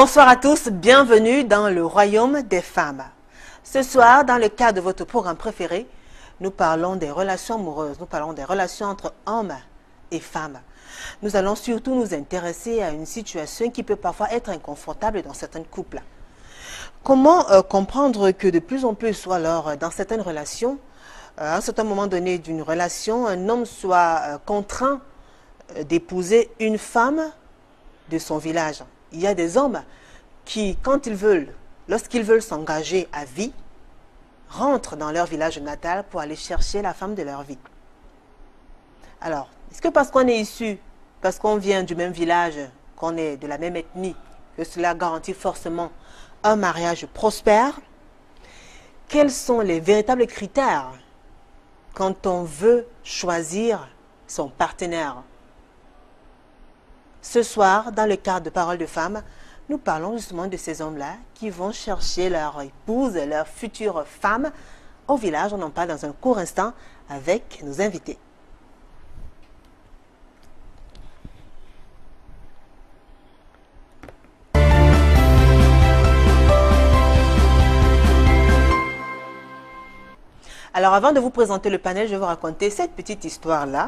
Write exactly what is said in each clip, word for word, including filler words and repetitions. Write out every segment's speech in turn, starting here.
Bonsoir à tous, bienvenue dans le royaume des femmes. Ce soir, dans le cadre de votre programme préféré, nous parlons des relations amoureuses, nous parlons des relations entre hommes et femmes. Nous allons surtout nous intéresser à une situation qui peut parfois être inconfortable dans certains couples. Comment euh, comprendre que de plus en plus, ou alors dans certaines relations, euh, à un certain moment donné d'une relation, un homme soit euh, contraint euh, d'épouser une femme de son village. Il y a des hommes qui, quand ils veulent, lorsqu'ils veulent s'engager à vie, rentrent dans leur village natal pour aller chercher la femme de leur vie. Alors, est-ce que parce qu'on est issu, parce qu'on vient du même village, qu'on est de la même ethnie, que cela garantit forcément un mariage prospère? Quels sont les véritables critères quand on veut choisir son partenaire? Ce soir, dans le cadre de Paroles de femmes, nous parlons justement de ces hommes-là qui vont chercher leur épouse, leur future femme au village. On en parle dans un court instant avec nos invités. Alors, avant de vous présenter le panel, je vais vous raconter cette petite histoire-là.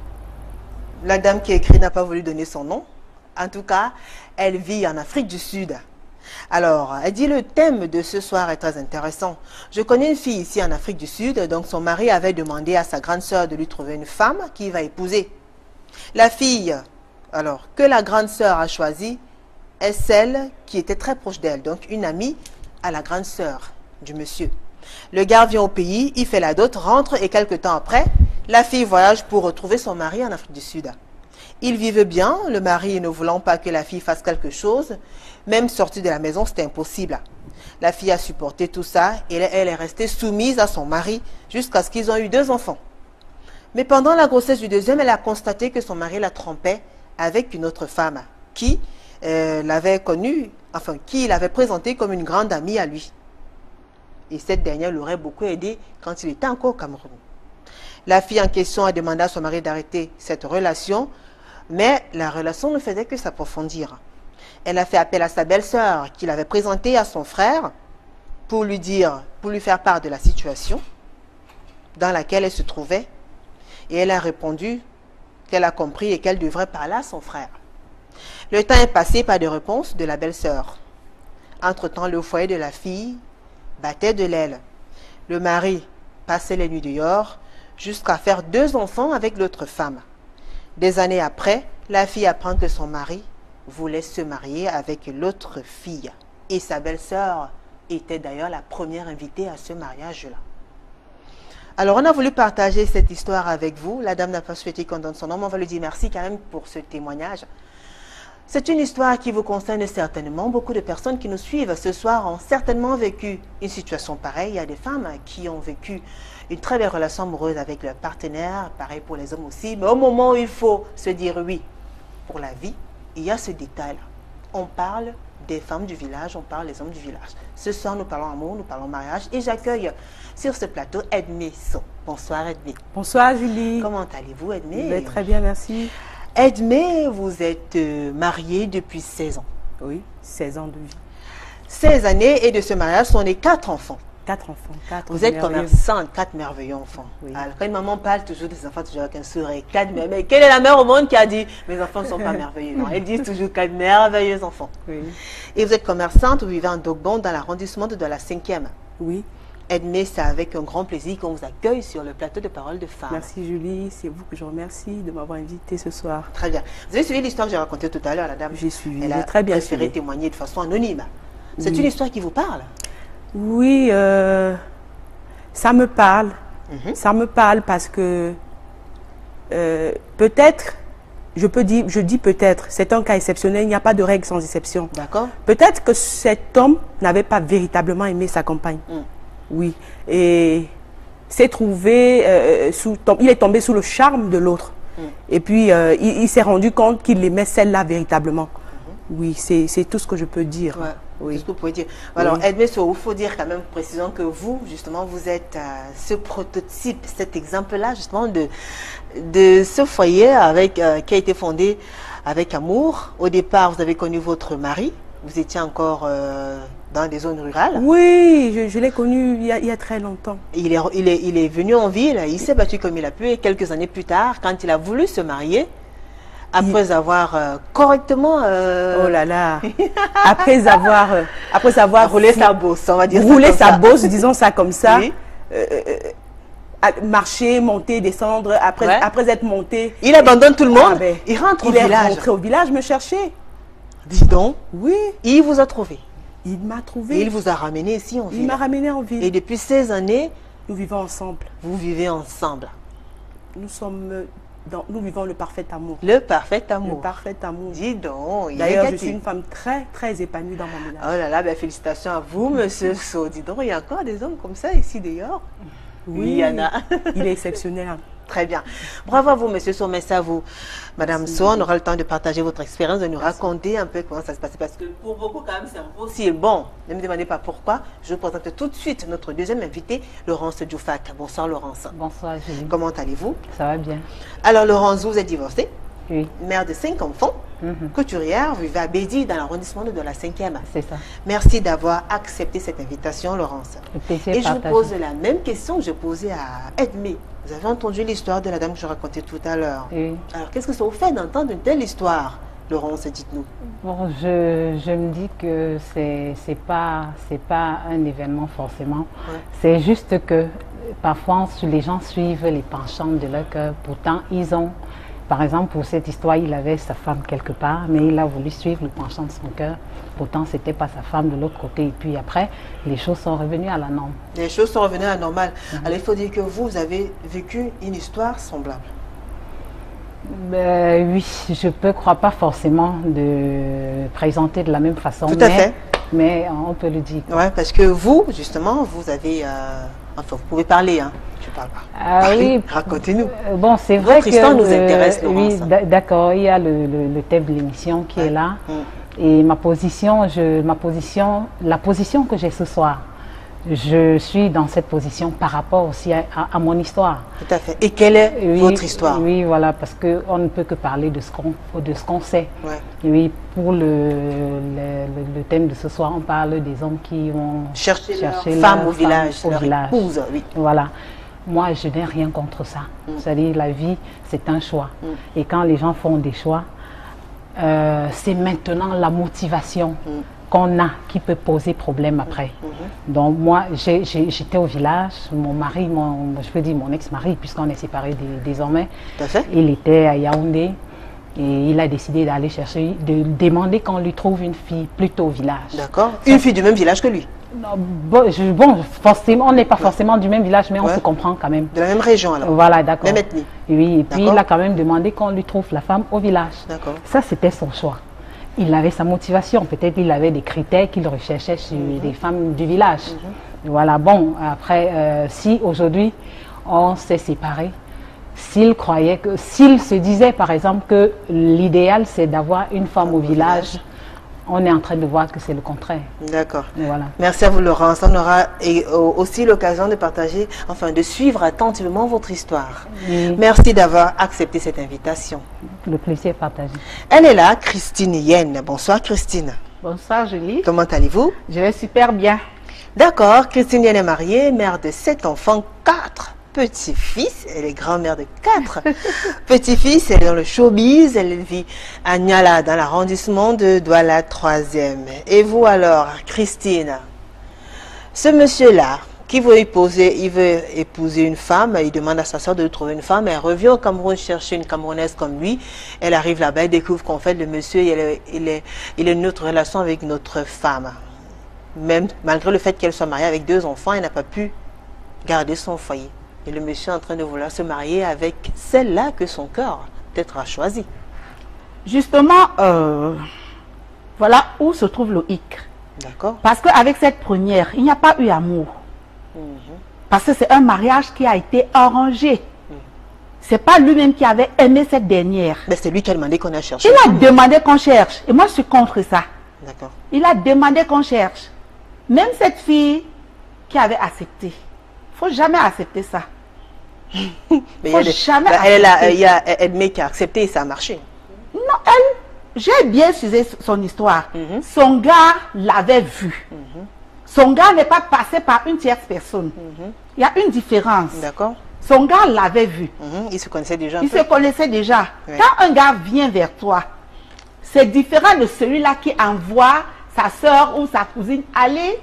La dame qui a écrit n'a pas voulu donner son nom. En tout cas, elle vit en Afrique du Sud. Alors, elle dit le thème de ce soir est très intéressant. Je connais une fille ici en Afrique du Sud, donc son mari avait demandé à sa grande sœur de lui trouver une femme qu'il va épouser. La fille, alors, que la grande sœur a choisie est celle qui était très proche d'elle, donc une amie à la grande sœur du monsieur. Le gars vient au pays, il fait la dot, rentre et quelques temps après, la fille voyage pour retrouver son mari en Afrique du Sud. Ils vivent bien, le mari ne voulant pas que la fille fasse quelque chose, même sortie de la maison, c'était impossible. La fille a supporté tout ça et elle est restée soumise à son mari jusqu'à ce qu'ils ont eu deux enfants. Mais pendant la grossesse du deuxième, elle a constaté que son mari la trompait avec une autre femme qui euh, l'avait connue, enfin qui l'avait présentée comme une grande amie à lui. Et cette dernière l'aurait beaucoup aidé quand il était encore au Cameroun. La fille en question a demandé à son mari d'arrêter cette relation, mais la relation ne faisait que s'approfondir. Elle a fait appel à sa belle-sœur qui l'avait présentée à son frère pour lui dire, pour lui faire part de la situation dans laquelle elle se trouvait. Et elle a répondu qu'elle a compris et qu'elle devrait parler à son frère. Le temps est passé, pas de réponse de la belle-sœur. Entre-temps, le foyer de la fille battait de l'aile. Le mari passait les nuits dehors jusqu'à faire deux enfants avec l'autre femme. Des années après, la fille apprend que son mari voulait se marier avec l'autre fille. Et sa belle-sœur était d'ailleurs la première invitée à ce mariage-là. Alors, on a voulu partager cette histoire avec vous. La dame n'a pas souhaité qu'on donne son nom, mais on va lui dire merci quand même pour ce témoignage. C'est une histoire qui vous concerne certainement. Beaucoup de personnes qui nous suivent ce soir ont certainement vécu une situation pareille. Il y a des femmes qui ont vécu une très belle relation amoureuse avec leur partenaire, pareil pour les hommes aussi. Mais au moment où il faut se dire oui pour la vie, il y a ce détail-là. On parle des femmes du village, on parle des hommes du village. Ce soir, nous parlons amour, nous parlons mariage. Et j'accueille sur ce plateau Edmé So. Bonsoir Edmé. Bonsoir Julie. Comment allez-vous Edmé? Ben, très bien, merci. Edmé, vous êtes euh, mariée depuis seize ans. Oui, seize ans de vie. seize années et de ce mariage sont nés quatre enfants. Quatre enfants, quatre. Vous êtes merveilleux. commerçante, quatre merveilleux enfants. Oui. Alors, quand une maman parle toujours des enfants, toujours avec un sourire, quatre merveilleux. Mais quelle est la mère au monde qui a dit mes enfants ne sont pas merveilleux? Non, elle dit toujours quatre merveilleux enfants. Oui. Et vous êtes commerçante, vous vivez en Dogbon, dans l'arrondissement de la cinquième. Oui. Edmé, c'est avec un grand plaisir qu'on vous accueille sur le plateau de Paroles de femmes. Merci Julie, c'est vous que je remercie de m'avoir invité ce soir. Très bien. Vous avez suivi l'histoire que j'ai racontée tout à l'heure, la dame? J'ai suivi, Elle j'ai a très bien préféré suivi. témoigner de façon anonyme. C'est Oui. une histoire qui vous parle? Oui, euh, ça me parle. Mhm. Ça me parle parce que euh, peut-être, je peux dire, je dis peut-être, c'est un cas exceptionnel, il n'y a pas de règle sans exception. D'accord. Peut-être que cet homme n'avait pas véritablement aimé sa compagne. Mm. Oui, et s'est trouvé, euh, sous, tom- il est tombé sous le charme de l'autre. Mm. Et puis, euh, il, il s'est rendu compte qu'il aimait celle-là véritablement. Mm-hmm. Oui, c'est c'est tout ce que je peux dire. Ouais. Oui. Qu'est-ce que vous pouvez dire? Alors, Oui. Edmé, il faut dire quand même, précisons que vous, justement, vous êtes euh, ce prototype, cet exemple-là, justement, de, de ce foyer avec, euh, qui a été fondé avec amour. Au départ, vous avez connu votre mari. vous étiez encore euh, dans des zones rurales. Oui, je, je l'ai connu il y, a, il y a très longtemps. Il est, il, est, il est venu en ville, il s'est battu comme il a pu et quelques années plus tard, quand il a voulu se marier, après il... avoir euh, correctement... Euh... Oh là là. Après avoir, euh, après avoir roulé sa bosse, on va dire roulé ça sa ça. bosse, disons ça comme ça. Oui. Euh, euh, marcher, monter, descendre, après, Ouais. après être monté. Il abandonne tout le monde, Ah ben, il rentre il au est village. rentré au village me chercher. Dis donc, Oui, il vous a trouvé. il m'a Et trouvé. il vous a ramené ici en Il ville. m'a ramené en ville. Et depuis seize années, Nous vivons ensemble. vous vivez ensemble. Nous sommes dans, nous vivons le parfait amour. Le parfait Le amour. parfait amour. Dis donc, il est D'ailleurs, je gâté. suis une femme très, très épanouie dans mon village. Oh là là, ben félicitations à vous, monsieur So. Dis donc, il y a encore des hommes comme ça ici d'ailleurs. Oui, il y en a. Il est exceptionnel. Très bien. Bravo à vous, monsieur So. Merci à vous, madame So. On aura le temps de partager votre expérience, de nous raconter un peu comment ça se passe. Parce que pour beaucoup, quand même, c'est impossible. Bon, ne me demandez pas pourquoi. Je vous présente tout de suite notre deuxième invité, Laurence Dioufak. Bonsoir, Laurence. Bonsoir, Julie. Comment allez-vous? Ça va bien? Alors, Laurence, vous êtes divorcée, Oui, mère de cinq enfants, Mhm. couturière, vous vivez à Bédi, dans l'arrondissement de la cinquième. c'est ça. Merci d'avoir accepté cette invitation, Laurence. Le plaisir Et je vous partagé. pose la même question que je posais à Edmé. Vous avez entendu l'histoire de la dame que je racontais tout à l'heure. Oui. Alors, qu'est-ce que ça vous fait d'entendre une telle histoire, Laurence? Dites-nous. Bon, je, je me dis que c'est c'est pas c'est pas un événement forcément. Ouais. C'est juste que parfois les gens suivent les penchants de leur cœur. Pourtant, ils ont, par exemple, pour cette histoire, il avait sa femme quelque part, mais il a voulu suivre le penchant de son cœur. Pourtant, c'était pas sa femme de l'autre côté. Et puis après, les choses sont revenues à la norme. Les choses sont revenues à la normale. Alors, il faut dire que vous, vous avez vécu une histoire semblable. Ben, oui, je peux croire pas forcément de présenter de la même façon. Tout à mais, fait. Mais on peut le dire. Ouais, parce que vous, justement, vous avez... euh, Enfin, vous pouvez parler, hein. Je parle pas. Ah Parlez, oui. racontez-nous. Euh, Bon, c'est vrai Votre que... histoire nous euh, intéresse, Laurence. Oui, d'a- d'accord. Il y a le, le- le thème de l'émission qui Ouais. est là. Mm. Et ma position, je, ma position, la position que j'ai ce soir, je suis dans cette position par rapport aussi à, à- à mon histoire. Tout à fait. Et quelle est Oui, votre histoire? Oui, voilà, parce qu'on ne peut que parler de ce qu'on de ce qu'on sait. Ouais. Oui, pour le, le, le- le thème de ce soir, on parle des hommes qui vont Chercher leur chercher femme leur au village, au leur village. épouse, oui. Voilà. Moi, je n'ai rien contre ça. C'est-à-dire, la vie, c'est un choix. Mm. Et quand les gens font des choix, euh, c'est maintenant la motivation Mm. qu'on a qui peut poser problème après. Mhm. Donc, moi, j'ai- j'ai- j'étais au village. Mon mari, mon, je peux dire mon ex-mari, puisqu'on est séparés dé- désormais, Tout à fait. il était à Yaoundé. Et il a décidé d'aller chercher, de demander qu'on lui trouve une fille plutôt au village. D'accord. Une fille du même village que lui. Non, Bon, je- bon, forcément, on n'est pas forcément du même village, mais on Ouais. se comprend quand même. De la même région, alors. Voilà, d'accord. Même ethnie. Oui, et puis D'accord. il a quand même demandé qu'on lui trouve la femme au village. D'accord. Ça, c'était son choix. Il avait sa motivation. Peut-être il avait des critères qu'il recherchait sur des femmes du village. Voilà, bon, après, euh, si aujourd'hui on s'est séparés, s'il croyait que, s'il se disait par exemple que l'idéal c'est d'avoir une femme au village, on est en train de voir que c'est le contraire. D'accord. Voilà. Merci à vous, Laurence. On aura et, euh, aussi l'occasion de partager, enfin de suivre attentivement votre histoire. Oui. Merci d'avoir accepté cette invitation. Le plaisir est partagé. Elle est là, Christine Yen. Bonsoir, Christine. Bonsoir Julie, Comment allez-vous? je vais super bien. D'accord. Christine Yen est mariée, mère de sept enfants, quatre petits-fils. Elle est grand-mère de quatre petits-fils. Elle est dans le showbiz. Elle vit à Niala, dans l'arrondissement de Douala troisième. Et vous alors, Christine, ce monsieur-là, qui veut épouser, il veut épouser une femme, il demande à sa soeur de lui trouver une femme, elle revient au Cameroun chercher une Camerounaise comme lui, elle arrive là-bas, elle découvre qu'en fait le monsieur, il est, il est, il est une autre relation avec notre femme. Même malgré le fait qu'elle soit mariée avec deux enfants, elle n'a pas pu garder son foyer. Et le monsieur est en train de vouloir se marier avec celle-là que son cœur peut-être a choisi. Justement, euh, voilà où se trouve le hic. D'accord? Parce qu'avec cette première, il n'y a pas eu amour. Parce que c'est un mariage qui a été arrangé. C'est pas lui-même qui avait aimé cette dernière. Mais c'est lui qui a demandé qu'on a cherché. Il a demandé qu'on cherche. Et moi, je suis contre ça. D'accord. Il a demandé qu'on cherche. Même cette fille qui avait accepté. Il ne faut jamais accepter ça. Mais il y Faut a des- jamais bah, elle a, accepter. il y a Edmé qui a accepté et ça a marché. Non, elle, j'ai bien suivi son histoire. Mhm. Son gars l'avait vu. Mhm. Son gars n'est pas passé par une tierce personne. Mhm. Il y a une différence. D'accord. Son gars l'avait vu. Mhm. Il se connaissait déjà un Il peu. se connaissait déjà. Oui. Quand un gars vient vers toi, c'est différent de celui-là qui envoie sa soeur ou sa cousine aller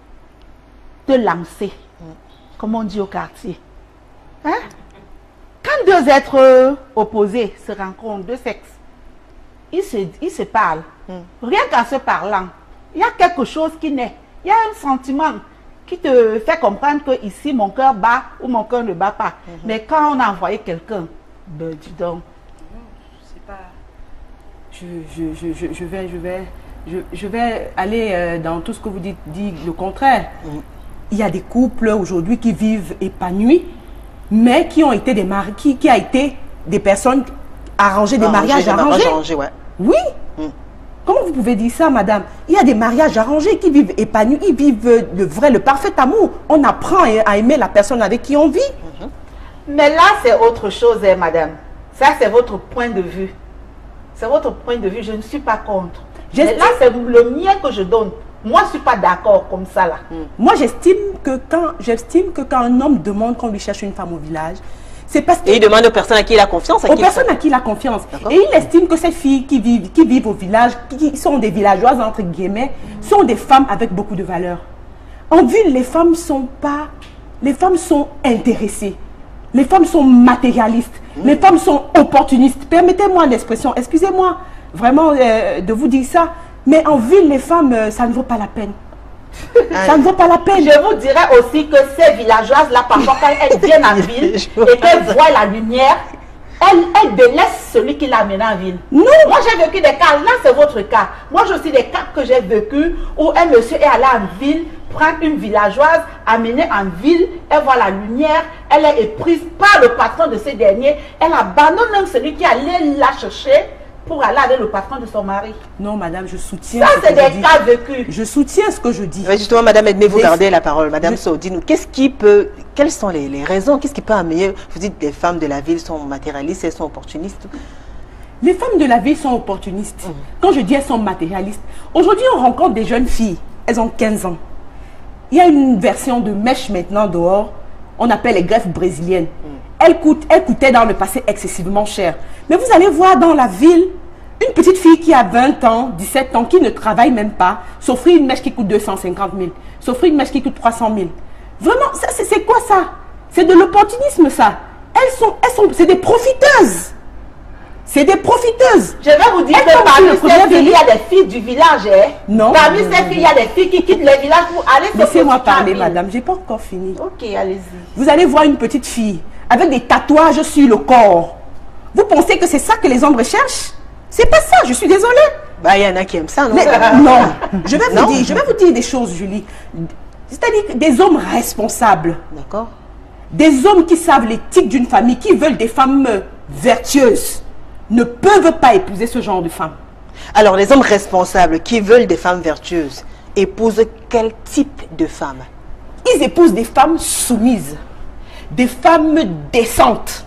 te lancer, comme on dit au quartier. Hein? Quand deux êtres euh, opposés se rencontrent, deux sexes, ils se, ils se parlent. Rien qu'en se parlant, il y a quelque chose qui naît. Il y a un sentiment qui te fait comprendre que ici mon cœur bat ou mon cœur ne bat pas. Mm-hmm. Mais quand on a envoyé quelqu'un, ben dis donc. Je sais pas. Je, je, je, je, je vais, je vais, je, je vais aller euh, dans tout ce que vous dites, dit le contraire. Mm. Il y a des couples aujourd'hui qui vivent épanouis, mais qui ont été des maris, qui, qui a été des personnes arrangées, des Arrangé, mariages des arrangés. mariages arrangés, ouais. Oui. Mm. Comment vous pouvez dire ça, madame? Il y a des mariages arrangés qui vivent épanouis, ils vivent le vrai, le parfait amour. On apprend à aimer la personne avec qui on vit. Mm-hmm. Mais là, c'est autre chose, hein, madame. Ça, c'est votre point de vue. C'est votre point de vue. Je ne suis pas contre. Mais là, c'est le mien que je donne. Moi, je ne suis pas d'accord comme ça, là. Mm. Moi, j'estime que, quand, j'estime que quand un homme demande qu'on lui cherche une femme au village, c'est parce qu'il... Et il demande aux personnes à qui il a confiance. Aux personnes à qui il a confiance. Et il estime que ces filles qui vivent, qui vivent au village, qui sont des villageoises, entre guillemets, sont des femmes avec beaucoup de valeur. En ville, les femmes sont pas... Les femmes sont intéressées. Les femmes sont matérialistes. Mmh. Les femmes sont opportunistes. Permettez-moi l'expression, excusez-moi vraiment euh, de vous dire ça, mais en ville, les femmes, euh, ça ne vaut pas la peine. Ça ne vaut pas la peine. Je vous dirais aussi que ces villageoises-là, parfois, quand elles viennent en ville et qu'elles voient la lumière, elles, elles délaissent celui qui l'a amené en ville. Non. Moi, j'ai vécu des cas, là, c'est votre cas. Moi, j'ai aussi des cas que j'ai vécu où un monsieur est allé en ville, prendre une villageoise, amener en ville, elle voit la lumière, elle est éprise par le patron de ce dernier, elle abandonne même celui qui allait la chercher pour aller avec le patron de son mari. Non, madame, je soutiens. Ça, c'est des cas vécus. Je soutiens ce que je dis. Oui, justement, madame, aimez-vous garder la parole. Madame je... Saudine, qu'est-ce qui peut, quelles sont les, les raisons, qu'est-ce qui peut amener, vous dites les femmes de la ville sont matérialistes, elles sont opportunistes? Les femmes de la ville sont opportunistes. Mmh. Quand je dis elles sont matérialistes, aujourd'hui, on rencontre des jeunes filles, elles ont quinze ans. Il y a une version de mèche maintenant dehors, on appelle les greffes brésiliennes. Mmh. Elles, coûtent, elles coûtaient dans le passé excessivement cher. Mais vous allez voir dans la ville, une petite fille qui a vingt ans, dix-sept ans, qui ne travaille même pas, s'offrir une mèche qui coûte deux cent cinquante mille, s'offrir une mèche qui coûte trois cent mille. Vraiment, c'est quoi ça? C'est de l'opportunisme, ça. Elles sont, elles sont, c'est des profiteuses. C'est des profiteuses. Je vais vous dire que parmi ces filles, il y a des filles du village. Hein? Non. Parmi ces filles, il y a des filles qui quittent les villages pour aller se Laissez-moi parler, madame. J'ai pas encore fini. Ok, allez-y. Vous allez voir une petite fille avec des tatouages sur le corps. Vous pensez que c'est ça que les hommes recherchent? C'est pas ça, je suis désolée. Bah, il y en a qui aiment ça, non? Mais, non, je vais, vous dire, je vais vous dire des choses, Julie. C'est-à-dire des hommes responsables. D'accord. Des hommes qui savent l'éthique d'une famille, qui veulent des femmes vertueuses, ne peuvent pas épouser ce genre de femmes. Alors, les hommes responsables qui veulent des femmes vertueuses épousent quel type de femmes? Ils épousent des femmes soumises, des femmes décentes,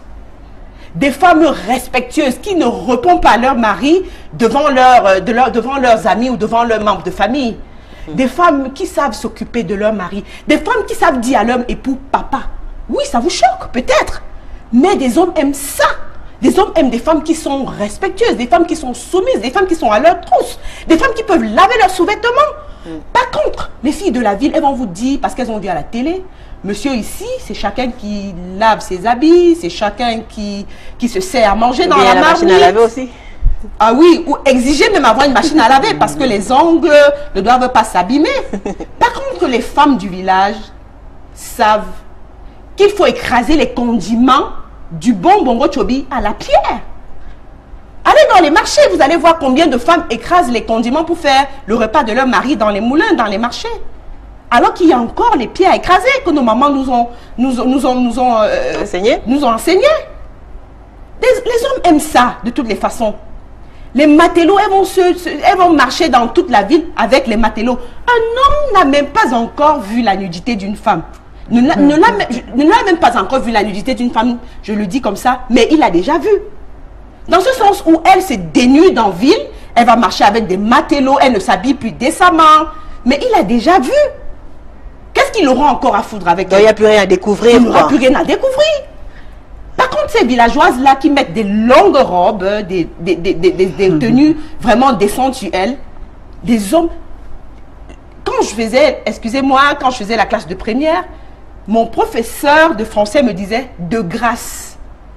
des femmes respectueuses qui ne répondent pas à leur mari devant, leur, de leur, devant leurs amis ou devant leurs membres de famille. Mmh. Des femmes qui savent s'occuper de leur mari. Des femmes qui savent dire à leur époux papa. Oui, ça vous choque peut-être. Mais des hommes aiment ça. Des hommes aiment des femmes qui sont respectueuses, des femmes qui sont soumises, des femmes qui sont à leur trousse, des femmes qui peuvent laver leurs sous-vêtements. Mmh. Par contre, les filles de la ville, elles vont vous dire, parce qu'elles ont vu à la télé, monsieur ici, c'est chacun qui lave ses habits, c'est chacun qui, qui se sert à manger dans la, la marmite. Machine à laver aussi. Ah oui, ou exiger même avoir une machine à laver parce que les ongles ne doivent pas s'abîmer. Par contre, les femmes du village savent qu'il faut écraser les condiments du bon bongo chobi à la pierre. Allez dans les marchés, vous allez voir combien de femmes écrasent les condiments pour faire le repas de leur mari dans les moulins, dans les marchés. Alors qu'il y a encore les pieds à écraser que nos mamans nous ont, nous, nous ont, nous ont, euh, enseigné. Nous ont enseigné. Les, les hommes aiment ça de toutes les façons. Les matelots, elles vont, se, se, elles vont marcher dans toute la ville avec les matelots. Un homme n'a même pas encore vu la nudité d'une femme. Ne l'a même pas encore vu la nudité d'une femme, je le dis comme ça, mais il a déjà vu. Dans ce sens où elle se dénude en ville, Elle va marcher avec des matelots, elle ne s'habille plus décemment. Mais il a déjà vu. Qu'est-ce qu'il aura encore à foutre avec Donc, il elle? n'y a plus rien à découvrir. Il n'aura quoi. plus rien à découvrir. Par contre, ces villageoises-là qui mettent des longues robes, des, des, des, des, des, des tenues vraiment désensuelles, des hommes... Quand je faisais, excusez-moi, quand je faisais la classe de première, mon professeur de français me disait, de grâce,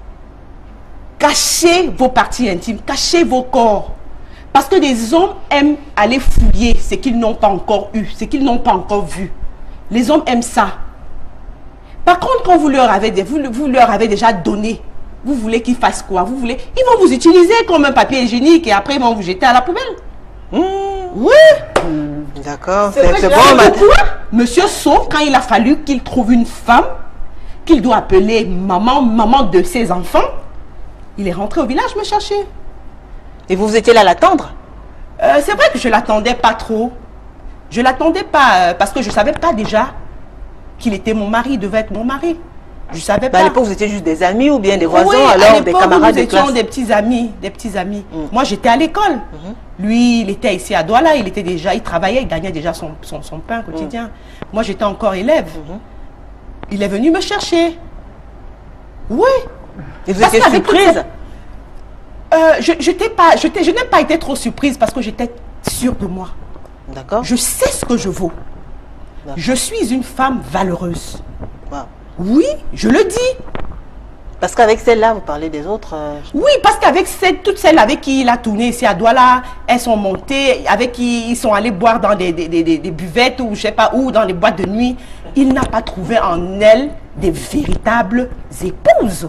cachez vos parties intimes, cachez vos corps. Parce que les hommes aiment aller fouiller ce qu'ils n'ont pas encore eu, ce qu'ils n'ont pas encore vu. Les hommes aiment ça. Par contre, quand vous leur avez, vous, vous leur avez déjà donné, vous voulez qu'ils fassent quoi? Vous voulez, ils vont vous utiliser comme un papier hygiénique et après ils vont vous jeter à la poubelle. Mmh. Oui. Mmh. D'accord, C'est c'est vrai, c'est je bon. l'avais madame. Pourquoi Monsieur So, quand il a fallu qu'il trouve une femme, qu'il doit appeler maman, maman de ses enfants, il est rentré au village me chercher. Et vous, vous étiez là à l'attendre? Euh, c'est vrai que je l'attendais pas trop. Je l'attendais pas euh, parce que je savais pas déjà qu'il était mon mari, devait être mon mari. Je savais Bah, pas. à l'époque, vous étiez juste des amis ou bien des voisins, Oui, à alors des l'époque, camarades nous de classe? étions des petits amis, des petits amis. Mm. Moi, j'étais à l'école. Mhm. Lui, il était ici à Douala, il était déjà, il travaillait, il gagnait déjà son, son, son pain quotidien. Moi, j'étais encore élève. Mhm. Il est venu me chercher. Oui. Et vous Parce étiez qu'avec surprise? Euh, je, je, t'ai pas, je, t'ai- je n'ai pas été trop surprise parce que j'étais sûre de moi. D'accord. Je sais ce que je vaux. D'accord. Je suis une femme valeureuse. Wow. Oui, je le dis. Parce qu'avec celle-là, vous parlez des autres. euh, Oui, parce qu'avec celles- toutes celles avec qui il a tourné ici à Douala, elles sont montées, avec qui ils sont allés boire dans des, des, des, des- des buvettes ou je sais pas où, dans les boîtes de nuit. Il n'a pas trouvé en elles des véritables épouses.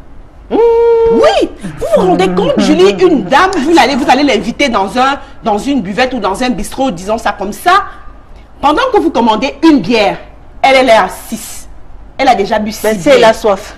Oui, vous vous rendez compte, Julie, une dame, vous allez, vous allez l'inviter dans, un, dans une buvette ou dans un bistrot, disons ça comme ça. Pendant que vous commandez une bière, elle, elle est à six. Elle a déjà bu six Ben, si elle a bières. soif.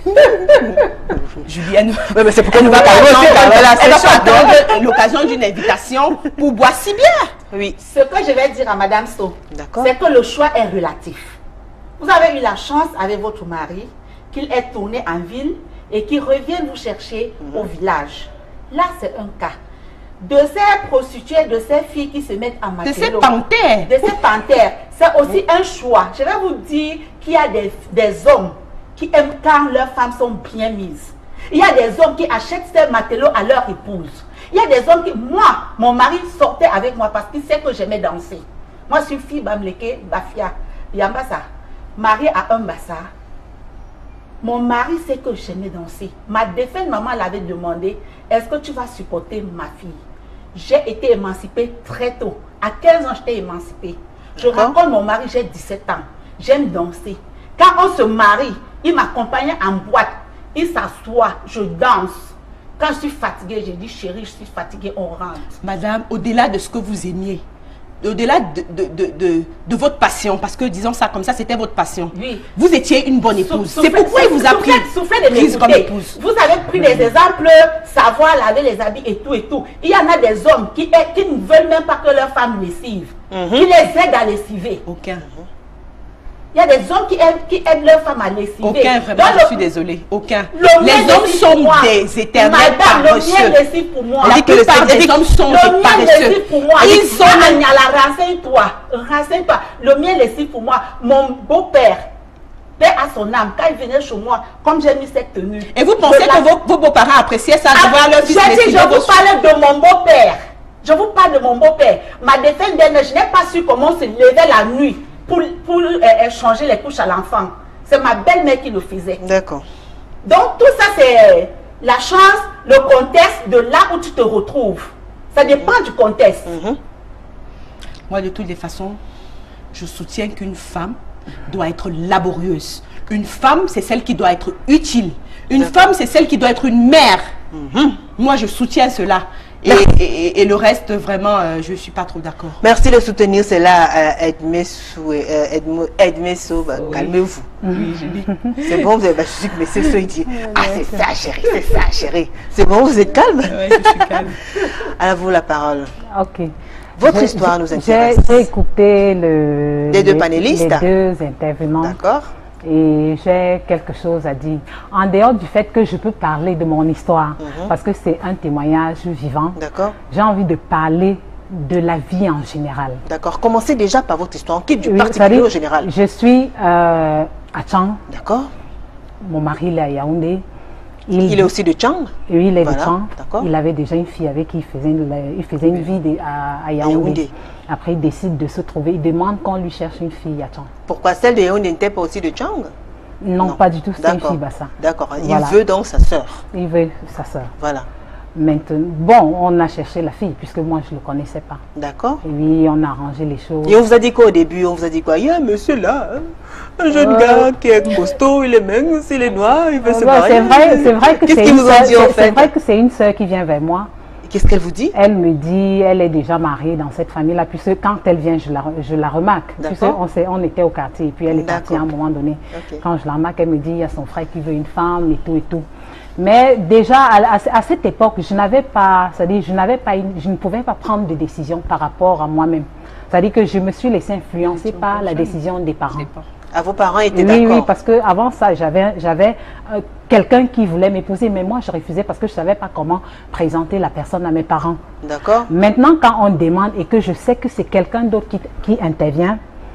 Julienne, Ouais, mais c'est pourquoi elle nous va va pas parler aussi. attendre, bah, voilà, elle c'est va pas chaud, hein. attendre l'occasion d'une invitation pour boire six bières. Oui, Ce que je vais dire à Madame So, d'accord. c'est que le choix est relatif. Vous avez eu la chance avec votre mari qu'il est tourné en ville et qu'il revienne vous chercher au village. Là, c'est un cas. De ces prostituées, de ces filles qui se mettent en De matelot, ces panthères. de ces panthères, c'est aussi un choix. Je vais vous dire qu'il y a des, des hommes qui aiment quand leurs femmes sont bien mises. Il y a des hommes qui achètent ces matelots à leur épouse. Il y a des hommes qui... Moi, mon mari sortait avec moi parce qu'il sait que j'aimais danser. Moi, je suis fille Bamleke, Bafia, Yambasa. Mariée à un Bassa. Mon mari sait que j'aimais danser. Ma défunte maman l'avait demandé, est-ce que tu vas supporter ma fille? J'ai été émancipée très tôt. À quinze ans, j'étais émancipée. Je rencontre mon mari, j'ai dix-sept ans. J'aime danser. Quand on se marie, il m'accompagnait en boîte. Il s'assoit, je danse. Quand je suis fatiguée, je dis chérie, je suis fatiguée, on rentre. Madame, au-delà de ce que vous aimiez, au-delà de, de, de, de, de votre passion, parce que disons ça comme ça, c'était votre passion. Oui. Vous étiez une bonne épouse. Sou- C'est soufflez- pourquoi il vous a pris soufflez- soufflez de prise comme m'écouter. épouse. Vous avez pris des exemples, savoir laver les habits et tout et tout. Il y en a des hommes qui, qui ne veulent même pas que leur femme lessive, qui les aident à lessiver. Aucun. Il y a des hommes qui aident, qui aident leur femme à lessiver. Aucun, vraiment, Dans je le- suis désolée. Aucun. le mien Les hommes lessive sont pour moi. des éternels Madame, le paresseux. mien lessive pour moi. La dit que le plupart des Cédric- hommes sont Le des mien paresseux. lessive pour moi. Ils sont Ah, même- Agnala, renseigne-toi. Renseigne-toi. Le mien lessive pour moi. Mon beau-père, paix à son âme, quand il venait chez moi, comme j'ai mis cette tenue. Et vous pensez je que la- vos, vos beaux-parents appréciaient ça, de Ah, voir leur fils j'ai dit, lessiver je vos vous parle de mon beau-père. Je vous parle de mon beau-père. Ma défunte dernière, je n'ai pas su comment se lever la nuit pour, pour euh, euh, changer les couches à l'enfant. C'est ma belle-mère qui le faisait. D'accord. Donc tout ça, c'est euh, la chance, le contexte de là où tu te retrouves. Ça dépend du contexte. Mhm. Moi, de toutes les façons, je soutiens qu'une femme doit être laborieuse. Une femme, c'est celle qui doit être utile. Une femme, c'est celle qui doit être une mère. Moi, je soutiens cela. Et, et- et le reste, vraiment, euh, je ne suis pas trop d'accord. Merci de soutenir cela, euh, Edmesou. euh, Edmo- Edmesou, bah, calmez-vous. C'est bon, vous avez bah, je suis que mais c'est ça, il dit. Ah, c'est ça, chérie, c'est ça, chérie. C'est bon, vous êtes calme? Ouais, je suis calme. À vous la parole. Ok. Votre J'ai- histoire nous j'ai- intéresse. J'ai écouté le, Les deux panélistes. les deux intervenants. D'accord. Et j'ai quelque chose à dire. En dehors du fait que je peux parler de mon histoire, Mhm. parce que c'est un témoignage vivant, D'accord. j'ai envie de parler de la vie en général. D'accord. Commencez déjà par votre histoire. On quitte du Oui, particulier c'est-à-dire, au général. Je suis euh, à Tchang, D'accord. mon mari il est à Yaoundé. Il est aussi de Tchang. Oui, il est Voilà, de Tchang. d'accord. Il avait déjà une fille avec qui il faisait une, il faisait une vie de- à, à Yaoundé. Yaoundé. Après, il décide de se trouver. Il demande qu'on lui cherche une fille à Tchang. Pourquoi celle de Yaoundé n'était pas aussi de Tchang? Non, Non. pas du tout, c'est une D'accord. fille Bassa. D'accord. Il Voilà. veut donc sa sœur. Il veut sa soeur. Voilà. Maintenant, bon, on a cherché la fille, puisque moi, je ne le connaissais pas. D'accord. Et oui, on a arrangé les choses. Et on vous a dit quoi au début? On vous a dit quoi? Il y a un monsieur là, hein, un jeune Euh. gars qui est costaud, il est mince, il est noir, il veut se Ouais, marier. c'est vrai, c'est vrai que Qu'est-ce c'est qu'ils une vous ont sœur- dit en c'est- c'est fait? vrai que c'est une sœur qui vient vers moi. Qu'est-ce qu'elle vous dit? Elle me dit, elle est déjà mariée dans cette famille-là, puisque quand elle vient, je la, je la remarque. Puisque D'accord. on, s'est- on était au quartier, et puis elle est partie à un D'accord. moment donné. Ok. Quand je la remarque, elle me dit, il y a son frère qui veut une femme, et tout, et tout. Mais déjà, à, à- à cette époque, je n'avais pas, c'est-à-dire, je n'avais pas, une- je ne pouvais pas prendre de décision par rapport à moi-même. C'est-à-dire que je me suis laissée influencer par la décision des parents. Ah, vos parents étaient Oui, d'accord? oui, parce que avant ça, j'avais j'avais euh, quelqu'un qui voulait m'épouser, mais moi, je refusais parce que je ne savais pas comment présenter la personne à mes parents. D'accord. Maintenant, quand on demande et que je sais que c'est quelqu'un d'autre qui, qui intervient,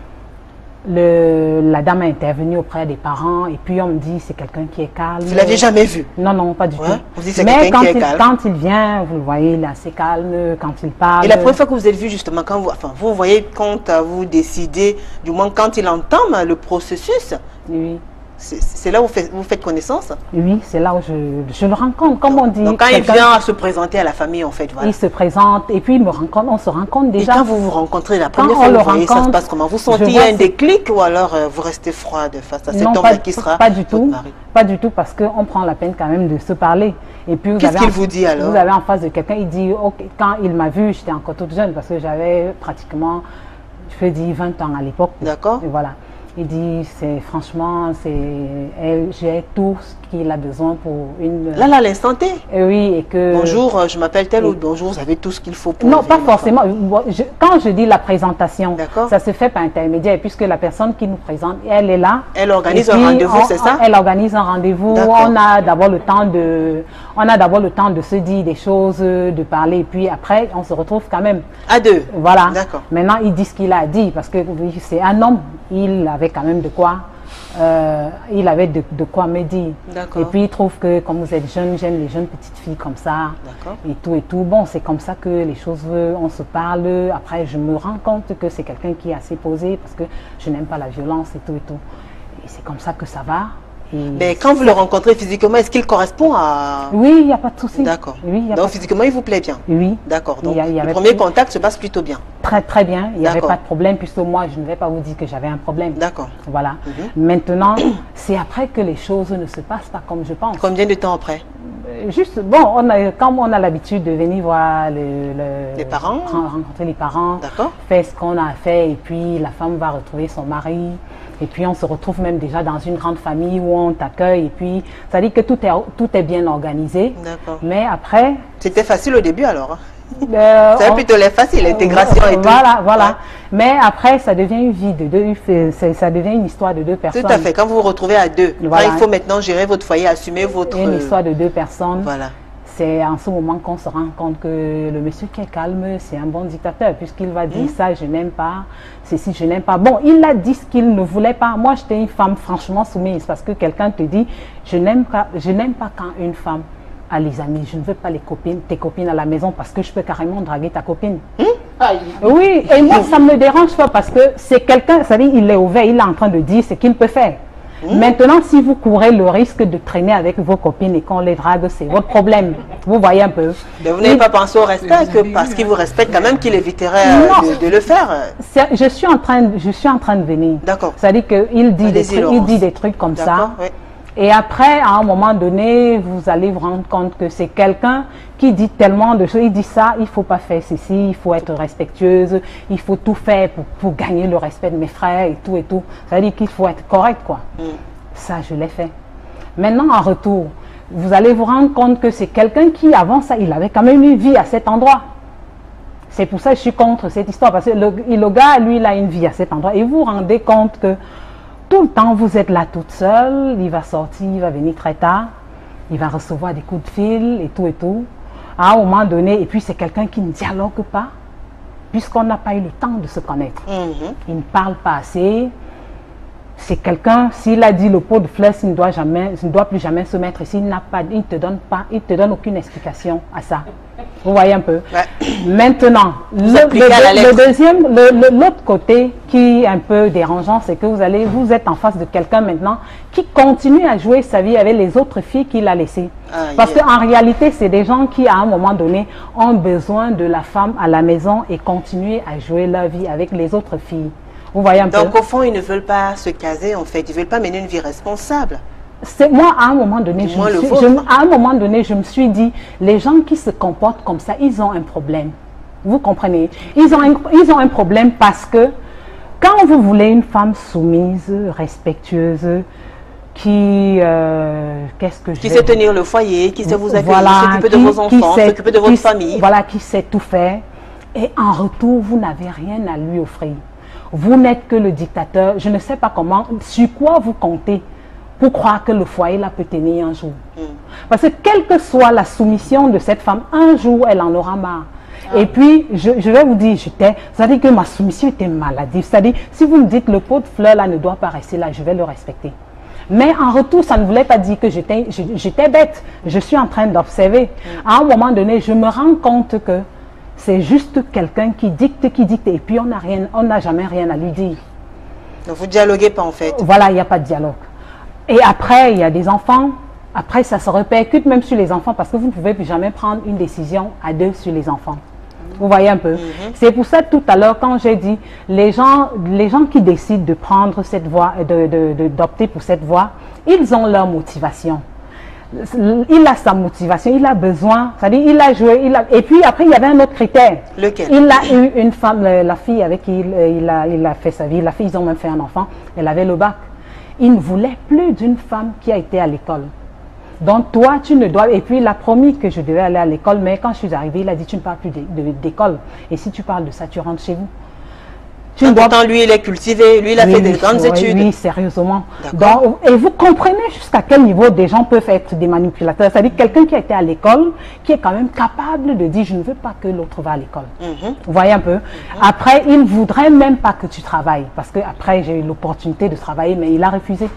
le, la dame a intervenu auprès des parents et puis on me dit c'est quelqu'un qui est calme. Vous l'avez jamais vu? Non, non, pas du Ouais. tout. Vous dites c'est Mais quelqu'un quand qui est il, calme. quand il vient, vous le voyez, il est assez calme, quand il parle. Et la première fois que vous êtes vu justement, quand vous, enfin, vous voyez quand euh, vous décidez, du moins quand il entame le processus, Oui, c'est c'est là où vous faites, vous faites connaissance? oui c'est là où je, je le rencontre, comme on dit. Donc quand il quelqu'un- vient se présenter à la famille en fait, voilà. il se présente et puis il me rencontre, on se rencontre Et déjà. quand vous vous rencontrez la première Quand fois, on vous le voyez ça se rencontre, passe comment? Vous je sentez vois un c'est- déclic ou alors euh, vous restez froide face à cet Non, homme pas, qui sera pas du votre tout, mari? pas du tout, parce qu'on prend la peine quand même de se parler. Et puis vous Qu'est-ce avez qu'il en- vous dit alors? Vous avez en face de quelqu'un, il dit, ok, quand il m'a vu, j'étais encore toute jeune parce que j'avais pratiquement, je peux dire vingt ans à l'époque. D'accord. Et voilà. Il dit, c'est franchement, c'est, elle- j'ai tout ce qu'il a besoin pour une. Là, là, à l'instant T. Et oui, et que. Bonjour, euh, je m'appelle tel oui. ou bonjour, vous avez tout ce qu'il faut pour. Non, élever pas une enfant. forcément. Moi, je- quand je dis la présentation, D'accord. ça se fait par intermédiaire, puisque la personne qui nous présente, elle est là. Elle organise Et un puis, rendez-vous, on- c'est ça? Elle organise un rendez-vous. D'accord. On a d'abord le temps de, on a d'abord le temps de se dire des choses, de parler, et puis après, on se retrouve quand même. À deux. Voilà. D'accord. Maintenant, il dit ce qu'il a dit, parce que oui, c'est un homme. Il avait quand même de quoi. euh, il avait de, de quoi me dire. D'accord. Et puis il trouve que comme vous êtes jeune, j'aime les jeunes petites filles comme ça. D'accord. Et tout et tout. Bon, c'est comme ça que les choses, euh, on se parle. Après, je me rends compte que c'est quelqu'un qui est assez posé parce que je n'aime pas la violence et tout et tout. Et c'est comme ça que ça va. Et Mais quand vous le rencontrez physiquement, est-ce qu'il correspond à... oui, il n'y a pas de souci. D'accord. Oui, il y a Donc pas... physiquement, il vous plaît bien. oui. D'accord. Donc Il y a- il y le avait premier plus- contact se passe plutôt bien. Très très bien, il n'y avait D'accord. pas de problème puisque moi je ne vais pas vous dire que j'avais un problème. D'accord. Voilà. Mhm. Maintenant, c'est après que les choses ne se passent pas comme je pense. Combien de temps après? Euh, Juste, bon, on a, comme on a l'habitude de venir voir le- le- Les parents. ren- rencontrer les parents, D'accord. faire ce qu'on a à faire et puis la femme va retrouver son mari. Et puis on se retrouve même déjà dans une grande famille où on t'accueille et puis ça dit que tout est, tout est bien organisé. D'accord. Mais après, C'était facile au début alors hein? euh, C'est on- plutôt les faciles, l'intégration et tout. Voilà, voilà. Ouais. Mais après, ça devient une vie de deux, c'est- ça devient une histoire de deux personnes. Tout à fait. Quand vous vous retrouvez à deux, Voilà. quand il faut maintenant gérer votre foyer, assumer votre... Une histoire de deux personnes. Voilà. C'est en ce moment qu'on se rend compte que le monsieur qui est calme, c'est un bon dictateur, puisqu'il va dire ça, je n'aime pas, ceci, je n'aime pas. Bon, il a dit ce qu'il ne voulait pas. Moi, j'étais une femme franchement soumise, parce que quelqu'un te dit, je n'aime pas, je n'aime pas quand une femme a les amis, je ne veux pas les copines, tes copines à la maison, parce que je peux carrément draguer ta copine. Oui, et moi, ça ne me dérange pas, parce que c'est quelqu'un, ça dit, il est ouvert, il est en train de dire ce qu'il peut faire. Maintenant, si vous courez le risque de traîner avec vos copines et qu'on les drague, c'est votre problème. Vous voyez un peu. Mais vous n'avez pas pensé au respect, que parce qu'il vous respecte quand même qu'il éviterait euh, Non. de, de le faire. C'est- Je suis en train, de- je suis en train de venir. D'accord. C'est-à-dire qu'il dit, des Allez-y, trucs, il Laurence. dit des trucs comme D'accord, ça. oui. Et après, à un moment donné, vous allez vous rendre compte que c'est quelqu'un qui dit tellement de choses. Il dit ça, il ne faut pas faire ceci, il faut être respectueuse, il faut tout faire pour, pour gagner le respect de mes frères et tout et tout. C'est-à-dire qu'il faut être correct, quoi. Mm. Ça, je l'ai fait. Maintenant, en retour, vous allez vous rendre compte que c'est quelqu'un qui, avant ça, il avait quand même une vie à cet endroit. C'est pour ça que je suis contre cette histoire. Parce que le, le gars, lui, il a une vie à cet endroit. Et vous vous rendez compte que tout le temps, vous êtes là toute seule, il va sortir, il va venir très tard, il va recevoir des coups de fil et tout et tout. À un moment donné, et puis c'est quelqu'un qui ne dialogue pas, puisqu'on n'a pas eu le temps de se connaître. Mm-hmm. Il ne parle pas assez. C'est quelqu'un, s'il a dit le pot de fleurs, il ne doit jamais, il ne doit plus jamais se mettre, s'il n'a pas, il ne te donne pas, il te donne aucune explication à ça. Vous voyez un peu. Ouais. Maintenant, le, le, le deuxième, l'autre côté qui est un peu dérangeant, c'est que vous allez, vous êtes en face de quelqu'un maintenant qui continue à jouer sa vie avec les autres filles qu'il a laissées. Ah, Parce yeah. qu'en réalité, c'est des gens qui, à un moment donné, ont besoin de la femme à la maison et continuer à jouer leur vie avec les autres filles. Vous voyez un Donc, peu. au fond, ils ne veulent pas se caser, en fait. Ils ne veulent pas mener une vie responsable. C'est moi, à un moment donné, je me suis, je, à un moment donné, je me suis dit, les gens qui se comportent comme ça, ils ont un problème. Vous comprenez? Ils ont un, ils ont un problème parce que quand vous voulez une femme soumise, respectueuse, qui, euh, qu'est-ce que je Qui sait tenir le foyer, qui sait vous accueillir, voilà, s'occuper de vos enfants, s'occuper de votre qui, famille. Voilà, qui sait tout faire. Et en retour, vous n'avez rien à lui offrir. Vous n'êtes que le dictateur. Je ne sais pas comment, sur quoi vous comptez pour croire que le foyer là peut tenir un jour. Mm. Parce que quelle que soit la soumission de cette femme, un jour elle en aura marre. Ah. Et puis je, je vais vous dire, j'étais, c'est-à-dire que ma soumission était maladive. C'est-à-dire, si vous me dites le pot de fleurs là ne doit pas rester là, je vais le respecter. Mais en retour, ça ne voulait pas dire que j'étais j'étais bête. Je suis en train d'observer. Mm. À un moment donné, je me rends compte que c'est juste quelqu'un qui dicte, qui dicte, et puis on n'a rien, on n'a jamais rien à lui dire. Donc vous dialoguez pas en fait. Voilà, il n'y a pas de dialogue. Et après, il y a des enfants. Après, ça se répercute même sur les enfants parce que vous ne pouvez plus jamais prendre une décision à deux sur les enfants. Vous voyez un peu. Mm-hmm. C'est pour ça tout à l'heure, quand j'ai dit, les gens, les gens qui décident de prendre cette voie, de, de, de, d'opter pour cette voie, ils ont leur motivation. Il a sa motivation, il a besoin, c'est-à-dire il a joué, il a, et puis après il y avait un autre critère. Lequel? Il a eu une femme, la fille avec qui il, il, a, il a fait sa vie, la fille, ils ont même fait un enfant, elle avait le bac. Il ne voulait plus d'une femme qui a été à l'école. Donc toi, tu ne dois... Et puis il a promis que je devais aller à l'école, mais quand je suis arrivée, il a dit, tu ne parles plus d'école. Et si tu parles de ça, tu rentres chez vous. Tu dois... Pourtant, lui, il est cultivé, lui, il a oui, fait des grandes oui, études. Oui, sérieusement. Donc, et vous comprenez jusqu'à quel niveau des gens peuvent être des manipulateurs. C'est-à-dire quelqu'un qui a été à l'école, qui est quand même capable de dire, je ne veux pas que l'autre va à l'école. Mm-hmm. Vous voyez un peu. Mm-hmm. Après, il ne voudrait même pas que tu travailles. Parce que après, j'ai eu l'opportunité de travailler, mais il a refusé.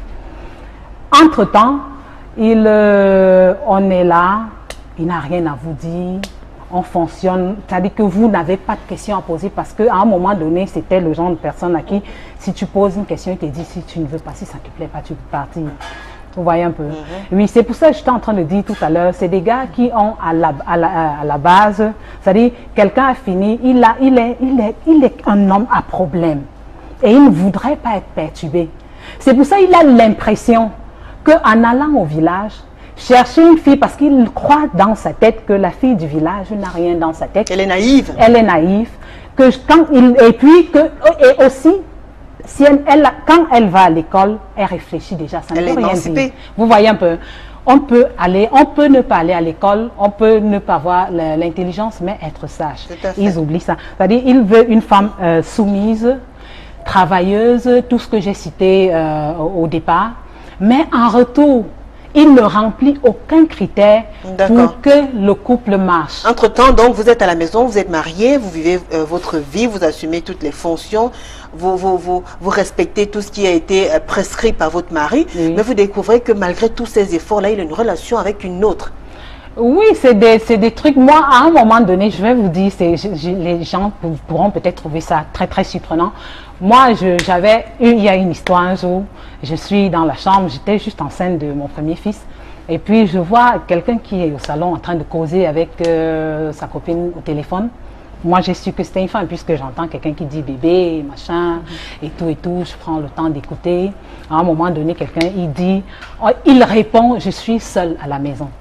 Entre-temps, il, euh, on est là, il n'a rien à vous dire. On fonctionne, c'est-à-dire que vous n'avez pas de questions à poser parce qu'à un moment donné, c'était le genre de personne à qui, si tu poses une question, il te dit, si tu ne veux pas, si ça ne te plaît pas, tu peux partir. Vous voyez un peu. Mm-hmm. Oui, c'est pour ça que j'étais en train de dire tout à l'heure, c'est des gars qui ont à la, à la, à la base, c'est-à-dire, quelqu'un a fini, il, a, il, est, il, est, il est un homme à problème et il ne voudrait pas être perturbé. C'est pour ça qu'il a l'impression qu'en allant au village, chercher une fille parce qu'il croit dans sa tête que la fille du village n'a rien dans sa tête. Elle est naïve. Elle est naïve. Que quand il, et puis, que, et aussi, si elle, elle, quand elle va à l'école, elle réfléchit déjà. Ça ne peut rien dire. Vous voyez un peu. On peut aller, on peut ne pas aller à l'école, on peut ne pas avoir l'intelligence, mais être sage. Ils oublient ça. C'est-à-dire, il veut une femme euh, soumise, travailleuse, tout ce que j'ai cité euh, au, au départ. Mais en retour, il ne remplit aucun critère pour que le couple marche. Entre-temps, donc, vous êtes à la maison, vous êtes marié, vous vivez euh, votre vie, vous assumez toutes les fonctions, vous, vous, vous, vous respectez tout ce qui a été euh, prescrit par votre mari, oui. Mais vous découvrez que malgré tous ces efforts-là, il a une relation avec une autre. Oui, c'est des, des trucs. Moi, à un moment donné, je vais vous dire, je, je, les gens pourront peut-être trouver ça très, très surprenant. Moi, j'avais, il y a une histoire un jour, je suis dans la chambre, j'étais juste enceinte de mon premier fils. Et puis, je vois quelqu'un qui est au salon en train de causer avec euh, sa copine au téléphone. Moi, j'ai su que c'était une femme, puisque j'entends quelqu'un qui dit bébé, machin, mm-hmm. et tout et tout. Je prends le temps d'écouter. À un moment donné, quelqu'un, il dit, oh, il répond, je suis seule à la maison.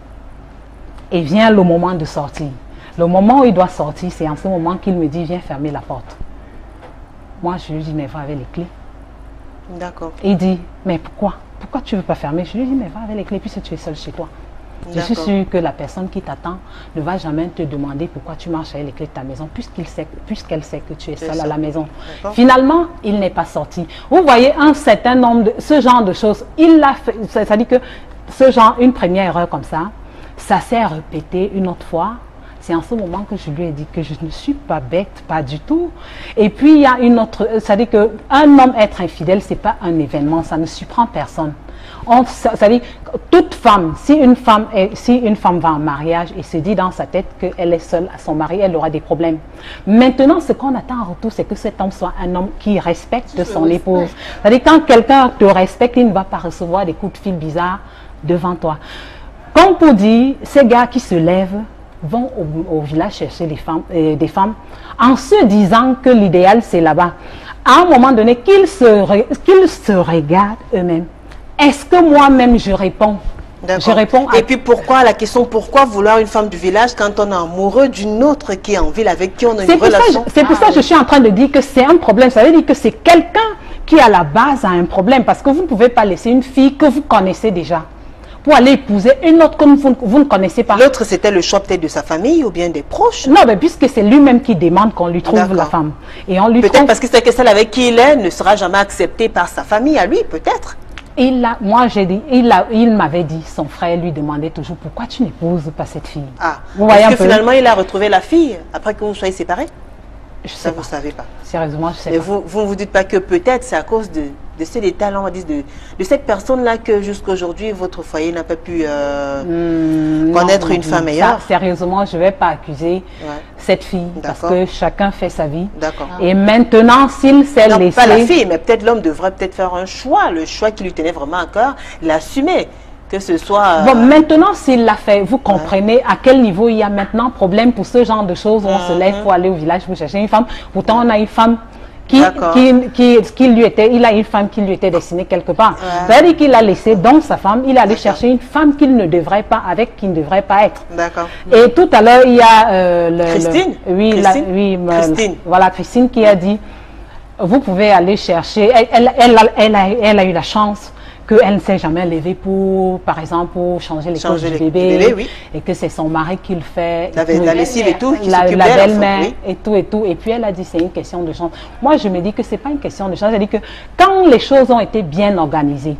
Et vient le moment de sortir. Le moment où il doit sortir, c'est en ce moment qu'il me dit, viens fermer la porte. Moi, je lui dis, mais va avec les clés. D'accord. Il dit, mais pourquoi? Pourquoi tu ne veux pas fermer? Je lui dis, mais va avec les clés puisque tu es seul chez toi. Je suis D'accord. sûre que la personne qui t'attend ne va jamais te demander pourquoi tu marches avec les clés de ta maison, puisqu'il sait, puisqu'elle sait que tu es C'est seule ça. à la maison. D'accord. Finalement, il n'est pas sorti. Vous voyez un certain nombre de ce genre de choses. Il l'a fait, c'est-à-dire que ce genre, une première erreur comme ça, ça s'est répété une autre fois. C'est en ce moment que je lui ai dit que je ne suis pas bête, pas du tout. Et puis il y a une autre, c'est-à-dire qu'un homme être infidèle, c'est pas un événement, ça ne surprend personne. On- C'est-à-dire toute femme, si une femme, est, si une femme va en mariage et se dit dans sa tête qu'elle est seule à son mari, elle aura des problèmes. Maintenant, ce qu'on attend en retour, c'est que cet homme soit un homme qui respecte son épouse. C'est-à-dire quand quelqu'un te respecte, il ne va pas recevoir des coups de fil bizarres devant toi. Comme pour dire, ces gars qui se lèvent vont au, au village chercher les femmes, euh, des femmes en se disant que l'idéal c'est là-bas. À un moment donné, qu'ils se, re- qu'ils se regardent eux-mêmes. Est-ce que moi-même je réponds? D'accord. Je réponds à... Et puis pourquoi, la question, pourquoi vouloir une femme du village quand on est amoureux d'une autre qui est en ville avec qui on a une C'est pour, ça, relation? je- c'est pour ça que je suis en train de dire que c'est un problème. Ça veut dire que c'est quelqu'un qui à la base a un problème parce que vous ne pouvez pas laisser une fille que vous connaissez déjà pour aller épouser une autre que vous, vous ne connaissez pas. L'autre, c'était le choix peut-être de sa famille ou bien des proches. Non, mais puisque c'est lui-même qui demande qu'on lui trouve D'accord. la femme. Et on lui Peut-être trouve... parce que c'est que celle avec qui il est ne sera jamais acceptée par sa famille à lui, peut-être. Il a, moi, j'ai dit, il, a- il m'avait dit, son frère lui demandait toujours pourquoi tu n'épouses pas cette fille. Ah, Vous voyez parce un que peu? finalement, il a retrouvé la fille après que vous soyez séparés. Je Ça, sais vous pas. ne savez pas. Sérieusement, je sais Et pas. vous, vous ne vous dites pas que peut-être c'est à cause de, de ce détail, on va dire, de, de cette personne-là que jusqu'à aujourd'hui, votre foyer n'a pas pu euh, Hmm, connaître non, une non, femme non. meilleure. Ça, sérieusement, je ne vais pas accuser Ouais. cette fille parce D'accord. que chacun fait sa vie. D'accord. Et maintenant, s'il s'est Non, laissé... pas la fille, mais peut-être l'homme devrait peut-être faire un choix, le choix qui lui tenait vraiment à cœur, l'assumer, que ce soit... euh, Bon, maintenant, s'il l'a fait, vous comprenez à quel niveau il y a maintenant problème pour ce genre de choses où on se lève pour aller au village pour chercher une femme. Pourtant, on a une femme qui, D'accord. qui, qui, qui lui était, il a une femme qui lui était destinée quelque part. C'est-à-dire qu'il a laissé donc sa femme, il est allé chercher une femme qu'il ne devrait pas, avec qui ne devrait pas être. D'accord. Et tout à l'heure, il y a euh, le, Christine le- oui, la- Christine oui, me- Christine. voilà, Christine qui a dit, vous pouvez aller chercher, elle, elle, elle, a, elle, a, elle a eu la chance qu'elle ne s'est jamais levée pour, par exemple, pour changer les couches Changer du les- bébé, du bébé, oui. et que c'est son mari qui le fait. La- et tout. la lessive et tout, qui la, s'occupe la d'elle, belle-mère enfin, oui. et tout et tout. Et puis elle a dit c'est une question de chance. Moi je me dis que c'est pas une question de chance. Elle dit que quand les choses ont été bien organisées,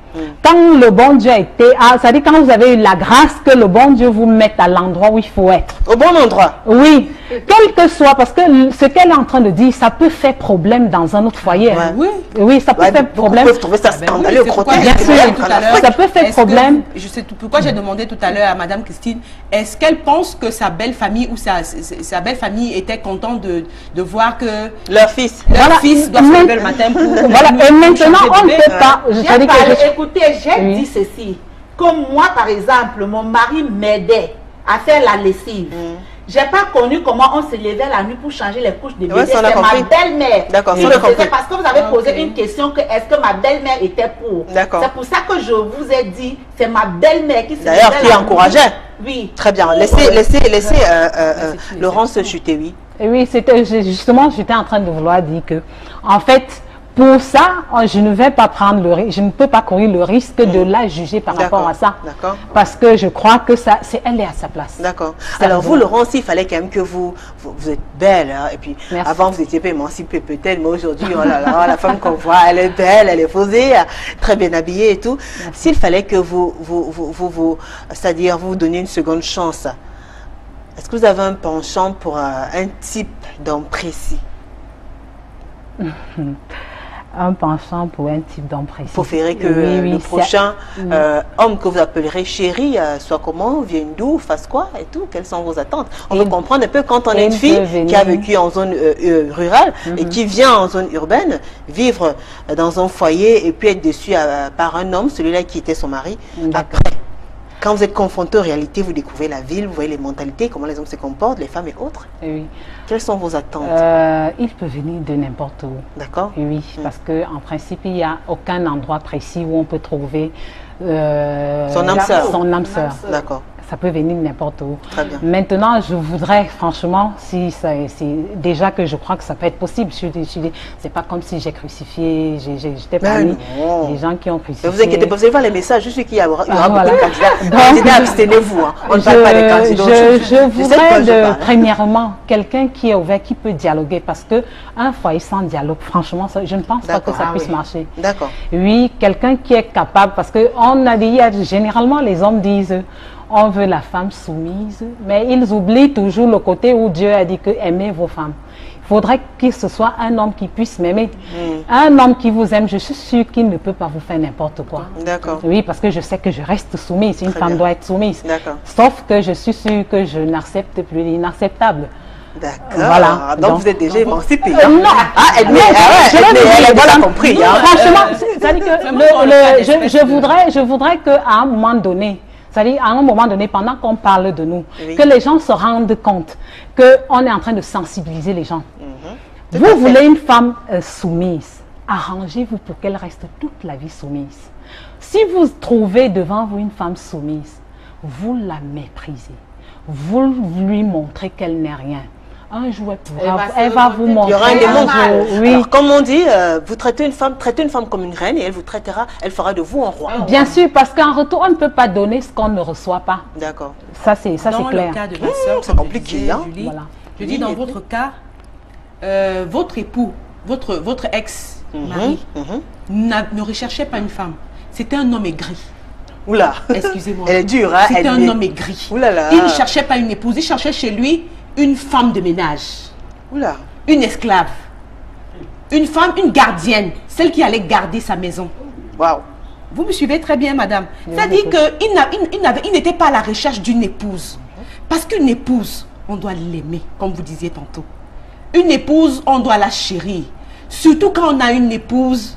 quand le bon Dieu a été, ah, c'est-à-dire quand vous avez eu la grâce que le bon Dieu vous mette à l'endroit où il faut être. Au bon endroit. Oui, quel que soit, parce que ce qu'elle est en train de dire, ça peut faire problème dans un autre foyer. Ouais. Oui. Oui, ça peut Ouais, faire beaucoup problème. peuvent trouver ça Ah ben scandaleux, oui, c'est pourquoi grotesque. j'ai Bien demandé sûr, tout à l'heure, ça peut faire est-ce que problème. vous- je sais tout- pourquoi j'ai demandé tout à l'heure à Madame Christine, est-ce qu'elle pense que sa belle famille ou sa, sa, sa belle famille était contente de, de voir que Leur fils. leur Voilà. fils doit se Mais- lever le matin pour... Voilà, et pour maintenant changer on ne bébé? peut pas. J'ai C'est-à-dire que parlé- je- écoutez, j'ai Oui. dit ceci. Comme moi, par exemple, mon mari m'aidait à faire la lessive. J'ai pas connu comment on se levait la nuit pour changer les couches de bébé. Ouais, ça, on a C'est ma compris. belle-mère. D'accord, qui ça, on le a compris. faisait parce que vous avez Ah, posé ok. une question que est-ce que ma belle-mère était pour. D'accord. C'est pour ça que je vous ai dit, c'est ma belle-mère qui se D'ailleurs, levait qui la nuit. encourageait. Oui. Très bien. Laissez, laissez, laissez euh, euh, euh, c'est une Laurence chuter, oui. Et oui, c'était justement, j'étais en train de vouloir dire que, en fait, pour ça, je ne vais pas prendre le risque, je ne peux pas courir le risque de la juger par rapport D'accord, à ça. d'accord. Parce que je crois que ça, c'est elle est à sa place. D'accord. Ça Alors va. vous, Laurence, il fallait quand même que vous, vous, vous êtes belle, hein, et puis Merci. avant vous étiez pas émancipée peut-être, mais aujourd'hui, oh là là, la femme qu'on voit, elle est belle, elle est posée, euh, très bien habillée et tout. S'il fallait que vous, vous, vous, vous, vous- c'est-à-dire vous donniez une seconde chance, est-ce que vous avez un penchant pour euh, un type d'homme précis? Un penchant pour un type d'homme précis. Vous préférez que Oui, euh, oui, le c'est- prochain euh, homme que vous appellerez chéri euh, soit comment, vienne d'où, fasse quoi et tout? Quelles sont vos attentes? On veut Il- comprendre un peu quand on est il une fille peut venir. qui a vécu en zone euh, euh, rurale et qui vient en zone urbaine, vivre euh, dans un foyer et puis être déçue euh, par un homme, celui-là qui était son mari. D'accord. Après, quand vous êtes confronté aux réalités, vous découvrez la ville, vous voyez les mentalités, comment les hommes se comportent, les femmes et autres. Eh oui. Quelles sont vos attentes? Euh, il peut venir de n'importe où. D'accord? Eh oui, parce que en principe, il n'y a aucun endroit précis où on peut trouver euh, Son âme la- sœur. son âme sœur. D'accord. ça peut venir n'importe où. Très bien. Maintenant, je voudrais, franchement, si c'est déjà que je crois que ça peut être possible. Je, je, je, c'est pas comme si j'ai crucifié, j'étais parmi les gens qui ont crucifié. Ne vous inquiétez pas, vous allez voir les messages, je sais qu'il y aura, il y aura Ah, beaucoup voilà. de candidats. Candidats, abstenez-vous. Hein. On ne parle pas des candidats. Je, je, je sais voudrais, de, de, premièrement, quelqu'un qui est ouvert, qui peut dialoguer, parce que un foyer sans dialogue, franchement, ça, je ne pense pas que ça ah, puisse oui. marcher. D'accord. Oui, quelqu'un qui est capable, parce que on a dit, généralement les hommes disent, on veut la femme soumise, mais ils oublient toujours le côté où Dieu a dit que aimez vos femmes. Il faudrait que ce soit un homme qui puisse m'aimer. Mm. Un homme qui vous aime, je suis sûre qu'il ne peut pas vous faire n'importe quoi. D'accord. Oui, parce que je sais que je reste soumise. Une Très femme bien. doit être soumise. D'accord. Sauf que je suis sûre que je n'accepte plus l'inacceptable. D'accord. Voilà. Donc, Donc, vous êtes déjà émancipé. Euh, non. Ah, elle Mais je- je l'ai dit, elle a déjà voilà. compris. Non, Hein. Franchement, c'est-à-dire que Vraiment, le- dans le le- cas je, d'espèce je de- voudrais, je voudrais qu'à un moment donné, c'est-à-dire à un moment donné, pendant qu'on parle de nous, Oui. que les gens se rendent compte qu'on est en train de sensibiliser les gens. Tout à Vous fait. voulez une femme euh, soumise, arrangez-vous pour qu'elle reste toute la vie soumise. Si vous trouvez devant vous une femme soumise, vous la méprisez, vous lui montrez qu'elle n'est rien. Un jour, elle, pourra- Elle va elle se va remonter. vous Il y montrer. aura un démon. jour, oui. Alors, comme on dit, euh, vous traitez une femme, traitez une femme comme une reine et elle vous traitera, elle fera de vous un roi. Bien sûr, parce qu'en retour, on ne peut pas donner ce qu'on ne reçoit pas. D'accord. Ça, c'est ça, c'est Dans clair. le cas de ma soeur, c'est compliqué, hein. Julie, Voilà. je dis dans Oui. votre cas, euh, votre époux, votre, votre ex-mari, Mhm. n'a- ne recherchait pas une femme. C'était un homme aigri. Oula. Excusez-moi. Elle est dure, hein. C'était elle un est- homme aigri. Ouh là là. Il ne cherchait pas une épouse, il cherchait chez lui une femme de ménage, Oula. une esclave, une femme, une gardienne, celle qui allait garder sa maison. Waouh. Vous me suivez très bien, madame. Bien, C'est-à-dire d'accord. qu'il n'a- il- il n'avait- il n'était pas à la recherche d'une épouse. Parce qu'une épouse, on doit l'aimer, comme vous disiez tantôt. Une épouse, on doit la chérir. Surtout quand on a une épouse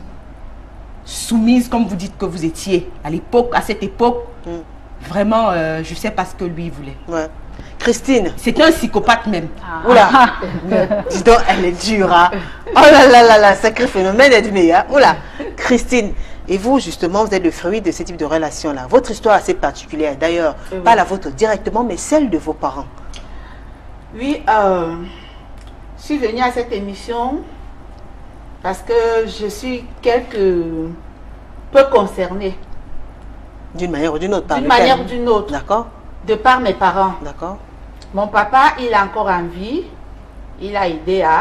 soumise, comme vous dites que vous étiez à l'époque, à cette époque. Vraiment, euh, je ne sais pas ce que lui voulait. Ouais. Christine. C'était un psychopathe même. Oula. Dis donc, elle est dure. Hein. Oh là là là là, sacré phénomène Edmé. Hein. Oula. Christine. Et vous, justement, vous êtes le fruit de ce type de relation-là. Votre histoire est assez particulière. D'ailleurs, Oui. pas la vôtre directement, mais celle de vos parents. Oui, euh, je suis venue à cette émission parce que je suis quelque peu concernée, D'une manière ou d'une autre. par d'une lequel? manière ou d'une autre, D'accord. de par mes parents. D'accord. Mon papa, il est encore en vie, il a aidé à...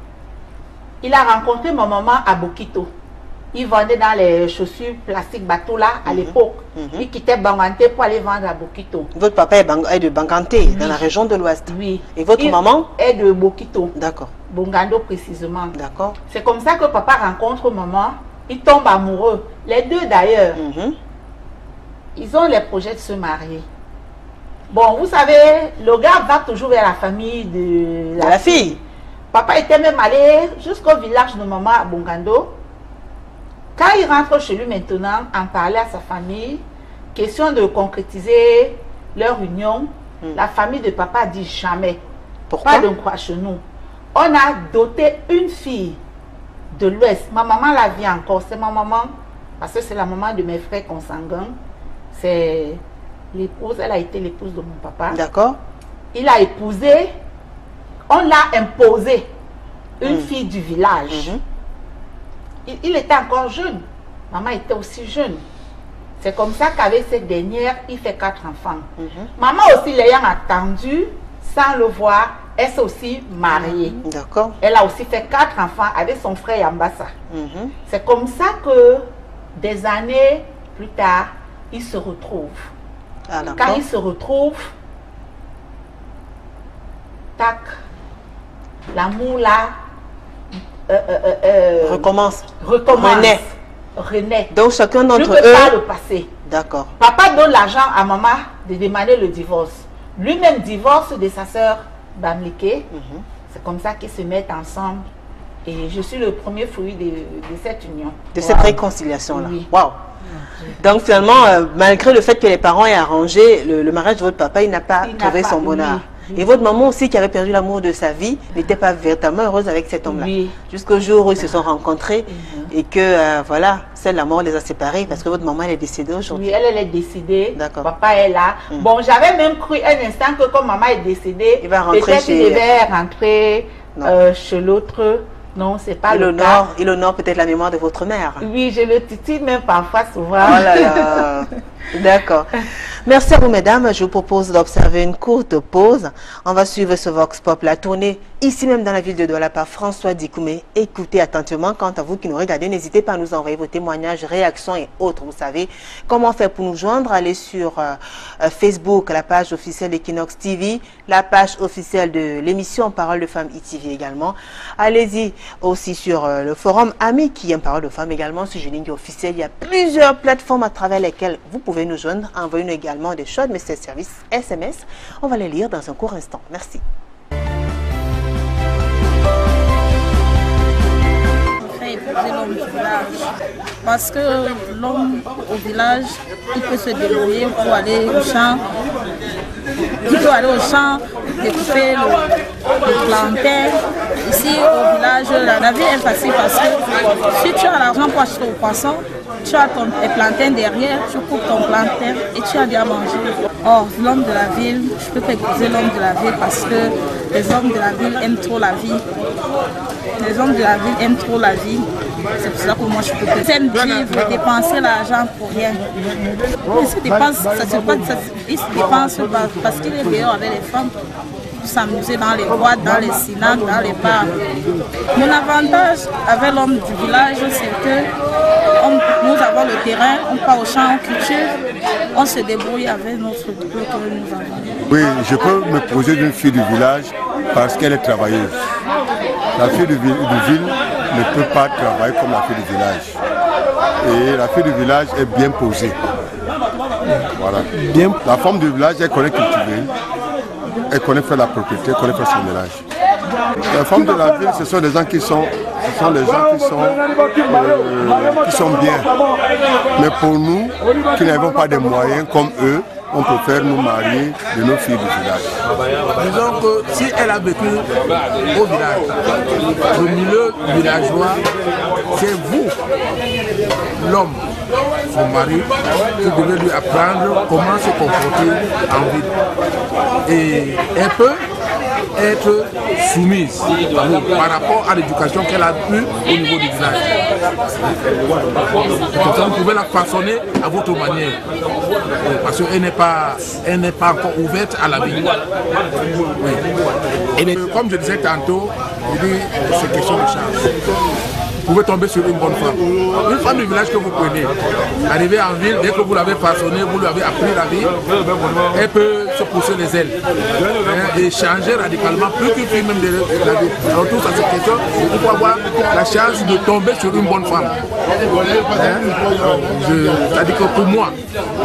Il a rencontré mon maman à Bokito. Il vendait dans les chaussures plastiques bateau là à l'époque. Mhm. Il quittait Banganté pour aller vendre à Bokito. Votre papa est, bang- est de Banganté, dans la région de l'Ouest. Oui. Et votre Il maman? est de Bokito, D'accord. Bongando précisément. D'accord. C'est comme ça que papa rencontre maman. Il tombe amoureux. Les deux d'ailleurs, Mhm. ils ont les projets de se marier. Bon, vous savez, le gars va toujours vers la famille de La fille. Papa était même allé jusqu'au village de maman à Bongando. Quand il rentre chez lui maintenant, en parler à sa famille, question de concrétiser leur union, Mm. la famille de papa dit jamais. Pourquoi? Pas de croix chez nous. On a doté une fille de l'Ouest. Ma maman la vit encore. C'est ma maman, parce que c'est la maman de mes frères consanguins. C'est l'épouse, elle a été l'épouse de mon papa. D'accord. Il a épousé, on l'a imposé, une Mm. fille du village. Mhm. il, il était encore jeune. Maman était aussi jeune. C'est comme ça qu'avec cette dernière, il fait quatre enfants. Mhm. Maman aussi, l'ayant attendu, sans le voir, elle s'est aussi mariée. D'accord. Elle a aussi fait quatre enfants avec son frère Yambassa. Mhm. C'est comme ça que des années plus tard, ils se retrouvent. Ah, Quand d'accord. ils se retrouvent, tac, l'amour là euh, euh, euh, euh, Recommence. recommence. Renaît. Renaît. Donc chacun Je ne d'entre peux pas eux. le passer. D'accord. Papa donne l'argent à maman de demander le divorce. Lui-même divorce de sa sœur Bamlike. Mhm. C'est comme ça qu'ils se mettent ensemble. Et je suis le premier fruit de, de cette union. De cette Wow. réconciliation-là. Oui. Waouh. Donc finalement, euh, malgré le fait que les parents aient arrangé le, le mariage de votre papa, il n'a pas Il n'a trouvé pas- son bonheur. oui. Et votre maman aussi, qui avait perdu l'amour de sa vie, n'était pas véritablement heureuse avec cet homme-là. Oui. Jusqu'au jour où ils se sont rencontrés mm-hmm. et que, euh, voilà, celle la mort les a séparés parce que votre maman, elle est décédée aujourd'hui. Oui, elle, elle est décédée. D'accord. Papa est là. Mm. Bon, j'avais même cru un instant que comme maman est décédée, il va rentrer chez... il devait rentrer euh, chez l'autre. Non, c'est pas il le honore, cas. Il honore peut-être la mémoire de votre mère. Oui, je le titille même parfois souvent. Oh là là. D'accord. Merci à vous, mesdames. Je vous propose d'observer une courte pause. On va suivre ce Vox Pop, la tournée ici même dans la ville de Douala par François Dikoumé. Écoutez attentivement. Quant à vous qui nous regardez, n'hésitez pas à nous envoyer vos témoignages, réactions et autres. Vous savez comment faire pour nous joindre. Allez sur euh, Facebook, la page officielle Equinox T V, la page officielle de l'émission Parole de Femmes I T V également. Allez-y aussi sur euh, le forum Ami qui aime Parole de Femmes également sur Génie officiel. Il y a plusieurs plateformes à travers lesquelles vous pouvez nous joindre. Envoyez-nous également des short messages service S M S. On va les lire dans un court instant. Merci. L'homme du village. Parce que l'homme au village, il peut se débrouiller pour aller au champ. Il peut aller au champ, découper le, le plantain. Ici au village, la, la vie est facile parce que si tu as l'argent pour acheter au poisson, tu as ton plantain derrière, tu coupes ton plantain et tu as bien mangé. Or, l'homme de la ville, je peux t'épouser l'homme de la ville parce que les hommes de la ville aiment trop la vie. Les hommes de la ville aiment trop la vie. C'est pour ça que moi je peux te faire vivre, dépenser l'argent pour rien. Ils se dépensent, ça se passe, ça, ils se dépensent parce qu'il est dehors avec les femmes. S'amuser dans les boîtes, dans les synagogues, dans les bars. Mon avantage avec l'homme du village, c'est que on, nous avons le terrain, on part au champ, on culture, on se débrouille avec notre boulot que nous avons. Oui, je peux me poser d'une fille du village parce qu'elle est travailleuse. La fille du, du ville ne peut pas travailler comme la fille du village. Et la fille du village est bien posée. Voilà. Bien. La femme du village, elle connaît cultiver. Elle connaît faire la propriété, elle connaît faire son ménage. Les femmes de la ville, ce sont des gens qui sont, ce sont des gens qui sont, euh, qui sont bien. Mais pour nous, qui n'avons pas de moyens comme eux, on préfère nous marier de nos filles du village. Disons que si elle a vécu au village, au milieu villageois, c'est vous, l'homme, son mari, qui devez lui apprendre comment se comporter en ville. Et elle peut être soumise par rapport à l'éducation qu'elle a eue au niveau du village. Comme ça, vous pouvez la façonner à votre manière. Parce qu'elle n'est pas, elle n'est pas encore ouverte à la vie. Oui. Et bien, comme je disais tantôt, je dis, c'est question de chance. Vous pouvez tomber sur une bonne femme. Une femme du village que vous prenez, arrivée en ville, dès que vous l'avez façonnée, vous lui avez appris la vie, elle peut se pousser les ailes hein, et changer radicalement, plus qu'une fille même de la vie. Alors tout ça c'est question, il faut avoir la chance de tomber sur une bonne femme. Hein? C'est-à-dire que pour moi,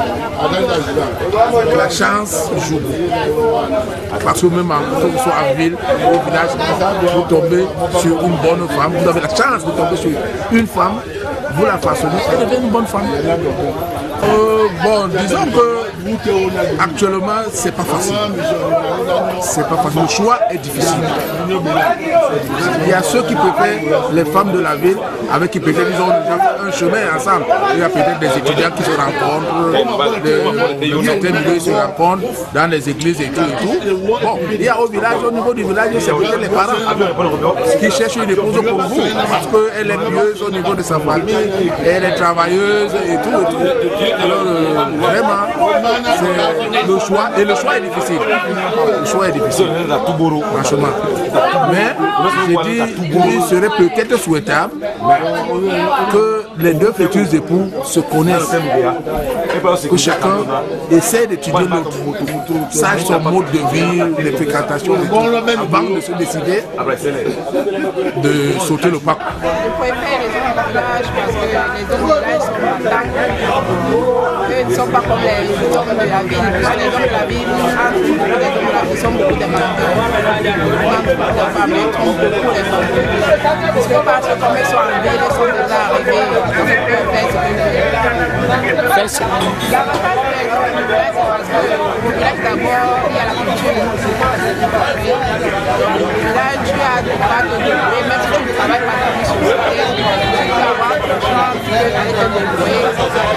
la chance joue. Parce que même en, que vous soyez en ville, au village, vous tombez sur une bonne femme, vous avez la chance de tomber sur une femme, vous la façonnez, elle devient une bonne femme. Euh, bon, disons que actuellement, c'est pas facile. C'est pas facile. Le choix est difficile. Il y a ceux qui préfèrent les femmes de la ville, avec qui peut-être ils ont déjà un chemin ensemble. Il y a peut-être des étudiants qui se rencontrent, des, dans certains milieux ils se rencontrent, dans les églises et tout et tout. Bon, il y a au village, au niveau du village, c'est peut-être les parents qui cherchent une épouse pour vous, parce qu'elle est pieuse au niveau de sa famille, elle est travailleuse et tout. Et tout. Alors euh, vraiment, c'est le choix, et le choix est difficile. Le choix est difficile, franchement. Mais j'ai dit, il serait peut-être souhaitable que les deux futurs époux se connaissent, que chacun essaie d'étudier l'autre, sache son mode de vie, les fréquentations, avant de se décider de sauter le pas. Je préfère les hommes du village parce que les hommes du village sont contents. Eux ne sont pas comme les hommes de la ville. Parce que les hommes de la ville, entre les hommes de la ville sont beaucoup de menteurs. Ils manquent beaucoup de femmes, ils trompent beaucoup de femmes. Parce que parce que comme ils sont en ville, ils sont déjà arrivés, ils peuvent faire ce qu'ils veulent. L'avantage des hommes du village, c'est parce qu'au village d'abord, il y a la culture. village, tu as des droits de débrouiller, même si tu ne travailles pas dans une société, tu peux avoir de l'argent, tu peux aller te débrouiller, et cetera.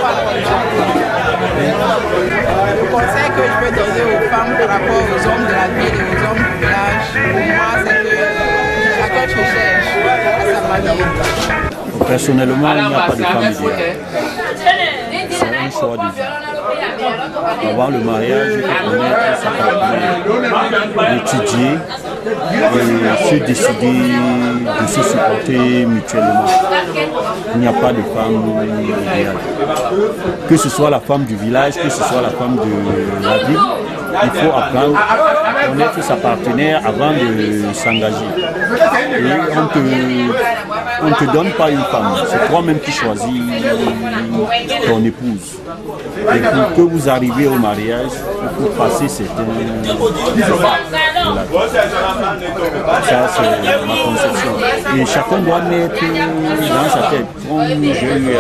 Le conseil que je peux donner aux femmes par rapport aux hommes de la ville et aux hommes du village, pour moi, c'est que chacun se cherche à sa manière. Personnellement, il n'y a pas de femme idéale. C'est un choix de vie. Avant le mariage, il faut connaître sa partenaire, l'étudier et se décider de se supporter mutuellement. Il n'y a pas de femme idéale. Que ce soit la femme du village, que ce soit la femme de la ville, il faut apprendre à connaître sa partenaire avant de s'engager. Et on te, on ne te donne pas une femme, c'est toi-même qui choisis ton épouse. Et pour que vous arriviez au mariage, il faut passer certaines étapes. Ça, c'est ma conception. Et chacun doit mettre dans sa tête, comme je lui ai dit,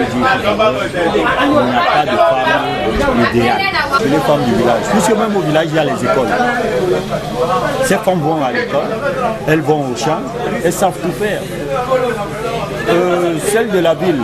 il n'y a pas de femme idéale. C'est les femmes du village. Puisque même au village, il y a les écoles. Ces femmes vont à l'école, elles vont au champ, elles savent tout faire. Euh, celle de la ville,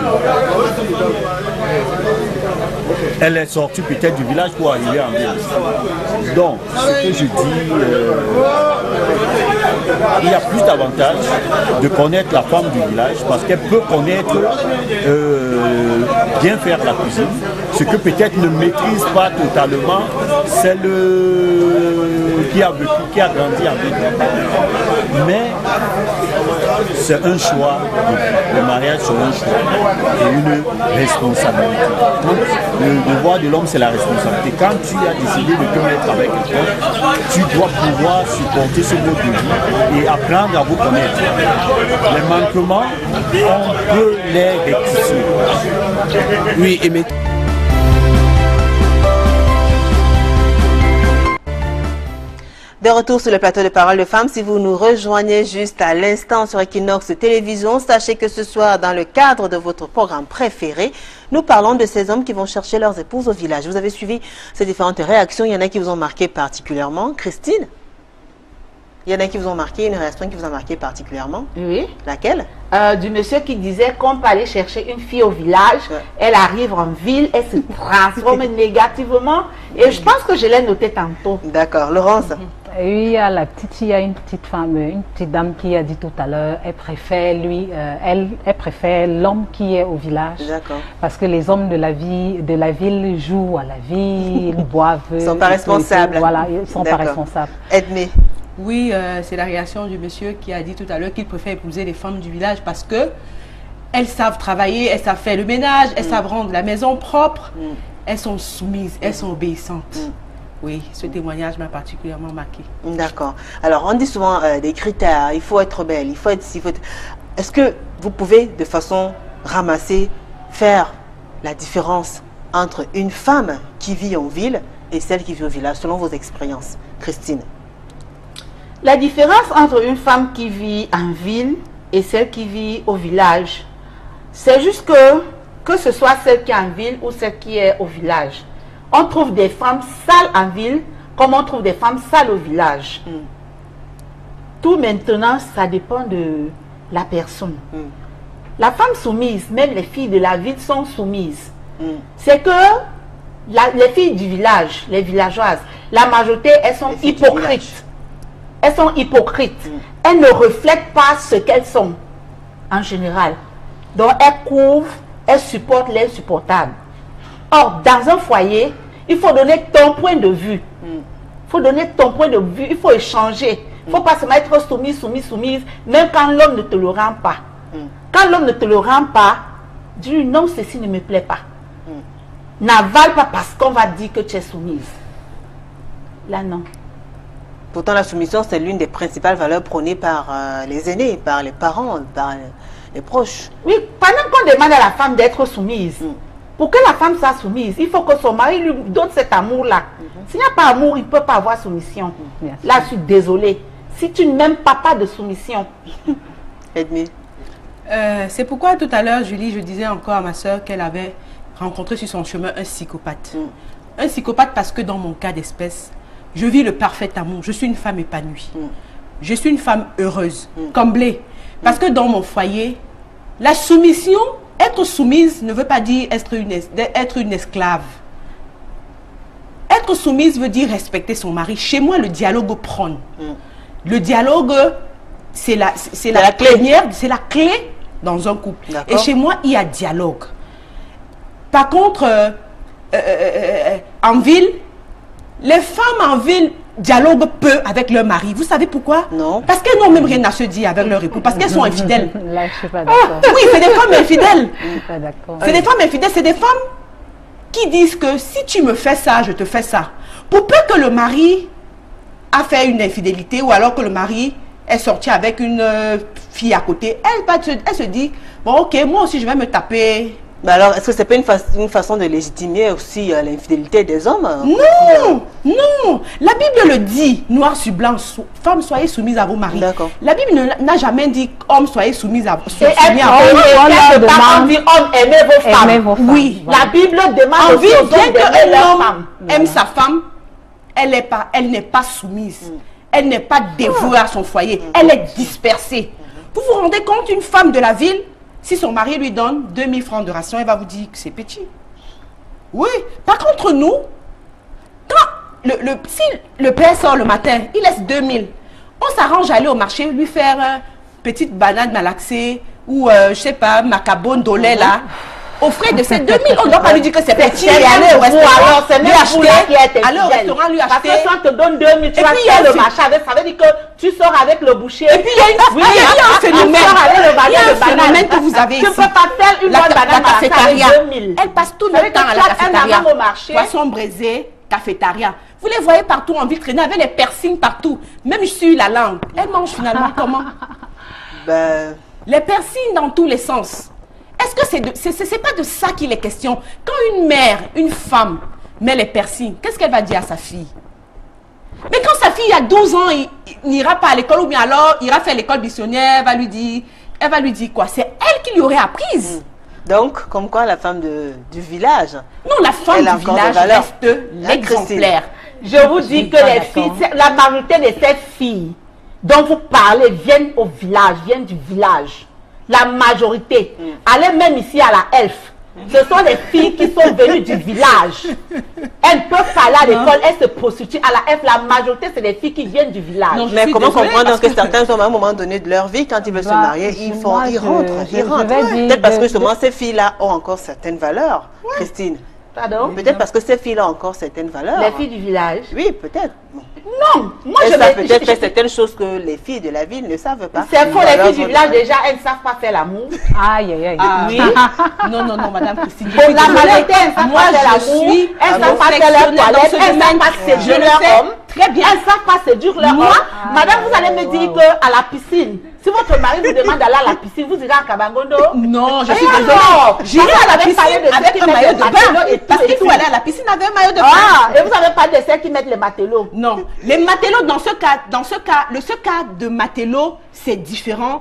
elle est sortie peut-être du village pour arriver en ville. Donc, ce que je dis, euh, il y a plus d'avantages de connaître la femme du village parce qu'elle peut connaître, euh, bien faire la cuisine, ce que peut-être ne maîtrise pas totalement celle qui a vécu, qui a grandi en ville. Mais c'est un choix, le mariage c'est un choix et une responsabilité. Donc, le devoir de l'homme c'est la responsabilité. Quand tu as décidé de te mettre avec quelqu'un, tu dois pouvoir supporter ce mode de vie et apprendre à vous connaître. Les manquements, on peut les rectifier. Oui, et mais... De retour sur le plateau de Parole de Femmes, si vous nous rejoignez juste à l'instant sur Equinox Télévision, sachez que ce soir, dans le cadre de votre programme préféré, nous parlons de ces hommes qui vont chercher leurs épouses au village. Vous avez suivi ces différentes réactions, il y en a qui vous ont marqué particulièrement. Christine, il y en a qui vous ont marqué, une réaction qui vous a marqué particulièrement. Oui. Laquelle? euh, Du monsieur qui disait qu'on peut aller chercher une fille au village, ouais. Elle arrive en ville, elle se transforme négativement. Et je pense que je l'ai noté tantôt. D'accord. Laurence? Oui, il y a la petite, il y a une petite femme, une petite dame qui a dit tout à l'heure, elle préfère lui, euh, elle, elle préfère l'homme qui est au village. D'accord. Parce que les hommes de la vie, de la ville jouent à la vie, ils boivent. Ils ne sont pas responsables. Voilà, ils ne sont pas responsables. Edmé. Oui, euh, c'est la réaction du monsieur qui a dit tout à l'heure qu'il préfère épouser les femmes du village parce que elles savent travailler, elles savent faire le ménage, elles mm. savent rendre la maison propre, mm. elles sont soumises, elles sont obéissantes. Mm. Oui, ce témoignage m'a particulièrement marqué. D'accord. Alors, on dit souvent euh, des critères, il faut être belle, il faut être... Il faut être... Est-ce que vous pouvez, de façon ramassée, faire la différence entre une femme qui vit en ville et celle qui vit au village, selon vos expériences? Christine? La différence entre une femme qui vit en ville et celle qui vit au village, c'est juste que, que ce soit celle qui est en ville ou celle qui est au village, on trouve des femmes sales en ville comme on trouve des femmes sales au village. Mm. Tout maintenant, ça dépend de la personne. Mm. La femme soumise, même les filles de la ville sont soumises. Mm. C'est que la, les filles du village, les villageoises, la majorité, elles sont hypocrites. Elles sont hypocrites. Mm. Elles ne reflètent pas ce qu'elles sont, en général. Donc, elles couvrent, elles supportent l'insupportable. Or, dans un foyer, il faut donner ton point de vue. Il mm. faut donner ton point de vue, il faut échanger. Il ne faut mm. pas se mettre soumise, soumise, soumise, même quand l'homme ne te le rend pas. Mm. Quand l'homme ne te le rend pas, dis-lui non, ceci ne me plaît pas. Mm. N'avale pas parce qu'on va dire que tu es soumise. Là, non. Pourtant, la soumission, c'est l'une des principales valeurs prônées par euh, les aînés, par les parents, par les proches. Oui, pendant qu'on demande à la femme d'être soumise, mm. pour que la femme soit soumise, il faut que son mari lui donne cet amour-là. Mm-hmm. S'il n'y a pas d'amour, il ne peut pas avoir soumission. Mm-hmm. Là, je suis désolée. Si tu n'aimes pas, pas de soumission. Edmé. Euh, c'est pourquoi tout à l'heure, Julie, je disais encore à ma soeur qu'elle avait rencontré sur son chemin un psychopathe. Mm. Un psychopathe parce que dans mon cas d'espèce, je vis le parfait amour. Je suis une femme épanouie. Mm. je suis une femme heureuse, mm. comblée. Parce que dans mon foyer, la soumission, être soumise ne veut pas dire être une, être une esclave. Être soumise veut dire respecter son mari. Chez moi, le dialogue prône. Mm. Le dialogue, c'est la, c'est la, la plénière, c'est la clé dans un couple. Et chez moi, il y a dialogue. Par contre, euh, euh, euh, en ville, les femmes en ville dialoguent peu avec leur mari. Vous savez pourquoi? Non. Parce qu'elles n'ont même rien à se dire avec leur époux. Parce qu'elles sont infidèles. Là, je suis pas d'accord. Ah, oui, c'est des femmes infidèles. Je suis pas d'accord. C'est des femmes infidèles. C'est des femmes qui disent que si tu me fais ça, je te fais ça. Pour peu que le mari a fait une infidélité ou alors que le mari est sorti avec une euh, fille à côté, elle, va se, elle se dit, bon ok, moi aussi je vais me taper. Mais alors, est-ce que c'est pas une, fa une façon de légitimer aussi euh, l'infidélité des hommes? Non, non. La Bible le dit, noir sur blanc, so femmes soyez soumises à vos maris. La Bible n'a jamais dit, hommes soyez soumises à vos femmes. Et elle ne pas dit, hommes aimez vos femmes. Aimez vos femmes. Oui. Voilà. La Bible demande en vie, bien qu'un homme femme. aime sa femme, elle n'est pas, elle n'est pas soumise. Mm. Elle n'est pas dévouée à son foyer. Mm. Elle est dispersée. Mm. Vous vous rendez compte, une femme de la ville, si son mari lui donne deux mille francs de ration, elle va vous dire que c'est petit. Oui. Par contre, nous, quand le, le, si le père sort le matin, il laisse deux mille. On s'arrange à aller au marché, lui faire une petite banane malaxée ou, euh, je sais pas, macabone d'olé mm-hmm. là. Au frais de ces deux mille, on ne doit pas lui dire que c'est petit. Et aller au restaurant, lui acheter. Aller au restaurant, lui acheter. Parce que quand on te donne deux mille, tu vas faire le marché avec. Ça veut dire que tu sors avec le boucher. Et puis il y a, une, oui, il y a un phénomène. Il y a un phénomène que vous avez ici. Tu ne peux pas faire une bonne banane malaxée avec deux mille. Elle passe tout le temps à la cafétéria. Poisson braisé, cafétéria. Vous les voyez partout en ville traîner avec les piercings partout. Même sur la langue. Elle mange finalement comment? Ben... Les piercings dans tous les sens. Est-ce que c'est de, c'est pas de ça qu'il est question? Quand une mère, une femme met les piercings, qu'est-ce qu'elle va dire à sa fille? Mais quand sa fille a douze ans, il n'ira pas à l'école ou bien alors il ira faire l'école missionnaire, elle va lui dire, elle va lui dire quoi? C'est elle qui lui aurait apprise. Donc, comme quoi la femme de, du village? Non, la femme du village reste l'exemplaire. Je vous dis que les filles, la majorité de ces filles dont vous parlez viennent au village, viennent du village. La majorité. Mm. Allez même ici à la Elf. Ce sont les filles qui sont venues du village. Elles peuvent pas aller à l'école, elles se prostituent. À la Elf, la majorité, c'est les filles qui viennent du village. Non, mais comment comprendre que, que certains sont à un moment donné de leur vie, quand ils veulent bah, se marier, ils, font, ils rentrent. Je, ils rentrent. Peut-être parce que justement, ces filles-là ont encore certaines valeurs. Ouais. Christine. Pardon? Peut-être parce que ces filles-là ont encore certaines valeurs. Les filles du village? Oui, peut-être. Bon. Non, moi elles je savent peut-être faire certaines choses que les filles de la ville ne savent pas. C'est faux, les filles du village déjà, elles ne savent pas faire l'amour. Aïe, aïe, aïe. Ah, oui. Non, non, non, madame Christine. Pour la majorité, elles ne savent pas faire l'amour. Elles ne savent pas faire leur toilette. Elles ne savent pas séduire leur homme. Très bien. Elles ne savent pas séduire leur homme. Madame, vous allez me dire qu'à la piscine, si votre mari vous demande d'aller à la piscine, vous irez à Kabangondo? Non, je suis désolée. J'irai à la piscine avec un maillot de bain. Parce qu'il faut aller à la piscine avec un maillot de bain. Ah, et vous n'avez pas de celles qui mettent les matelots? Non. Les matelots, dans ce cas, dans ce cas, le ce cas de matelot, c'est différent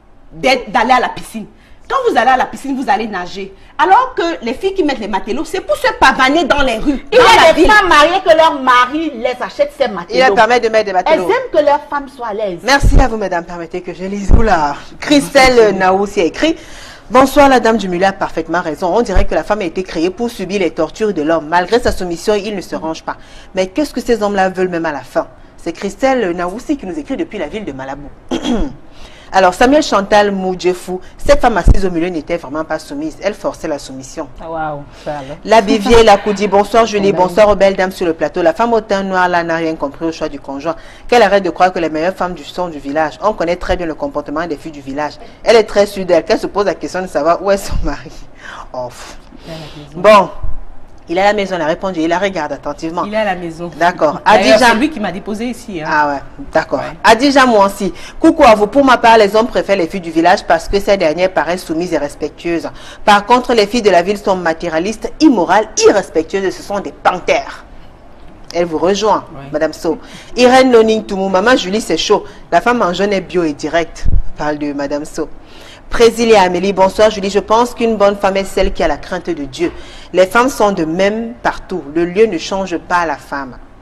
d'aller à la piscine. Quand vous allez à la piscine, vous allez nager. Alors que les filles qui mettent les matelots, c'est pour se pavaner dans les rues. Il y a des femmes mariées que leur mari les achète ces matelots. Il leur permet de mettre des matelots. Elles aiment que leurs femmes soient à l'aise. Merci à vous, mesdames. Permettez que je lise. Oula. Christelle Naoussi a écrit: bonsoir, la dame du Mulet a parfaitement raison. On dirait que la femme a été créée pour subir les tortures de l'homme. Malgré sa soumission, il ne se range pas. Mais qu'est-ce que ces hommes-là veulent même à la fin? C'est Christelle Naoussi qui nous écrit depuis la ville de Malabo. Alors, Samuel Chantal Moudjefou, cette femme assise au milieu n'était vraiment pas soumise. Elle forçait la soumission. Wow, ça alors. La Bivier, la Koudi, bonsoir Julie, bonsoir aux belles dames sur le plateau. La femme au teint noir là n'a rien compris au choix du conjoint. Qu'elle arrête de croire que les meilleures femmes du sont du village. On connaît très bien le comportement des filles du village. Elle est très sûre d'elle, qu'elle se pose la question de savoir où est son mari. Oh. Bon. Il est à la maison, elle a répondu, il la regarde attentivement. Il est à la maison. D'accord. C'est lui qui m'a déposé ici. Hein. Ah ouais, d'accord. Ouais. Adija Mouansi, coucou à vous. Pour ma part, les hommes préfèrent les filles du village parce que ces dernières paraissent soumises et respectueuses. Par contre, les filles de la ville sont matérialistes, immorales, irrespectueuses et ce sont des panthères. Elle vous rejoint, ouais. Madame So. Irène Loning Toumou, maman Julie, c'est chaud. La femme en jaune est bio et directe. Parle de Madame So. Présilia Amélie, bonsoir Julie. Je pense qu'une bonne femme est celle qui a la crainte de Dieu. Les femmes sont de même partout. Le lieu ne change pas la femme.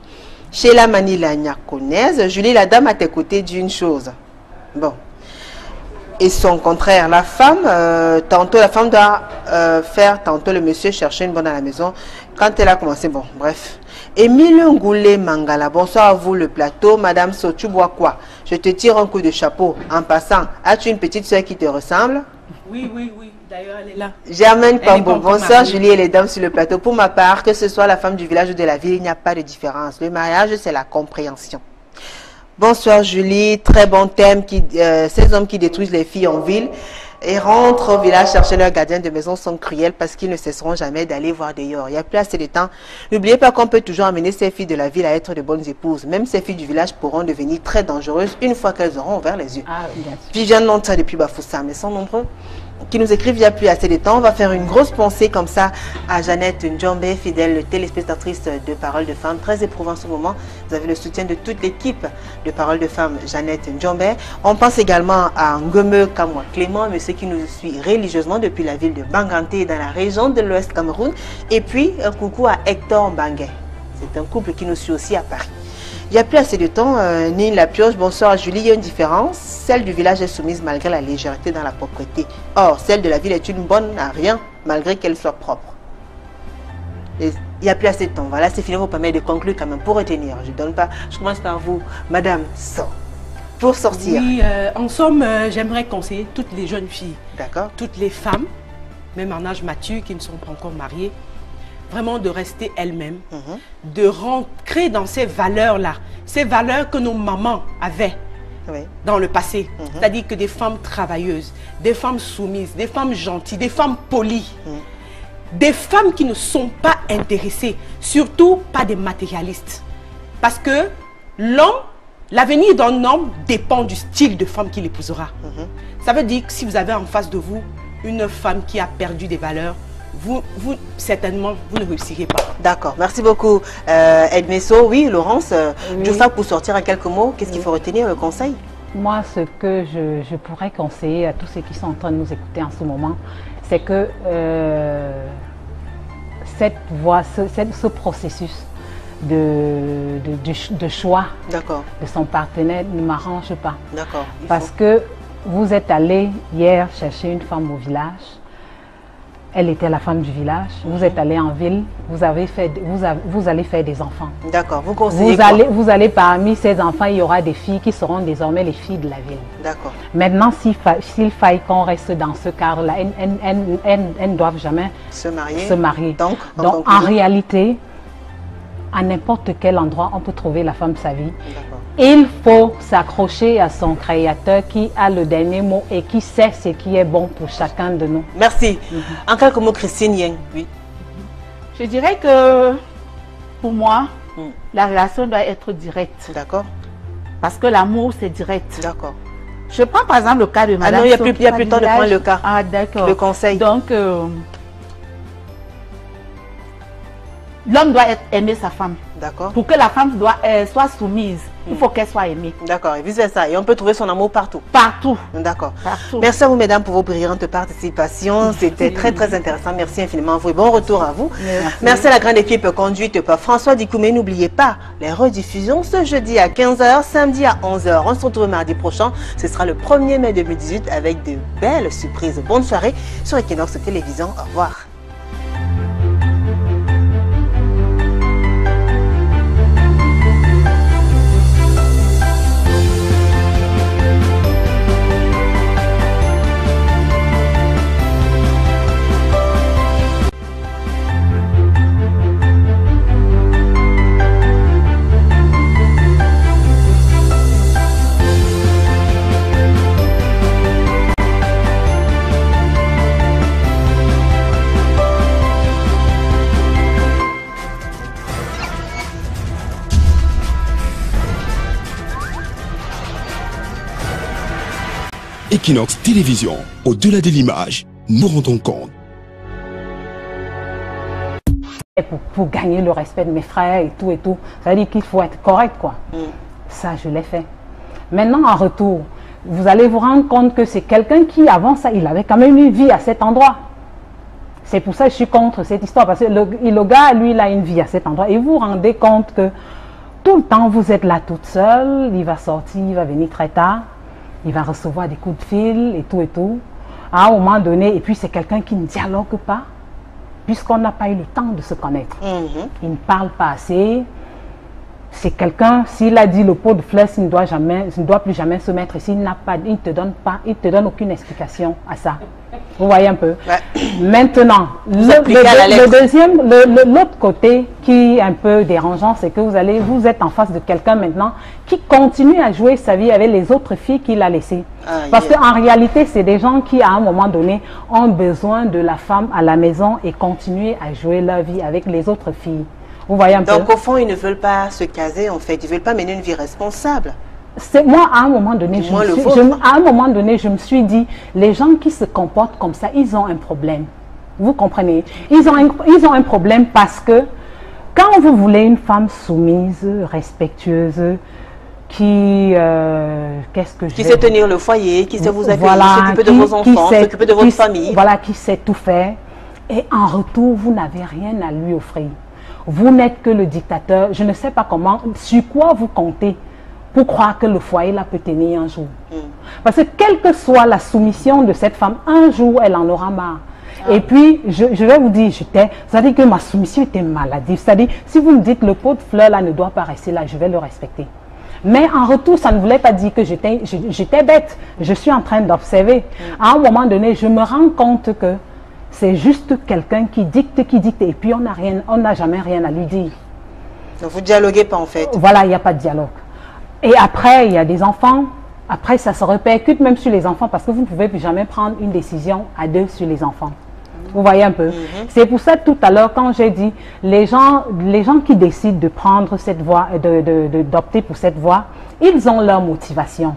Chez la Manila Nyakonaise, Julie, la dame à tes côtés d'une chose. Bon. Et son contraire, la femme, euh, tantôt la femme doit euh, faire, tantôt le monsieur chercher une bonne à la maison. Quand elle a commencé, bon, bref. Émile Ngoulé Mangala, bonsoir à vous le plateau. Madame So, tu bois quoi? Je te tire un coup de chapeau. En passant, as-tu une petite soeur qui te ressemble? Oui, oui, oui. D'ailleurs, elle est là. Germaine Pambo, bonsoir mariée. Julie et les dames sur le plateau. Pour ma part, que ce soit la femme du village ou de la ville, il n'y a pas de différence. Le mariage, c'est la compréhension. Bonsoir Julie, très bon thème. Qui, euh, ces hommes qui détruisent les filles en ville et rentrent au village chercher leurs gardiens de maison sont cruels parce qu'ils ne cesseront jamais d'aller voir dehors. Il n'y a plus assez de temps. N'oubliez pas qu'on peut toujours amener ces filles de la ville à être de bonnes épouses. Même ces filles du village pourront devenir très dangereuses une fois qu'elles auront ouvert les yeux. Ah, bien sûr. Viviane Nanta depuis Bafoussa, mais sont nombreux qui nous écrivent il n'y a plus assez de temps. On va faire une grosse pensée comme ça à Jeannette Ndjombe, fidèle téléspectatrice de Parole de Femmes. Très éprouvant en ce moment. Vous avez le soutien de toute l'équipe de Parole de Femmes, Jeannette Ndjombe. On pense également à Ngome Kamwa Clément, monsieur qui nous suit religieusement depuis la ville de Banganté dans la région de l'Ouest Cameroun. Et puis un coucou à Hector Mbangue. C'est un couple qui nous suit aussi à Paris. Il n'y a plus assez de temps, euh, ni la pioche. Bonsoir à Julie, il y a une différence. Celle du village est soumise malgré la légèreté dans la propreté. Or, celle de la ville est une bonne à rien, malgré qu'elle soit propre. Et il n'y a plus assez de temps. Voilà, c'est fini, vous permet de conclure quand même pour retenir. Je donne pas. Je commence par vous, Madame So. Pour sortir. Oui, euh, en somme, euh, j'aimerais conseiller toutes les jeunes filles, d'accord, toutes les femmes, même en âge mature, qui ne sont pas encore mariées, vraiment de rester elles-mêmes, mm-hmm. de rentrer dans ces valeurs-là, ces valeurs que nos mamans avaient oui. dans le passé. Mm-hmm. C'est-à-dire que des femmes travailleuses, des femmes soumises, des femmes gentilles, des femmes polies, mm. des femmes qui ne sont pas intéressées, surtout pas des matérialistes. Parce que l'homme, l'avenir d'un homme dépend du style de femme qu'il épousera. Mm-hmm. Ça veut dire que si vous avez en face de vous une femme qui a perdu des valeurs, Vous, vous, certainement, vous ne réussirez pas. D'accord. Merci beaucoup, euh, Edmesso. Oui, Laurence, euh, oui. Djoufak, pour sortir en quelques mots, qu'est-ce qu'il faut retenir, le conseil? Moi, ce que je, je pourrais conseiller à tous ceux qui sont en train de nous écouter en ce moment, c'est que euh, cette voie, ce, cette, ce processus de, de, de, de choix de son partenaire ne m'arrange pas. D'accord. Parce faut... que vous êtes allé hier chercher une femme au village. Elle était la femme du village. Vous êtes allé en ville. Vous avez fait, vous, avez, vous allez faire des enfants. D'accord. Vous conseillez vous allez, vous allez parmi ces enfants, il y aura des filles qui seront désormais les filles de la ville. D'accord. Maintenant, s'il fa, s'il faille qu'on reste dans ce cadre-là, elles, elles, elles, elles, elles ne doivent jamais se marier. Se marier. Donc, Donc en réalité, à n'importe quel endroit, on peut trouver la femme de sa vie. Il faut s'accrocher à son créateur qui a le dernier mot et qui sait ce qui est bon pour chacun de nous. Merci. Mm-hmm. En quelques mots, Christine Yang, oui. Je dirais que pour moi, mm. la relation doit être directe. D'accord. Parce que l'amour, c'est direct. D'accord. Je prends par exemple le cas de Madame. Ah non, il n'y a plus, y a plus de temps de prendre le cas. Ah d'accord. Le conseil. Donc, euh, l'homme doit être, aimer sa femme. D'accord. Pour que la femme doit, euh, soit soumise, mm. il faut qu'elle soit aimée. D'accord, et vice versa. Et on peut trouver son amour partout. Partout. D'accord. Merci à vous, mesdames, pour vos brillantes participations. C'était très, très intéressant. Merci infiniment à vous et bon retour à vous. Merci, Merci à la grande équipe conduite par François Dikoumé. N'oubliez pas les rediffusions ce jeudi à quinze heures, samedi à onze heures. On se retrouve mardi prochain. Ce sera le premier mai deux mille dix-huit avec de belles surprises. Bonne soirée sur Equinox Télévision. Au revoir. Equinox Télévision, au-delà de l'image, nous rendons compte. Pour, pour gagner le respect de mes frères et tout et tout, ça veut dire qu'il faut être correct, quoi. Mm. Ça, je l'ai fait. Maintenant, en retour, vous allez vous rendre compte que c'est quelqu'un qui, avant ça, il avait quand même une vie à cet endroit. C'est pour ça que je suis contre cette histoire, parce que le, le gars, lui, il a une vie à cet endroit. Et vous vous rendez compte que tout le temps, vous êtes là toute seule, il va sortir, il va venir très tard, il va recevoir des coups de fil et tout et tout. À un moment donné, et puis c'est quelqu'un qui ne dialogue pas, puisqu'on n'a pas eu le temps de se connaître. Mm-hmm. Il ne parle pas assez. C'est quelqu'un, s'il a dit le pot de fleurs, il ne doit jamais, il ne doit plus jamais se mettre, s'il n'a pas, il ne te donne pas, il te donne aucune explication à ça. Vous voyez un peu. Ouais. Maintenant, le, le, le deuxième, l'autre côté qui est un peu dérangeant, c'est que vous allez, vous êtes en face de quelqu'un maintenant qui continue à jouer sa vie avec les autres filles qu'il a laissées. Ah, Parce yeah. qu'en réalité, c'est des gens qui, à un moment donné, ont besoin de la femme à la maison et continuent à jouer leur vie avec les autres filles. Vous voyez un Donc, peu. au fond, ils ne veulent pas se caser, en fait. Ils ne veulent pas mener une vie responsable. Moi, à un moment donné, je me suis, je, à un moment donné, je me suis dit, les gens qui se comportent comme ça, ils ont un problème. Vous comprenez? Ils ont un, ils ont un problème parce que quand vous voulez une femme soumise, respectueuse, qui, euh, qu'est-ce que je Qui sait tenir le foyer, qui sait vous accueillir, voilà, s'occuper de vos enfants, s'occuper de votre famille. Voilà, qui sait tout faire. Et en retour, vous n'avez rien à lui offrir. Vous n'êtes que le dictateur. Je ne sais pas comment, sur quoi vous comptez pour croire que le foyer là peut tenir un jour. Mm. Parce que quelle que soit la soumission de cette femme, un jour, elle en aura marre. Ah. Et puis, je, je vais vous dire, c'est-à-dire que ma soumission était maladive. C'est-à-dire, si vous me dites le pot de fleurs là ne doit pas rester là, je vais le respecter. Mais en retour, ça ne voulait pas dire que j'étais bête. Je suis en train d'observer. Mm. À un moment donné, je me rends compte que c'est juste quelqu'un qui dicte, qui dicte, et puis on n'a rien, on n'a jamais rien à lui dire. Donc vous ne dialoguez pas en fait. Voilà, il n'y a pas de dialogue. Et après, il y a des enfants. Après, ça se répercute même sur les enfants parce que vous ne pouvez plus jamais prendre une décision à deux sur les enfants. Vous voyez un peu. Mm-hmm. C'est pour ça tout à l'heure, quand j'ai dit, les gens, les gens qui décident de prendre cette voie, de, de, de, d'opter pour cette voie, ils ont leur motivation.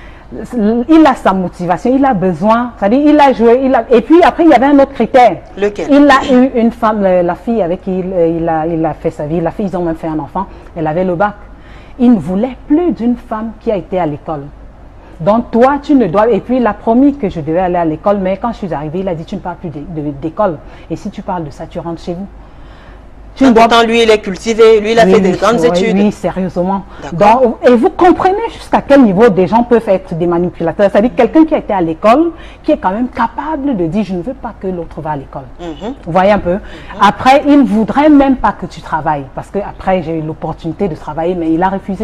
Il a sa motivation, il a besoin, c'est-à-dire il a joué, il a... et puis après il y avait un autre critère. Lequel? Il a eu une femme, la fille avec qui il, il, a, il a fait sa vie, la fille, ils ont même fait un enfant, elle avait le bac. Il ne voulait plus d'une femme qui a été à l'école. Donc toi, tu ne dois... Et puis il a promis que je devais aller à l'école, mais quand je suis arrivée, il a dit tu ne parles plus d'école. Et si tu parles de ça, tu rentres chez vous. Tu dois... Pourtant, lui, il est cultivé, lui, il a oui, fait des grandes oui, études. Oui, sérieusement. Donc, et vous comprenez jusqu'à quel niveau des gens peuvent être des manipulateurs. C'est-à-dire quelqu'un qui a été à l'école, qui est quand même capable de dire, je ne veux pas que l'autre va à l'école. Mm-hmm. Vous voyez un peu. Mm-hmm. Après, il ne voudrait même pas que tu travailles. Parce que après, j'ai eu l'opportunité de travailler, mais il a refusé.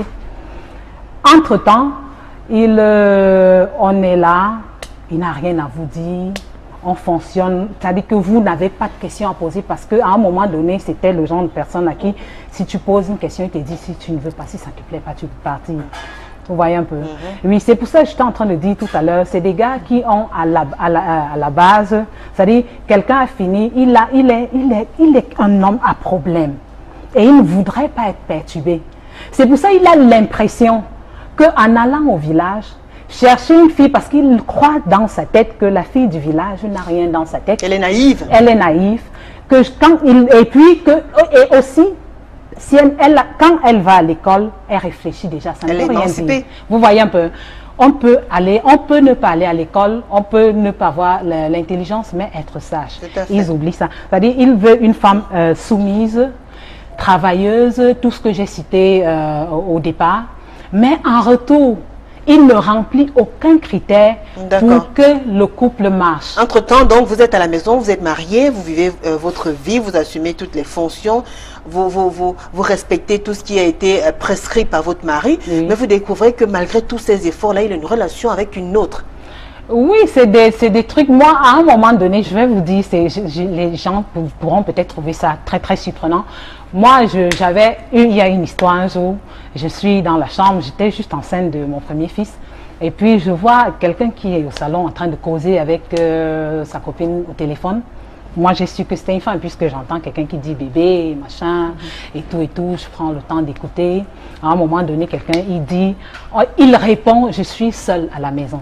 Entre-temps, il, euh, on est là, il n'a rien à vous dire. On fonctionne, c'est-à-dire que vous n'avez pas de questions à poser parce qu'à un moment donné, c'était le genre de personne à qui, si tu poses une question, il te dit si tu ne veux pas, si ça ne te plaît pas, tu peux partir. Vous voyez un peu. Mm-hmm. Oui, c'est pour ça que j'étais en train de dire tout à l'heure, c'est des gars qui ont à la, à la, à la base, c'est-à-dire quelqu'un a fini, il, a, il, est, il, est, il est un homme à problème et il ne voudrait pas être perturbé. C'est pour ça qu'il a l'impression qu'en allant au village, chercher une fille parce qu'il croit dans sa tête que la fille du village n'a rien dans sa tête. Elle est naïve. Elle est naïve. Que quand il, et puis, que, et aussi, si elle, elle, quand elle va à l'école, elle réfléchit déjà. Ça elle ne est peut rien émancipée. dire. Vous voyez un peu. On peut aller, on peut ne pas aller à l'école, on peut ne pas avoir l'intelligence, mais être sage. Ils oublient ça. C'est-à-dire, il veut une femme euh, soumise, travailleuse, tout ce que j'ai cité euh, au départ. Mais en retour, il ne remplit aucun critère pour que le couple marche. Entre-temps, donc, vous êtes à la maison, vous êtes marié, vous vivez euh, votre vie, vous assumez toutes les fonctions, vous, vous, vous, vous respectez tout ce qui a été euh, prescrit par votre mari, oui. Mais vous découvrez que malgré tous ces efforts-là, il a une relation avec une autre. Oui, c'est des, des trucs. Moi, à un moment donné, je vais vous dire, je, je, les gens pourront peut-être trouver ça très, très surprenant. Moi, j'avais, il y a une histoire un jour, je suis dans la chambre, j'étais juste enceinte de mon premier fils. Et puis, je vois quelqu'un qui est au salon en train de causer avec euh, sa copine au téléphone. Moi, j'ai su que c'était une femme, puisque j'entends quelqu'un qui dit bébé, machin, et tout et tout. Je prends le temps d'écouter. À un moment donné, quelqu'un, il dit, oh, il répond, je suis seule à la maison.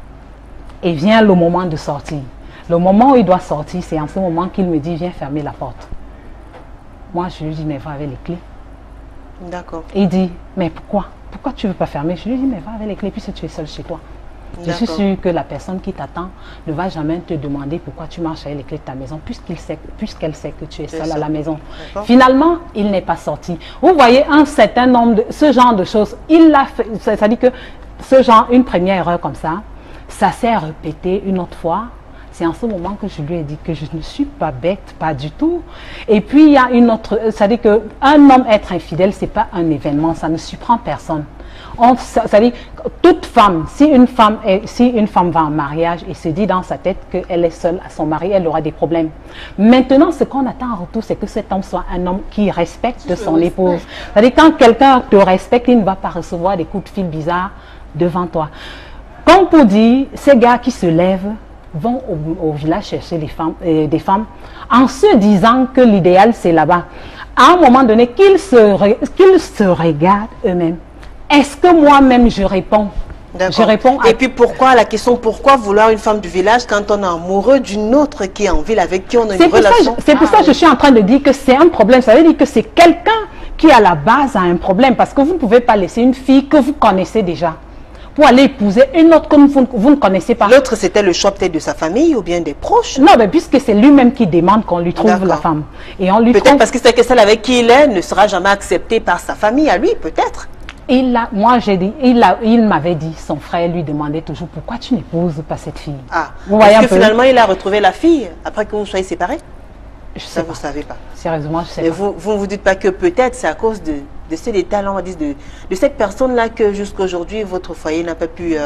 Et vient le moment de sortir. Le moment où il doit sortir, c'est en ce moment qu'il me dit, viens fermer la porte. Moi, je lui dis, mais va avec les clés. D'accord. Il dit, mais pourquoi? Pourquoi tu ne veux pas fermer? Je lui dis, mais va avec les clés puisque tu es seule chez toi. Je suis sûre que la personne qui t'attend ne va jamais te demander pourquoi tu marches avec les clés de ta maison, puisqu'il sait, puisqu'elle sait que tu es seule à la maison. Finalement, il n'est pas sorti. Vous voyez un certain nombre de ce genre de choses. Il l'a fait, c'est-à-dire que ce genre, une première erreur comme ça, ça s'est répété une autre fois. C'est en ce moment que je lui ai dit que je ne suis pas bête, pas du tout. Et puis il y a une autre, c'est-à-dire qu'un homme être infidèle, c'est pas un événement, ça ne surprend personne. C'est-à-dire toute femme, si une femme, est, si une femme va en mariage et se dit dans sa tête qu'elle est seule à son mari, elle aura des problèmes. Maintenant, ce qu'on attend en retour, c'est que cet homme soit un homme qui respecte son épouse. C'est-à-dire quand quelqu'un te respecte, il ne va pas recevoir des coups de fil bizarres devant toi. Comme pour dire, ces gars qui se lèvent vont au, au village chercher les femmes, euh, des femmes en se disant que l'idéal c'est là-bas. À un moment donné, qu'ils se, qu'ils se regardent eux-mêmes. Est-ce que moi-même je réponds? Je réponds à... Et puis pourquoi, la question, pourquoi vouloir une femme du village quand on est amoureux d'une autre qui est en ville, avec qui on a une relation? C'est pour ça que je suis en train de dire que c'est un problème. Ça veut dire que c'est quelqu'un qui à la base a un problème, parce que vous ne pouvez pas laisser une fille que vous connaissez déjà pour aller épouser une autre que vous, vous ne connaissez pas. L'autre, c'était le choix peut-être de sa famille ou bien des proches? Non, mais puisque c'est lui-même qui demande qu'on lui trouve la femme. Et on lui peut-être trouve... parce que c'est que celle avec qui il est ne sera jamais acceptée par sa famille à lui, peut-être. Il a, moi j'ai dit, il, a, il m'avait dit, son frère lui demandait toujours pourquoi tu n'épouses pas cette fille. Ah, vous voyez que finalement il a retrouvé la fille après que vous soyez séparés? Je sais Ça, pas. vous ne savez pas. Sérieusement, je sais Mais pas. vous, vous ne vous dites pas que peut-être c'est à cause de, de ce détail, on va dire, de, de cette personne-là que jusqu'à aujourd'hui votre foyer n'a pas pu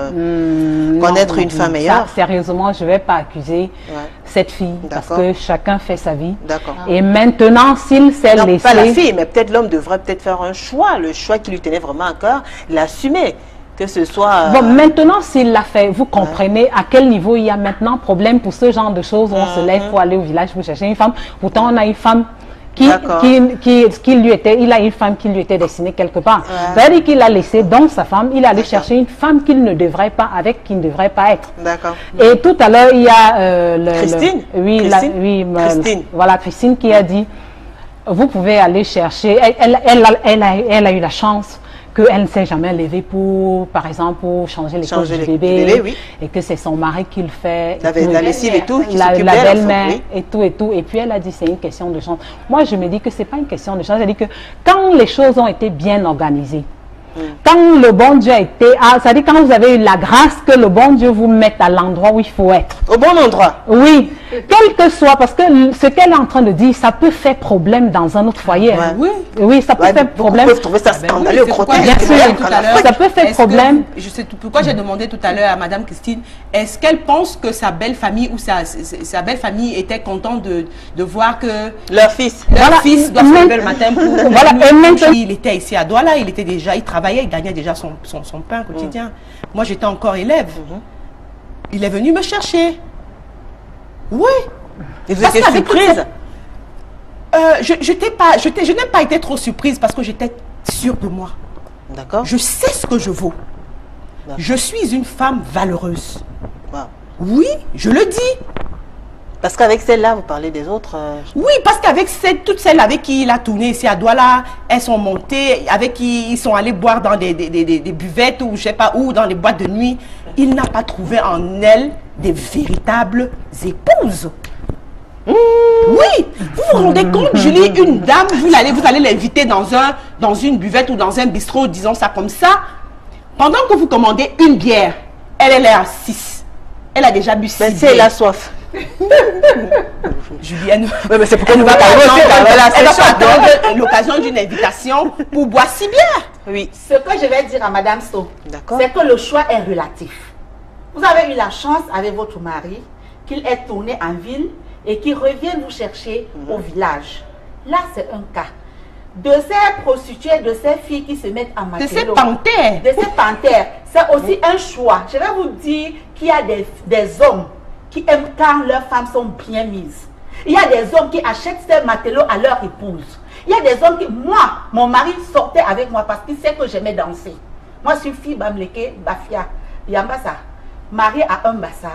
euh, mmh, connaître non, une non, femme meilleure? Ça, sérieusement, je ne vais pas accuser ouais. cette fille parce que chacun fait sa vie. D'accord. Et maintenant, s'il s'est laissé... Pas la fille, mais peut-être l'homme devrait peut-être faire un choix, le choix qui lui tenait vraiment à cœur, l'assumer. Que ce soit... Euh... Bon, maintenant, s'il l'a fait, vous comprenez ouais. à quel niveau il y a maintenant problème pour ce genre de choses où on mmh. se lève pour aller au village pour chercher une femme. Pourtant, on a une femme qui, qui, qui, qui lui était, il a une femme qui lui était destinée quelque part. Ouais. C'est-à-dire qu'il a laissé donc sa femme, il allait chercher une femme qu'il ne devrait pas, avec qui ne devrait pas être. D'accord. Et tout à l'heure, il y a... Euh, le, Christine le, oui, Christine, la, oui Christine. Le, voilà, Christine qui a dit, vous pouvez aller chercher, elle, elle, elle, a, elle, a, elle a eu la chance qu'elle ne s'est jamais levée pour, par exemple, pour changer les couches du bébé, bébé oui. et que c'est son mari qui le fait. La, tout, la lessive et tout, qui la, la belle-mère oui. et tout et tout. Et puis elle a dit c'est une question de chance. Moi je me dis que c'est pas une question de chance. Elle dit que quand les choses ont été bien organisées, Hum. quand le bon Dieu a été, ah, c'est-à-dire quand vous avez eu la grâce que le bon Dieu vous mette à l'endroit où il faut être. Au bon endroit. Oui, quel que soit, parce que ce qu'elle est en train de dire, ça peut faire problème dans un autre foyer. Ouais. Hein. Oui. oui, ça peut ouais, faire problème. Vous trouver ça scandaleux, oui, grotesque. Bien sûr, ça peut faire problème. Que, je sais tout, pourquoi j'ai demandé tout à l'heure à Madame Christine, est-ce qu'elle pense que sa belle famille ou sa, sa belle famille était contente de, de voir que leur fils, leur voilà, fils doit se lever le matin pour voilà, et maintenant, il était ici à Douala, il était déjà, il travaillait, il gagnait déjà son, son, son pain quotidien. Mmh. Moi, j'étais encore élève. Mmh. Il est venu me chercher. Oui. Et vous étiez surprise? euh, Je, je, pas, je, je n'ai pas été trop surprise parce que j'étais sûre de moi. D'accord. Je sais ce que je vaux. Je suis une femme valeureuse. Wow. Oui, je le dis. Parce qu'avec celle-là, vous parlez des autres euh... Oui, parce qu'avec toutes celles avec qui il a tourné ici à Douala, elles sont montées, avec qui ils sont allés boire dans des, des, des, des buvettes ou je sais pas où, dans les boîtes de nuit. Il n'a pas trouvé en elles des véritables épouses. Mmh. Oui, vous vous rendez compte, Julie, une dame, vous allez, vous allez l'inviter dans, un, dans une buvette ou dans un bistrot, disons ça comme ça. Pendant que vous commandez une bière, elle, elle est à six. Elle a déjà bu six bières. Si elle a soif. Julienne, ouais, mais c'est pourquoi elle nous va pas attendre attendre l'occasion d'une invitation pour boire six bières. Oui. Ce que je vais dire à Madame So, c'est que le choix est relatif. Vous avez eu la chance avec votre mari qu'il est tourné en ville et qu'il revienne vous chercher mmh. au village. Là, c'est un cas. De ces prostituées, de ces filles qui se mettent en matelot, de ces panthères, de ces panthères, c'est aussi mmh. un choix. Je vais vous dire qu'il y a des, des hommes qui aiment quand leurs femmes sont bien mises. Il y a des hommes qui achètent ces matelots à leur épouse. Il y a des hommes qui... Moi, mon mari sortait avec moi parce qu'il sait que j'aimais danser. Moi, je suis fille Bamleke, Bafia, Yambasa. Mariée à un bassa.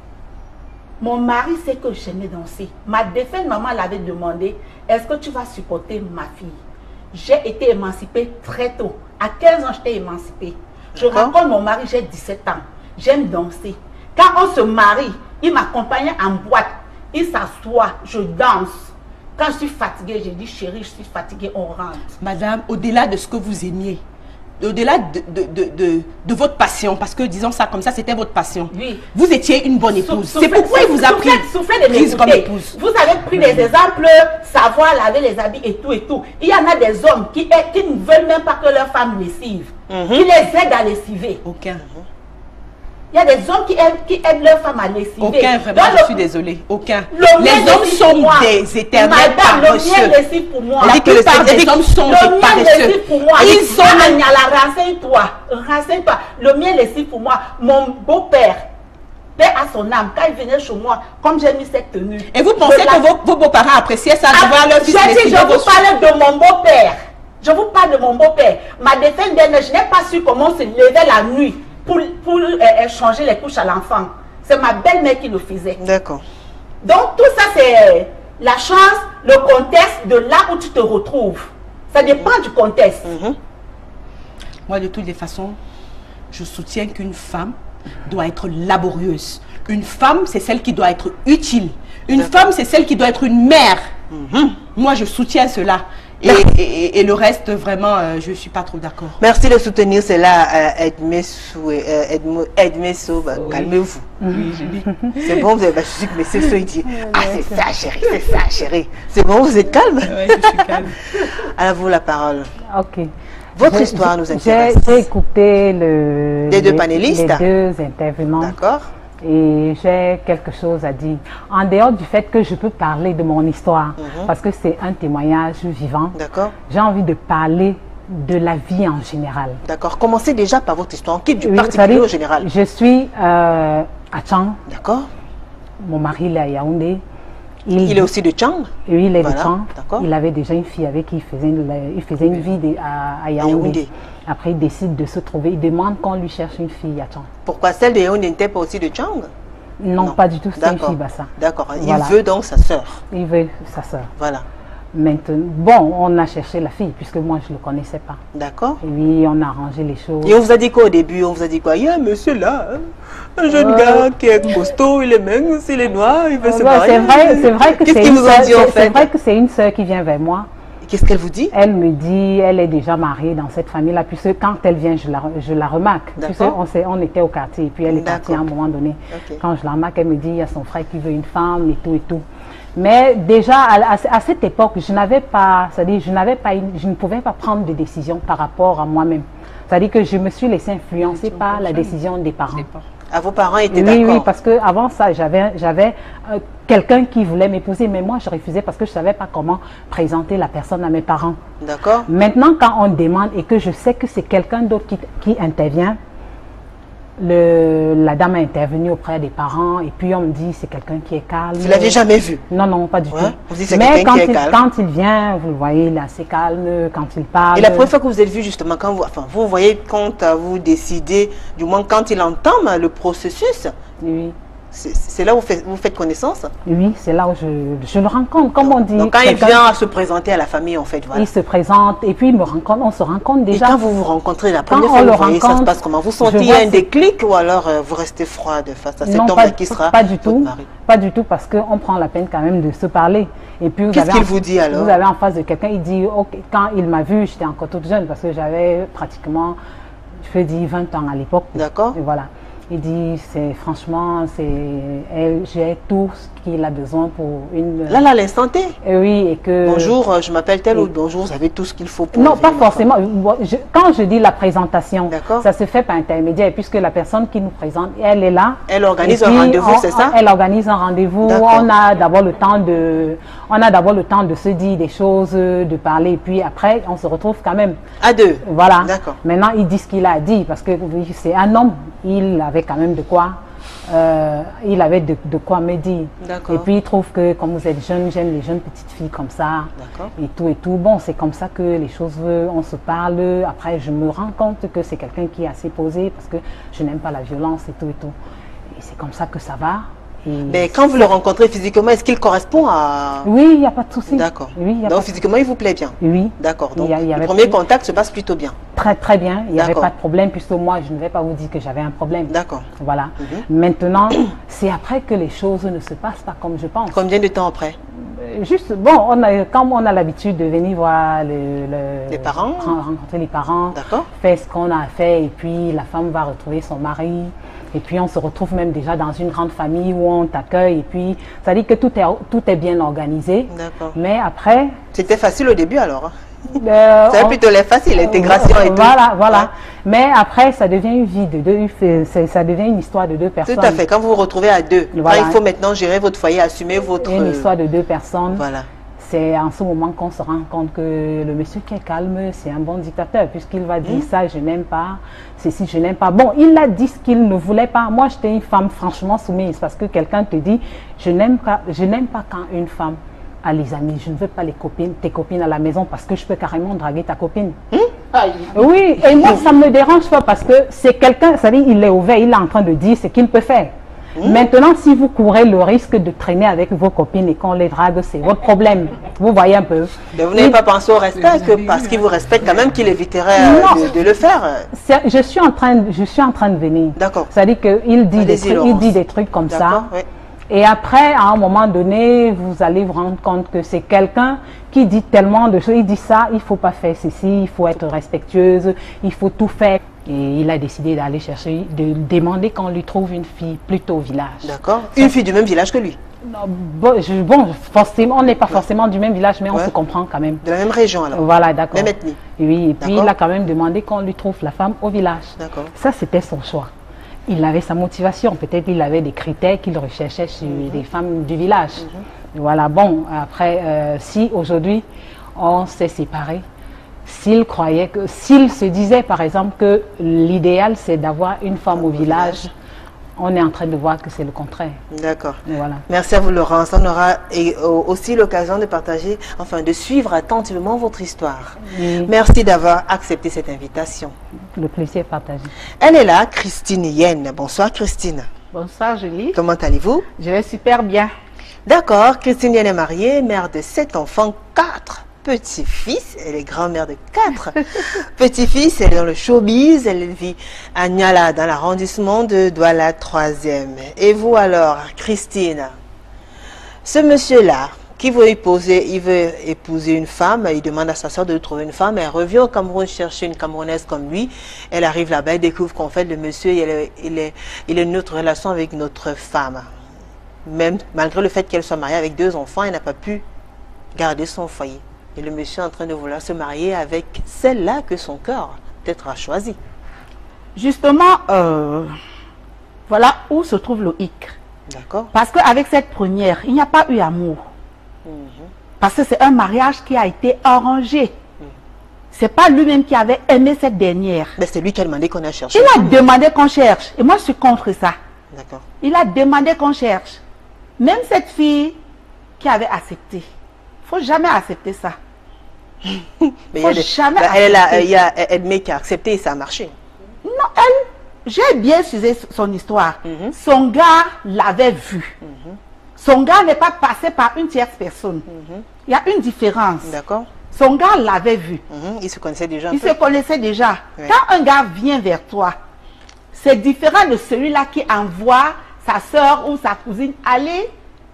Mon mari sait que j'aimais danser. Ma défunte maman l'avait demandé, est-ce que tu vas supporter ma fille? J'ai été émancipée très tôt. À quinze ans, j'étais émancipée. Je raconte mon mari, j'ai dix-sept ans. j'aime danser. Quand on se marie, il m'accompagne en boîte. Il s'assoit, je danse. Quand je suis fatiguée, je dis chérie, je suis fatiguée, on rentre. Madame, au-delà de ce que vous aimiez, au-delà de, de, de, de, de votre passion, parce que disons ça comme ça, c'était votre passion. Oui. Vous étiez une bonne épouse. Sou- C'est pourquoi il vous a pris soufflez de prise comme m'écouter. épouse. Vous avez pris des exemples, savoir laver les habits et tout et tout. Il y en a des hommes qui, qui ne veulent même pas que leur femme lessive. Mhm. Qui les aident à lessiver. Aucun. Il y a des hommes qui aident, qui aident leur femme à lessiver. Aucun, vraiment, Donc, je le- suis désolée. Aucun. le mien Les hommes lessive sont pour moi. des éternels Madame, le paresseux. mien lessive pour moi. La plupart des hommes sont Le des mien paresseux. lessive pour moi. Ils sont Ah, même- Agnala, renseigne-toi. Renseigne-toi. Le mien lessive pour moi. Mon beau-père, paix à son âme, quand il venait chez moi, comme j'ai mis cette tenue. Et vous pensez je que la- vos, vos beaux-parents appréciaient ça, de Ah, voir leur fils j'ai dit, lessiver je vos vous parlais de mon beau-père. Je vous parle de mon beau-père. Ma défunte dernière, je n'ai pas su comment se lever la nuit pour, pour euh, euh, changer les couches à l'enfant. C'est ma belle-mère qui le faisait. D'accord. Donc tout ça, c'est la chance, le contexte de là où tu te retrouves. Ça dépend du contexte. Moi, de toutes les façons, je soutiens qu'une femme doit être laborieuse. Une femme, c'est celle qui doit être utile. Une femme, c'est celle qui doit être une mère. Moi, je soutiens cela. Et, et- et le reste, vraiment, euh, je ne suis pas trop d'accord. Merci de soutenir cela, euh, Edmessou. Euh, Edmo- Edmessou, bah, calmez-vous. C'est bon, vous avez, bah, je suis que monsieur Sou, il dit, ah c'est ça chérie, c'est ça chérie. C'est bon, vous êtes calme? Ouais, je suis calme. À vous la parole. Ok. Votre J'ai- histoire nous j'ai- intéresse. J'ai écouté le, Les deux les- panélistes. les deux intervenants. D'accord. Et j'ai quelque chose à dire. En dehors du fait que je peux parler de mon histoire, Mhm. parce que c'est un témoignage vivant, D'accord. j'ai envie de parler de la vie en général. D'accord. Commencez déjà par votre histoire. On quitte du Oui, particulier c'est-à-dire, au général. Je suis euh, à Tchang. D'accord. Mon mari il est à Yaoundé. Il est aussi de Tchang. Oui, il est Voilà, de Tchang. d'accord. Il avait déjà une fille avec qui il faisait une, il faisait une vie de- à, à Yaoundé. Yaoundé. Après, il décide de se trouver. Il demande qu'on lui cherche une fille à Tchang. Pourquoi celle de Yaoundé n'était pas aussi de Tchang? Non, Non. pas du tout. C'est une D'accord. fille Bassa. D'accord. Il Voilà. veut donc sa sœur. Il veut sa sœur. Voilà. Maintenant, bon, on a cherché la fille puisque moi je ne le connaissais pas. D'accord. Et oui, on a arrangé les choses. Et on vous a dit quoi au début? On vous a dit quoi? Il y a un monsieur là, hein, un jeune Euh. gars qui est costaud, il est mince, il est noir, il veut se Ouais, marier. c'est vrai, c'est vrai que Qu'est-ce c'est qu'ils une vous ont sœur- dit en c'est- fait? c'est vrai que c'est une sœur qui vient vers moi. Qu'est-ce qu'elle vous dit? Elle me dit, elle est déjà mariée dans cette famille-là, puisque quand elle vient, je la, je la remarque. Puisque D'accord. on, s'est- on était au quartier, et puis elle est partie à un D'accord. moment donné. Ok. Quand je la remarque, elle me dit, il y a son frère qui veut une femme, et tout, et tout. Mais déjà, à, à- à cette époque, je n'avais pas, c'est-à-dire, je n'avais pas, une- je ne pouvais pas prendre de décision par rapport à moi-même. C'est-à-dire que je me suis laissée influencer par la décision des parents. Ah, vos parents étaient Oui, d'accord? oui, parce qu'avant ça, j'avais j'avais euh, quelqu'un qui voulait m'épouser, mais moi, je refusais parce que je ne savais pas comment présenter la personne à mes parents. D'accord. Maintenant, quand on demande et que je sais que c'est quelqu'un d'autre qui, qui intervient, le, la dame est intervenue auprès des parents et puis on me dit c'est quelqu'un qui est calme. Vous l'aviez jamais vu? Non, non, pas du Ouais. tout. Vous dites c'est Mais quelqu'un quand qui est il, calme. quand il vient, vous le voyez, il est assez calme quand il parle. Et la première fois que vous êtes vu justement, quand vous, enfin, vous voyez quand euh, vous décidez, du moins quand il entame le processus, Oui, c'est c'est là où vous faites, vous faites connaissance. oui c'est là où je, je le rencontre, comme on dit. Donc quand il quelqu'un- vient se présenter à la famille en fait, voilà. il se présente et puis il me rencontre, on se rencontre Et déjà. quand vous vous rencontrez la Quand première on fois, le vous voyez, ça se rencontre, passe comment? Vous je sentez vois un c'est- déclic ou alors euh, vous restez froide face à cet Non, homme pas, qui sera pas du votre tout, mari? pas du tout, parce qu'on prend la peine quand même de se parler. Et puis vous Qu'est-ce avez qu'il en- vous dit alors? Vous avez en face de quelqu'un, il dit, ok, quand il m'a vu, j'étais encore toute jeune parce que j'avais pratiquement, je peux dire vingt ans à l'époque. D'accord. Et voilà. Il dit, c'est franchement, c'est, elle- j'ai tout ce qu'il a besoin pour une. Là, là, l'instant T. Et oui, et que. Bonjour, euh, je m'appelle tel ou oui. bonjour, vous avez tout ce qu'il faut pour Non, élever pas une femme. forcément. Moi, je- quand je dis la présentation, D'accord. ça se fait par intermédiaire, puisque la personne qui nous présente, elle est là. Elle organise Et un puis, rendez-vous, on- c'est ça? Elle organise un rendez-vous. D'accord. On a d'abord le temps de, on a d'abord le temps de se dire des choses, de parler, et puis après, on se retrouve quand même. À deux. Voilà. D'accord. Maintenant, il dit ce qu'il a à dire, parce que oui, c'est un homme. Il avait quand même de quoi. euh, il avait de, de quoi me dire. D'accord. Et puis il trouve que comme vous êtes jeune, j'aime les jeunes petites filles comme ça. D'accord. Et tout et tout. Bon, c'est comme ça que les choses, euh, on se parle. Après, je me rends compte que c'est quelqu'un qui est assez posé parce que je n'aime pas la violence et tout et tout. Et c'est comme ça que ça va. Et Mais quand vous le rencontrez physiquement, est-ce qu'il correspond à... oui, il n'y a pas de souci. D'accord. Oui, il y a Donc pas de- physiquement, il vous plaît bien? Oui. D'accord. Donc Il y a- il y le avait premier plus- contact se passe plutôt bien. très très bien, il n'y avait D'accord. pas de problème, puisque moi je ne vais pas vous dire que j'avais un problème. D'accord. Voilà. Mhm. Maintenant, c'est après que les choses ne se passent pas comme je pense. Combien de temps après? Euh, Juste, bon, on a, comme on a l'habitude de venir voir le, le- Les parents. ren- rencontrer les parents, D'accord. faire ce qu'on a à faire, et puis la femme va retrouver son mari, et puis on se retrouve même déjà dans une grande famille où on t'accueille, et puis ça dit que tout est, tout est bien organisé. D'accord. Mais après, C'était facile au début alors? euh, Ça on- plutôt l'air facile, l'intégration et tout. Voilà, voilà. Ouais. Mais après, ça devient une vie de deux, c'est- ça devient une histoire de deux personnes. Tout à fait. Quand vous vous retrouvez à deux, Voilà. quand il faut maintenant gérer votre foyer, assumer votre... Une histoire de deux personnes. Voilà. C'est en ce moment qu'on se rend compte que le monsieur qui est calme, c'est un bon dictateur, puisqu'il va dire ça, je n'aime pas, ceci, je n'aime pas. Bon, il a dit ce qu'il ne voulait pas. Moi, j'étais une femme franchement soumise, parce que quelqu'un te dit, je n'aime pas, je n'aime pas quand une femme a les amis, je ne veux pas les copines, tes copines à la maison, parce que je peux carrément draguer ta copine. Oui, et moi, ça ne me dérange pas, parce que c'est quelqu'un, ça dit, il est ouvert, il est en train de dire ce qu'il peut faire. Maintenant, si vous courez le risque de traîner avec vos copines et qu'on les drague, c'est votre problème. Vous voyez un peu. Mais vous n'avez pas pensé au respect, que parce qu'il vous respecte quand même, qu'il éviterait euh, Non. de, de le faire. C'est- Je suis en train, de- je suis en train de venir. D'accord. C'est-à-dire qu'il dit, des Allez-y, trucs- il Laurence. dit des trucs comme ça. D'accord, oui. Et après, à un moment donné, vous allez vous rendre compte que c'est quelqu'un qui dit tellement de choses. Il dit ça, il ne faut pas faire ceci, il faut être respectueuse, il faut tout faire. Et il a décidé d'aller chercher, de demander qu'on lui trouve une fille plutôt au village. D'accord. Une fille du même village que lui. Non, Bon, je- bon, forcément, on n'est pas forcément du même village, mais on Ouais. se comprend quand même. De la même région alors. Voilà, d'accord. Même ethnie. Oui, et puis D'accord. il a quand même demandé qu'on lui trouve la femme au village. D'accord. Ça, c'était son choix. Il avait sa motivation. Peut-être il avait des critères qu'il recherchait sur les femmes du village. Voilà, bon, après, euh, si aujourd'hui on s'est séparés, s'il croyait que, s'il se disait par exemple que l'idéal c'est d'avoir une femme au village, on est en train de voir que c'est le contraire. D'accord. Et voilà. Merci à vous, Laurence. On aura et, euh, aussi l'occasion de partager, enfin de suivre attentivement votre histoire. Oui. Merci d'avoir accepté cette invitation. Le plaisir est partagé. Elle est là, Christine Yen. Bonsoir, Christine. Bonsoir Julie. Comment allez-vous? Je vais super bien. D'accord, Christine Yen est mariée, mère de sept enfants, quatre petits-fils. Elle est grand-mère de quatre petits-fils. Elle est dans le showbiz. Elle vit à Niala, dans l'arrondissement de Douala troisième. Et vous alors, Christine, ce monsieur-là, qui veut épouser, il veut épouser une femme, il demande à sa soeur de lui trouver une femme, elle revient au Cameroun chercher une Camerounaise comme lui, elle arrive là-bas, elle découvre qu'en fait le monsieur, il est, il est, il est notre relation avec notre femme. Même malgré le fait qu'elle soit mariée avec deux enfants, elle n'a pas pu garder son foyer. Et le monsieur est en train de vouloir se marier avec celle-là que son cœur peut-être a choisi. Justement, euh, voilà où se trouve le hic. D'accord? Parce qu'avec cette première, il n'y a pas eu amour. Parce que c'est un mariage qui a été arrangé. C'est pas lui-même qui avait aimé cette dernière. Mais c'est lui qui a demandé qu'on a cherché. Il a demandé qu'on cherche. Et moi, je suis contre ça. D'accord. Il a demandé qu'on cherche. Même cette fille qui avait accepté. Il ne faut jamais accepter ça. Mais il y a Faut des- jamais bah, elle, a- accepter. il y a Edmé qui a accepté et ça a marché. Non, elle, j'ai bien suivi son histoire. Son gars l'avait vu. Son gars n'est pas passé par une tierce personne. Il y a une différence. D'accord? Son gars l'avait vu. Mhm. Il se connaissait déjà un Il peu. se connaissait déjà. Ouais. Quand un gars vient vers toi, c'est différent de celui-là qui envoie sa soeur ou sa cousine aller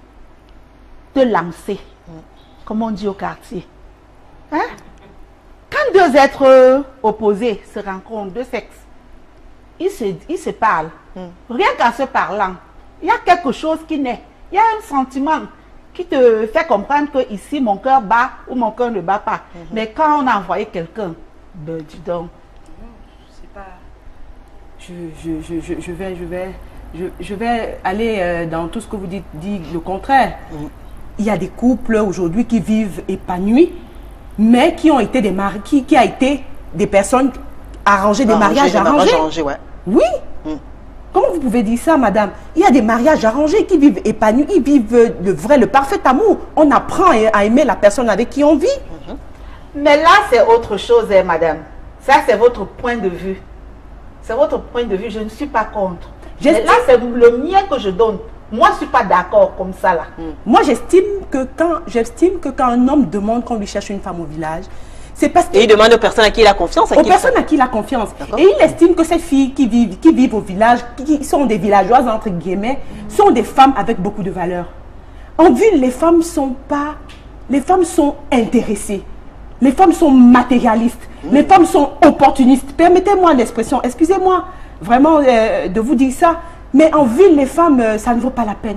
te lancer. Comme on dit au quartier. Hein? Quand deux êtres euh, opposés se rencontrent, deux sexes, ils se, ils se parlent. Rien qu'en se parlant, il y a quelque chose qui naît. Il y a un sentiment qui te fait comprendre que ici mon cœur bat ou mon cœur ne bat pas. Mais quand on a envoyé quelqu'un, ben dis donc. C'est pas. Je, je, je, je, je vais, je vais, je, je vais aller euh, dans tout ce que vous dites, dit le contraire. Il y a des couples aujourd'hui qui vivent épanouis, mais qui ont été des maris, qui, qui a été des personnes arrangées, des Arrangé, mariages des mariages arrangés. arrangés, ouais. Oui. Comment vous pouvez dire ça, madame? Il y a des mariages arrangés qui vivent épanouis, ils vivent le vrai, le parfait amour. On apprend à aimer la personne avec qui on vit. Mais là, c'est autre chose, hein, madame. Ça, c'est votre point de vue. C'est votre point de vue. Je ne suis pas contre. Mais J'estime- là, c'est le mien que je donne. Moi, je ne suis pas d'accord comme ça, là. Moi, j'estime que quand j'estime que quand un homme demande qu'on lui cherche une femme au village, C'est parce que... Et il demande aux personnes à qui il a confiance. À aux qui personnes à qui il a confiance. Et il estime que ces filles qui vivent, qui vivent au village, qui sont des villageoises, entre guillemets, sont des femmes avec beaucoup de valeur. En ville, les femmes sont pas... Les femmes sont intéressées. Les femmes sont matérialistes. Mmh. Les femmes sont opportunistes. Permettez-moi l'expression, excusez-moi vraiment euh, de vous dire ça, mais en ville, les femmes, euh, ça ne vaut pas la peine.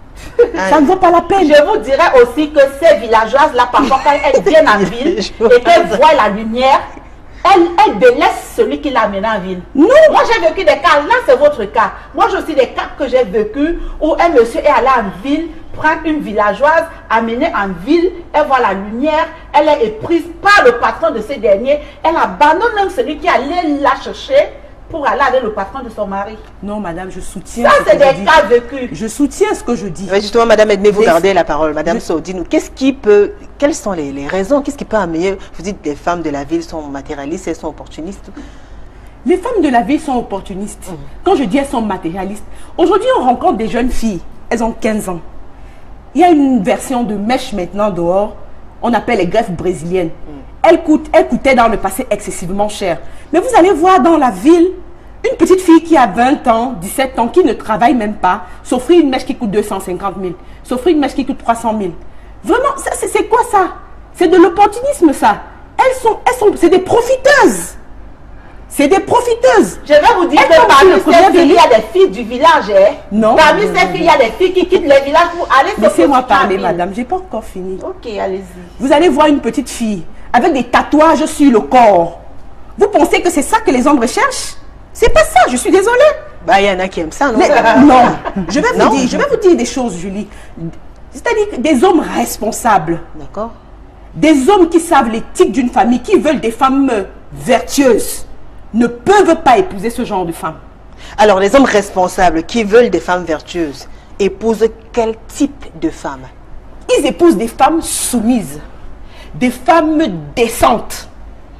Ça ne vaut pas la peine. Je vous dirais aussi que ces villageoises-là, parfois, quand elles viennent en ville et qu'elles voient la lumière, elles, elles délaissent celui qui l'a amené en ville. Non. Moi, j'ai vécu des cas, là, c'est votre cas. Moi, j'ai aussi des cas que j'ai vécu où un monsieur est allé en ville, prendre une villageoise, amener en ville, elle voit la lumière, elle est éprise par le patron de ces derniers, elle abandonne même celui qui allait la chercher pour aller avec le patron de son mari. Non, madame, je soutiens. Ça, ce c'est que je des dis. cas vécus. Je soutiens ce que je dis. Ouais, justement, madame, aidez-vous Les- garder la parole. Madame Je- So, dis-nous, qu'est-ce qui peut, quelles sont les, les raisons, qu'est-ce qui peut amener, vous dites que les femmes de la ville sont matérialistes, elles sont opportunistes. Les femmes de la ville sont opportunistes. Quand je dis elles sont matérialistes, aujourd'hui on rencontre des jeunes filles, elles ont quinze ans. Il y a une version de mèche maintenant dehors, on appelle les greffes brésiliennes. Elles, coûtent, elles coûtaient dans le passé excessivement cher. Mais vous allez voir dans la ville, une petite fille qui a vingt ans, dix-sept ans, qui ne travaille même pas, s'offrir une mèche qui coûte deux cent cinquante mille, s'offrir une mèche qui coûte trois cent mille. Vraiment, ça, c'est c'est quoi ça? C'est de l'opportunisme ça. Elles sont, elles sont, c'est des profiteuses. C'est des profiteuses. Je vais vous dire Elles que tombent parmi sur le ces premier filles, il y délit. a des filles du village. Hein. Non. Parmi ces filles, il y a des filles qui quittent les villages pour aller se Laissez-moi prostituer en parler, ville. madame. J'ai pas encore fini. Ok, allez-y. Vous allez voir une petite fille avec des tatouages sur le corps. Vous pensez que c'est ça que les hommes recherchent? C'est pas ça, je suis désolée. Bah, il y en a qui aiment ça, non? Mais, non, je vais, Non. vous dire, je vais vous dire des choses, Julie. C'est-à-dire des hommes responsables, D'accord. des hommes qui savent l'éthique d'une famille, qui veulent des femmes vertueuses, ne peuvent pas épouser ce genre de femmes. Alors, les hommes responsables qui veulent des femmes vertueuses épousent quel type de femmes? Ils épousent des femmes soumises, des femmes décentes,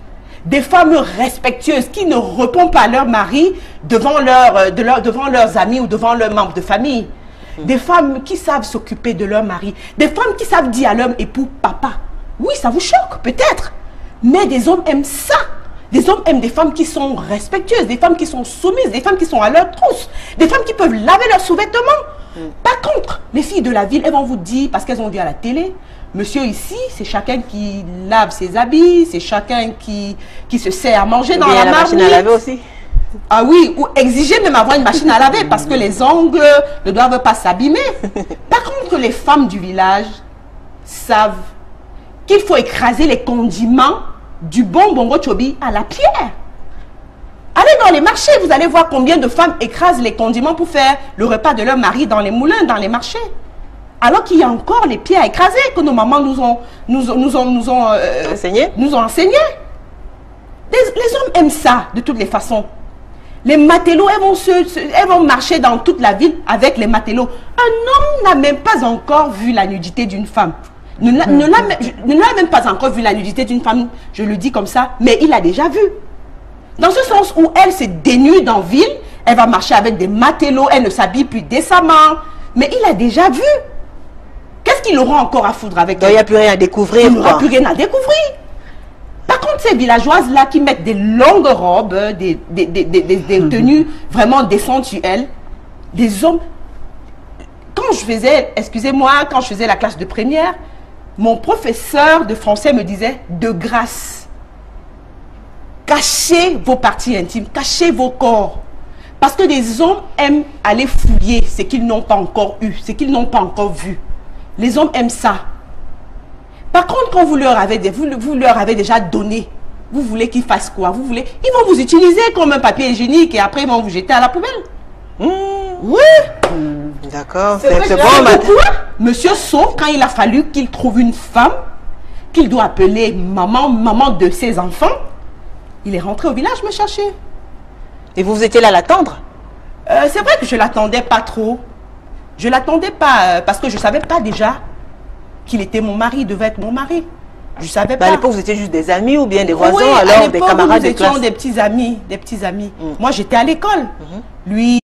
des femmes respectueuses qui ne répondent pas à leur mari devant, leur, de leur, devant leurs amis ou devant leurs membres de famille. Des femmes qui savent s'occuper de leur mari. Des femmes qui savent dire à leur époux, papa. Oui, ça vous choque, peut-être. Mais des hommes aiment ça. Des hommes aiment des femmes qui sont respectueuses, des femmes qui sont soumises, des femmes qui sont à leur trousse, des femmes qui peuvent laver leurs sous-vêtements. Mm. Par contre, les filles de la ville, elles vont vous dire, parce qu'elles ont vu à la télé, monsieur ici, c'est chacun qui lave ses habits, c'est chacun qui, qui se sert à manger dans Bien, la la machine à marmite. laver aussi. Ah oui, ou exiger même avoir une machine à laver parce que les ongles ne doivent pas s'abîmer. Par contre, les femmes du village savent qu'il faut écraser les condiments du bon bongo chobi à la pierre. Allez dans les marchés, vous allez voir combien de femmes écrasent les condiments pour faire le repas de leur mari dans les moulins, dans les marchés. Alors qu'il y a encore les pieds à écraser que nos mamans nous ont, nous ont, nous ont, nous ont, euh, Enseigné. nous ont enseigné. Les, les hommes aiment ça de toutes les façons. Les matelots, elles vont, se, se- elles vont marcher dans toute la ville avec les matelots. Un homme n'a même pas encore vu la nudité d'une femme. Ne l'a ne l'a même- je- ne l'a même pas encore vu la nudité d'une femme, je le dis comme ça, mais il a déjà vu. Dans ce sens où elle se dénude en ville, elle va marcher avec des matelots, elle ne s'habille plus décemment, mais il a déjà vu. Qu'est-ce qu'il aura encore à foutre avec Donc, il elle? n'y a plus rien à découvrir. Il n'aura quoi. plus rien à découvrir. Par contre, ces villageoises-là qui mettent des longues robes, euh, des, des, des, des, des- des tenues vraiment décentes sur elles, des hommes... Quand je faisais, excusez-moi, quand je faisais la classe de première, mon professeur de français me disait, de grâce, cachez vos parties intimes, cachez vos corps. Parce que des hommes aiment aller fouiller ce qu'ils n'ont pas encore eu, ce qu'ils n'ont pas encore vu. Les hommes aiment ça. Par contre, quand vous leur avez, vous, vous leur avez déjà donné, vous voulez qu'ils fassent quoi? Vous voulez, ils vont vous utiliser comme un papier hygiénique et après ils vont vous jeter à la poubelle. Oui. D'accord, C'est c'est vrai c'est que bon, j'ai- madame. Pourquoi Monsieur Sauf, quand il a fallu qu'il trouve une femme qu'il doit appeler maman, maman de ses enfants, il est rentré au village me chercher. Et vous, vous étiez là à l'attendre? Euh, c'est vrai que je l'attendais pas trop. Je l'attendais pas euh, parce que je savais pas déjà qu'il était mon mari, il devait être mon mari. Je savais Bah, pas. à l'époque, vous étiez juste des amis ou bien des voisins, Oui, à alors des l'époque, camarades nous de classe? étions des petits amis, des petits amis. Mm. Moi, j'étais à l'école. Mhm. Lui,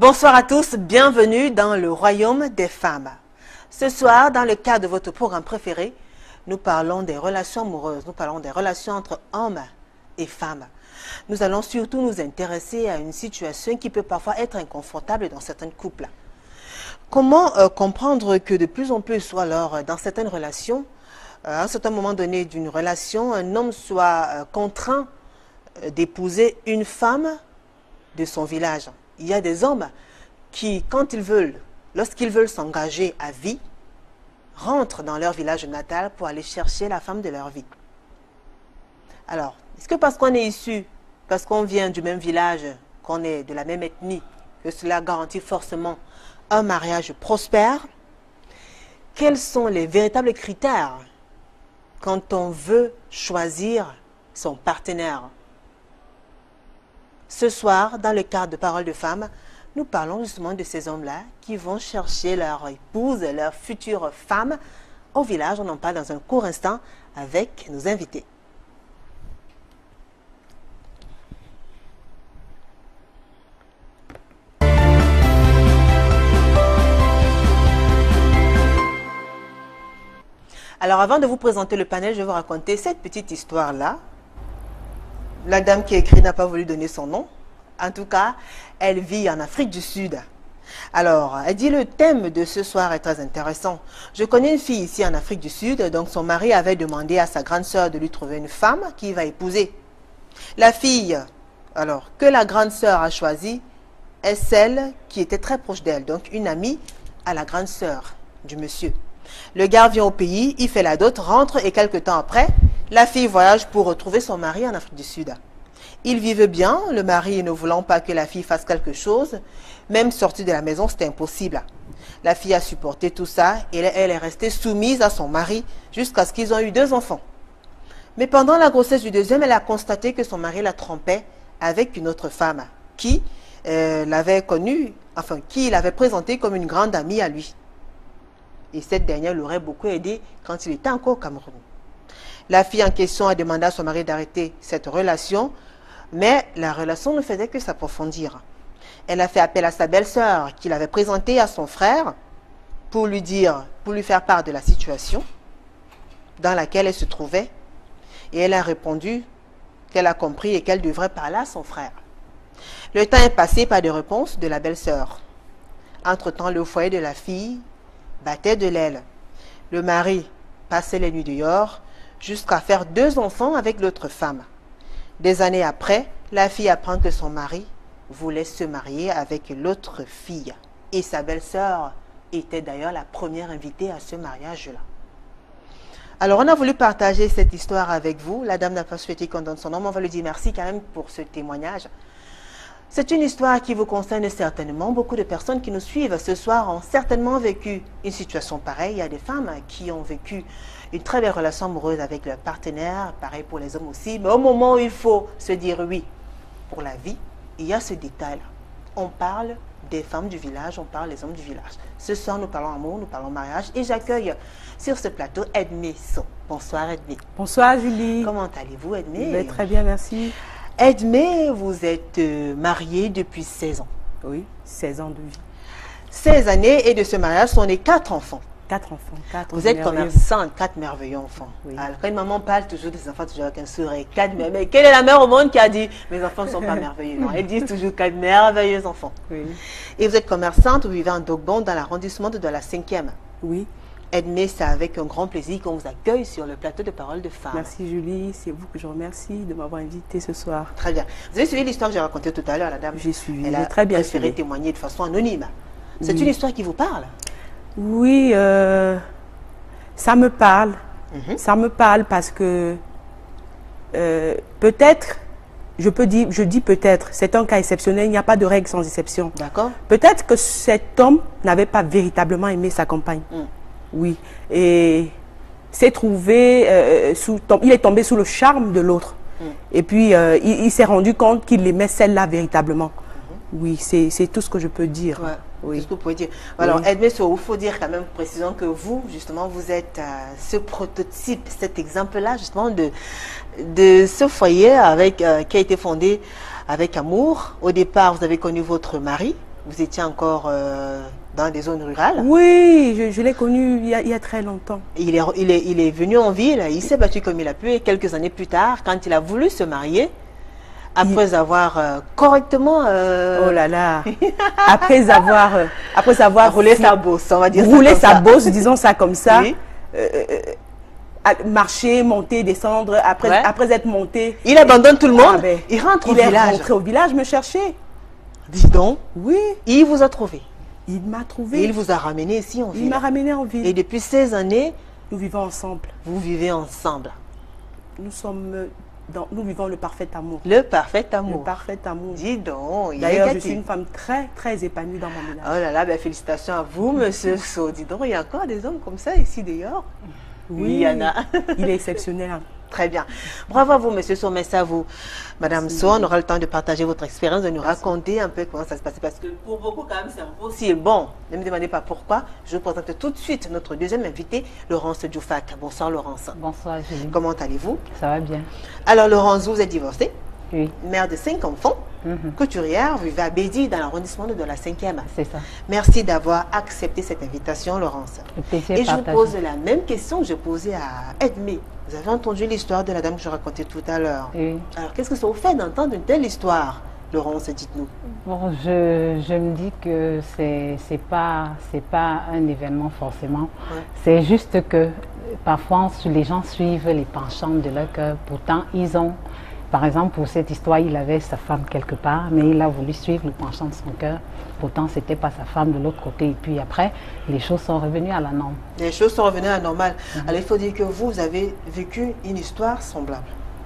Bonsoir à tous, bienvenue dans le royaume des femmes. Ce soir, dans le cadre de votre programme préféré, nous parlons des relations amoureuses, nous parlons des relations entre hommes et femmes. Nous allons surtout nous intéresser à une situation qui peut parfois être inconfortable dans certains couples. Comment euh, comprendre que de plus en plus, ou alors dans certaines relations, euh, à un certain moment donné d'une relation, un homme soit euh, contraint euh, d'épouser une femme de son village. Il y a des hommes qui, quand ils veulent, lorsqu'ils veulent s'engager à vie, rentrent dans leur village natal pour aller chercher la femme de leur vie. Alors, est-ce que parce qu'on est issu, parce qu'on vient du même village, qu'on est de la même ethnie, que cela garantit forcément un mariage prospère? Quels sont les véritables critères quand on veut choisir son partenaire? Ce soir, dans le cadre de Paroles de femmes, nous parlons justement de ces hommes-là qui vont chercher leur épouse, leur future femme au village. On en parle dans un court instant avec nos invités. Alors, avant de vous présenter le panel, je vais vous raconter cette petite histoire-là. La dame qui a écrit n'a pas voulu donner son nom. En tout cas, elle vit en Afrique du Sud. Alors, elle dit le thème de ce soir est très intéressant. Je connais une fille ici en Afrique du Sud, donc son mari avait demandé à sa grande sœur de lui trouver une femme qu'il va épouser. La fille, alors, que la grande sœur a choisie est celle qui était très proche d'elle, donc une amie à la grande sœur du monsieur. Le gars vient au pays, il fait la dot, rentre et quelque temps après, la fille voyage pour retrouver son mari en Afrique du Sud. Ils vivent bien, le mari ne voulant pas que la fille fasse quelque chose, même sortie de la maison, c'était impossible. La fille a supporté tout ça et elle est restée soumise à son mari jusqu'à ce qu'ils ont eu deux enfants. Mais pendant la grossesse du deuxième, elle a constaté que son mari la trompait avec une autre femme qui euh, l'avait connue, enfin, qui l'avait présentée comme une grande amie à lui. Et cette dernière l'aurait beaucoup aidé quand il était encore au Cameroun. La fille en question a demandé à son mari d'arrêter cette relation, mais la relation ne faisait que s'approfondir. Elle a fait appel à sa belle-sœur qui l'avait présentée à son frère pour lui dire, pour lui faire part de la situation dans laquelle elle se trouvait. Et elle a répondu qu'elle a compris et qu'elle devrait parler à son frère. Le temps est passé, pas de réponse de la belle-sœur. Entre-temps, le foyer de la fille battait de l'aile. Le mari passait les nuits dehors jusqu'à faire deux enfants avec l'autre femme. Des années après, la fille apprend que son mari voulait se marier avec l'autre fille. Et sa belle-sœur était d'ailleurs la première invitée à ce mariage-là. Alors, on a voulu partager cette histoire avec vous. La dame n'a pas souhaité qu'on donne son nom, mais on va lui dire merci quand même pour ce témoignage. C'est une histoire qui vous concerne certainement. Beaucoup de personnes qui nous suivent ce soir ont certainement vécu une situation pareille. Il y a des femmes qui ont vécu une très belle relation amoureuse avec leur partenaire, pareil pour les hommes aussi. Mais au moment où il faut se dire oui pour la vie, il y a ce détail-là. On parle des femmes du village, on parle des hommes du village. Ce soir, nous parlons amour, nous parlons mariage. Et j'accueille sur ce plateau Edmé So. Bonsoir Edmé. Bonsoir Julie. Comment allez-vous Edmé? Très bien, merci. Edmé, vous êtes euh, mariée depuis seize ans. Oui, seize ans de vie. seize années et de ce mariage sont nés quatre enfants. Quatre enfants, quatre. Vous êtes commerçante, quatre merveilleux enfants. Oui. Alors, quand une maman parle toujours des enfants, toujours avec un sourire, quatre merveilleux. Mais quelle est la mère au monde qui a dit mes enfants ne sont pas merveilleux? Non, elle dit toujours quatre merveilleux enfants. Oui. Et vous êtes commerçante, vous vivez en Dogbon, dans l'arrondissement de la cinquième. Oui. Edmé, c'est avec un grand plaisir qu'on vous accueille sur le plateau de Paroles de femmes. Merci Julie, c'est vous que je remercie de m'avoir invité ce soir. Très bien. Vous avez suivi l'histoire que j'ai racontée tout à l'heure, la dame? J'ai suivi, elle a très bien préféré suivi. témoigner de façon anonyme. C'est Oui. une histoire qui vous parle? Oui, euh, ça me parle. Mhm. Ça me parle parce que euh, peut-être, je peux dire, je dis peut-être, c'est un cas exceptionnel, il n'y a pas de règle sans exception. D'accord. Peut-être que cet homme n'avait pas véritablement aimé sa compagne. Mm. Oui. Et s'est trouvé, euh, sous, tom- il est tombé sous le charme de l'autre. Mm. Et puis, euh, il, il s'est rendu compte qu'il aimait celle-là véritablement. Mm-hmm. Oui, c'est c'est tout ce que je peux dire. Ouais. Oui. C'est ce que vous pouvez dire. Alors, Oui. Edmé, il faut dire quand même, précisons que vous, justement, vous êtes euh, ce prototype, cet exemple-là, justement, de, de ce foyer avec, euh, qui a été fondé avec amour. Au départ, vous avez connu votre mari. vous étiez encore euh, dans des zones rurales. Oui, je, je l'ai connu il y, a, il y a très longtemps. Il est, il, est, il est venu en ville, il s'est battu comme il a pu et quelques années plus tard, quand il a voulu se marier, après il... avoir euh, correctement... Euh... Oh là là Après avoir, euh, après avoir roulé sa bosse, on va dire roulé ça sa ça. bosse, disons ça comme ça. Oui. Euh, euh, marcher, monter, descendre, après, Ouais. après être monté. Il abandonne tout le monde, Ah ben, il rentre au il est village. rentré au village me chercher. Dis donc, Oui, il vous a trouvé. il m'a Et trouvé. il vous a ramené ici en Il ville. m'a ramené en ville. Et depuis seize années, Nous vivons ensemble. vous vivez ensemble. Nous sommes dans, nous vivons le parfait amour. Le parfait Le amour. parfait amour. Dis donc, il est D'ailleurs, je gâté. suis une femme très, très épanouie dans mon village. Oh là là, ben félicitations à vous, monsieur So. Dis donc, il y a encore des hommes comme ça ici dehors. Oui, il y en a. Il est exceptionnel. Très bien. Bravo à vous, monsieur So. Merci à vous, madame So. On aura le temps de partager votre expérience, de nous raconter un peu comment ça se passait. Parce que pour beaucoup, quand même, c'est impossible. Bon, ne me demandez pas pourquoi. Je vous présente tout de suite notre deuxième invité, Laurence Dioufak. Bonsoir, Laurence. Bonsoir, Julie. Comment allez-vous? Ça va bien? Alors, Laurence, vous êtes divorcée, Oui, mère de cinq enfants, Mhm. couturière, vivez à Bédi, dans l'arrondissement de la cinquième. c'est ça. Merci d'avoir accepté cette invitation, Laurence. Le plaisir Et je vous partagé. pose la même question que je posais à Edmé. Vous avez entendu l'histoire de la dame que je racontais tout à l'heure. Oui. Alors, qu'est-ce que ça vous fait d'entendre une telle histoire, Laurence? Dites-nous. Bon, je, je me dis que c'est c'est pas c'est pas un événement forcément. Ouais. C'est juste que parfois les gens suivent les penchants de leur cœur. Pourtant, ils ont, par exemple, pour cette histoire, il avait sa femme quelque part, mais il a voulu suivre le penchant de son cœur. Pourtant, c'était pas sa femme de l'autre côté. Et puis après, les choses sont revenues à la norme. Les choses sont revenues à la normale. Alors, il faut dire que vous avez vécu une histoire semblable.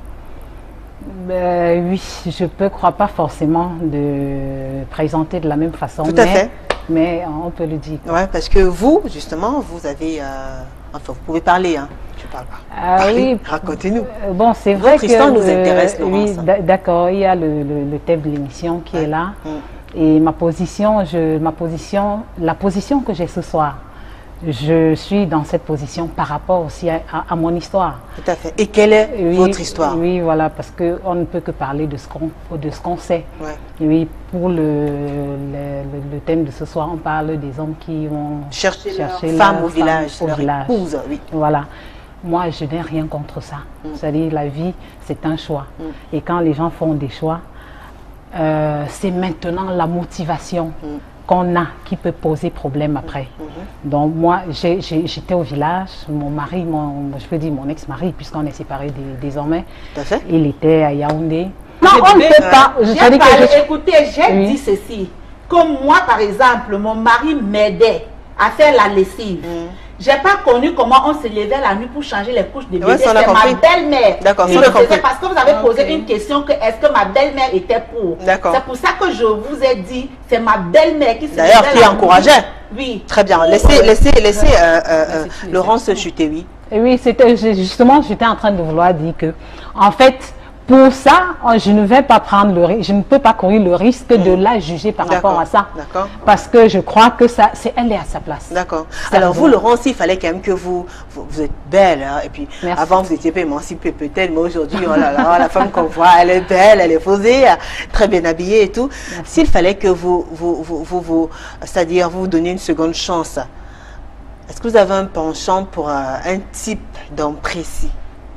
Ben, oui, je peux croire pas forcément de présenter de la même façon. Tout à mais, fait. Mais on peut le dire. Ouais, parce que vous, justement, vous avez... euh, Enfin, vous pouvez parler, hein. Je parle pas. Ah Parlez, oui. racontez-nous. Euh, Bon, c'est vrai Votre que... histoire nous euh, intéresse, Laurence. Oui, d'a- d'accord. Il y a le, le- le thème de l'émission qui Ouais. est là. Mm. Et ma position, je, ma position, la position que j'ai ce soir, je suis dans cette position par rapport aussi à, à- à mon histoire. Tout à fait. Et quelle est Oui, votre histoire? Oui, voilà, parce qu'on ne peut que parler de ce qu'on de ce qu'on sait. Ouais. Oui, pour le, le, le- le thème de ce soir, on parle des hommes qui vont Chercher chercher leur femme leur au village, au leur village. épouse, oui. Voilà. Moi, je n'ai rien contre ça. C'est-à-dire, la vie, c'est un choix. Et quand les gens font des choix, euh, c'est maintenant la motivation qu'on a qui peut poser problème après. Donc, moi, j'ai- j'ai- j'étais au village. Mon mari, mon, je peux dire mon ex-mari, puisqu'on est séparés dé- désormais, Tout à fait. il était à Yaoundé. Non, on ne peut pas. J'ai c'est-à-dire que parlé- je- écoutez, j'ai Oui. dit ceci. Comme moi, par exemple, mon mari m'aidait à faire la lessive. J'ai pas connu comment on se levait la nuit pour changer les couches de bébé. Ouais, ça, on a C'est compris. ma belle-mère. D'accord, qui ça, on a le faisait compris. parce que vous avez posé Ok. une question que est-ce que ma belle-mère était pour. D'accord. C'est pour ça que je vous ai dit, c'est ma belle-mère qui se D'ailleurs, levait qui la encourageait. nuit. Oui. Très bien. Laissez, laissez, laissez euh, euh, euh, c'est une Laurence chuter, oui. Et oui, c'était j'ai- justement, j'étais en train de vouloir dire que, en fait, pour ça, oh, je ne vais pas prendre le risque, je ne peux pas courir le risque de la juger par D'accord, rapport à ça. d'accord. Parce que je crois que ça, c'est elle est à sa place. D'accord. Ça Alors va. vous, Laurence, il fallait quand même que vous, vous, vous êtes belle, hein, et puis Merci. avant vous étiez pas émancipée peut-être, mais aujourd'hui, oh là là, la femme qu'on voit, elle est belle, elle est posée, très bien habillée et tout. S'il fallait que vous, vous, vous, vous, vous- c'est-à-dire vous donniez une seconde chance, est-ce que vous avez un penchant pour euh, un type d'homme précis?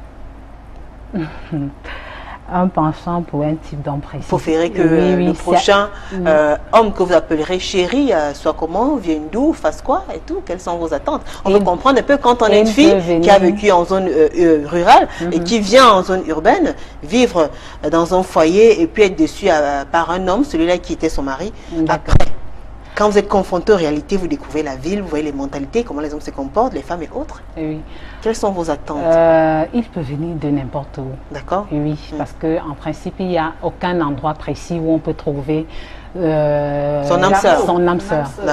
Un penchant pour un type d'homme précis. Vous préférez que Oui, oui, le c'est- prochain Oui. euh, homme que vous appellerez chéri euh, soit comment, vienne d'où, fasse quoi et tout? Quelles sont vos attentes? On Il- veut comprendre un peu quand on est il une fille peut venir. qui a vécu en zone euh, euh, rurale et Mhm. qui vient en zone urbaine, vivre euh, dans un foyer et puis être déçue euh, par un homme, celui-là qui était son mari. D'accord. Après, quand vous êtes confronté aux réalités, vous découvrez la ville, vous voyez les mentalités, comment les hommes se comportent, les femmes et autres. Oui. Quelles sont vos attentes? Euh, il peut venir de n'importe où. D'accord? Oui, parce qu'en principe, il n'y a aucun endroit précis où on peut trouver euh, Son âme la- sœur. son âme sœur. D'accord.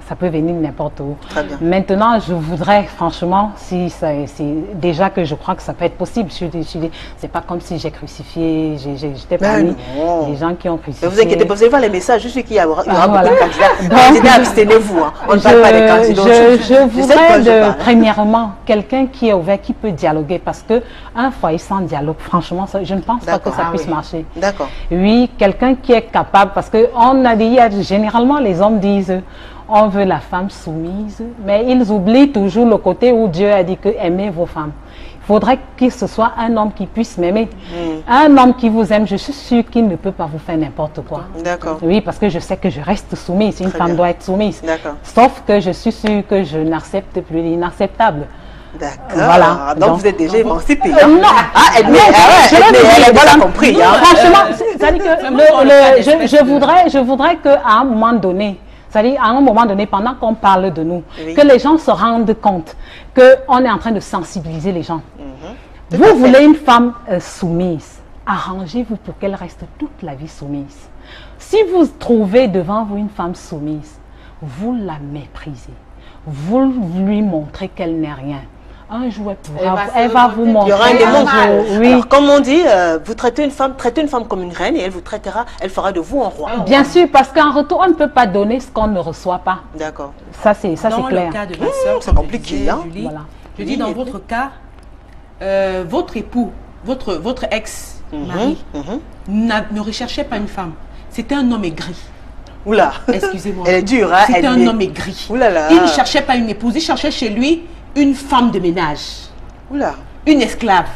ça peut venir n'importe où. Très bien. Maintenant, je voudrais, franchement, si c'est déjà que je crois que ça peut être possible. Je, je, je, c'est pas comme si j'ai crucifié, j'étais parmi les gens qui ont crucifié. Ne vous inquiétez pas, vous allez voir les messages, je sais qu'il y aura, il y aura ah, beaucoup voilà. de candidats. Candidats, abstenez-vous. Hein. On ne parle pas des candidats. Je, je, je voudrais, de, premièrement, quelqu'un qui est ouvert, qui peut dialoguer, parce qu'un foyer sans dialogue, franchement, ça, je ne pense pas que ça ah, puisse oui. marcher. D'accord. Oui, quelqu'un qui est capable, parce qu'on a dit, généralement, les hommes disent, on veut la femme soumise, mais ils oublient toujours le côté où Dieu a dit que aimez vos femmes. Il faudrait que ce soit un homme qui puisse m'aimer. Mm. Un homme qui vous aime, je suis sûre qu'il ne peut pas vous faire n'importe quoi. D'accord. Oui, parce que je sais que je reste soumise. Une Très femme bien. doit être soumise. D'accord. Sauf que je suis sûre que je n'accepte plus l'inacceptable. D'accord. Voilà. Donc, donc vous êtes déjà émancipé. Euh, non. Ah, Edmé, ah ouais, Edmé, elle a déjà compris. Hein. Franchement, c'est-à-dire que le, le, je, je voudrais, je voudrais qu'à un moment donné, c'est-à-dire à un moment donné, pendant qu'on parle de nous, oui. que les gens se rendent compte qu'on est en train de sensibiliser les gens. Mm-hmm. Vous voulez une femme euh, soumise, arrangez-vous pour qu'elle reste toute la vie soumise. Si vous trouvez devant vous une femme soumise, vous la méprisez. Vous lui montrez qu'elle n'est rien. Un jour, elle, pourra, elle, elle va vous montrer. Il y aura un démon. Oui. Alors, comme on dit, euh, vous traitez une femme, traitez une femme comme une reine et elle vous traitera, elle fera de vous un roi. Bien sûr, parce qu'en retour, on ne peut pas donner ce qu'on ne reçoit pas. D'accord. Ça, c'est ça, c'est clair. Dans le cas de ma soeur, c'est compliqué. Disais, hein? Julie, Voilà. Je dis, dans votre cas, euh, votre époux, votre, votre ex-mari, mm-hmm. Mm-hmm. ne recherchait pas une femme. C'était un homme aigri. Oula. Excusez-moi. Elle est dure, hein? C'était un est... homme aigri. Oulala. Il ne cherchait pas une épouse, il cherchait chez lui une femme de ménage. Oula. Une esclave.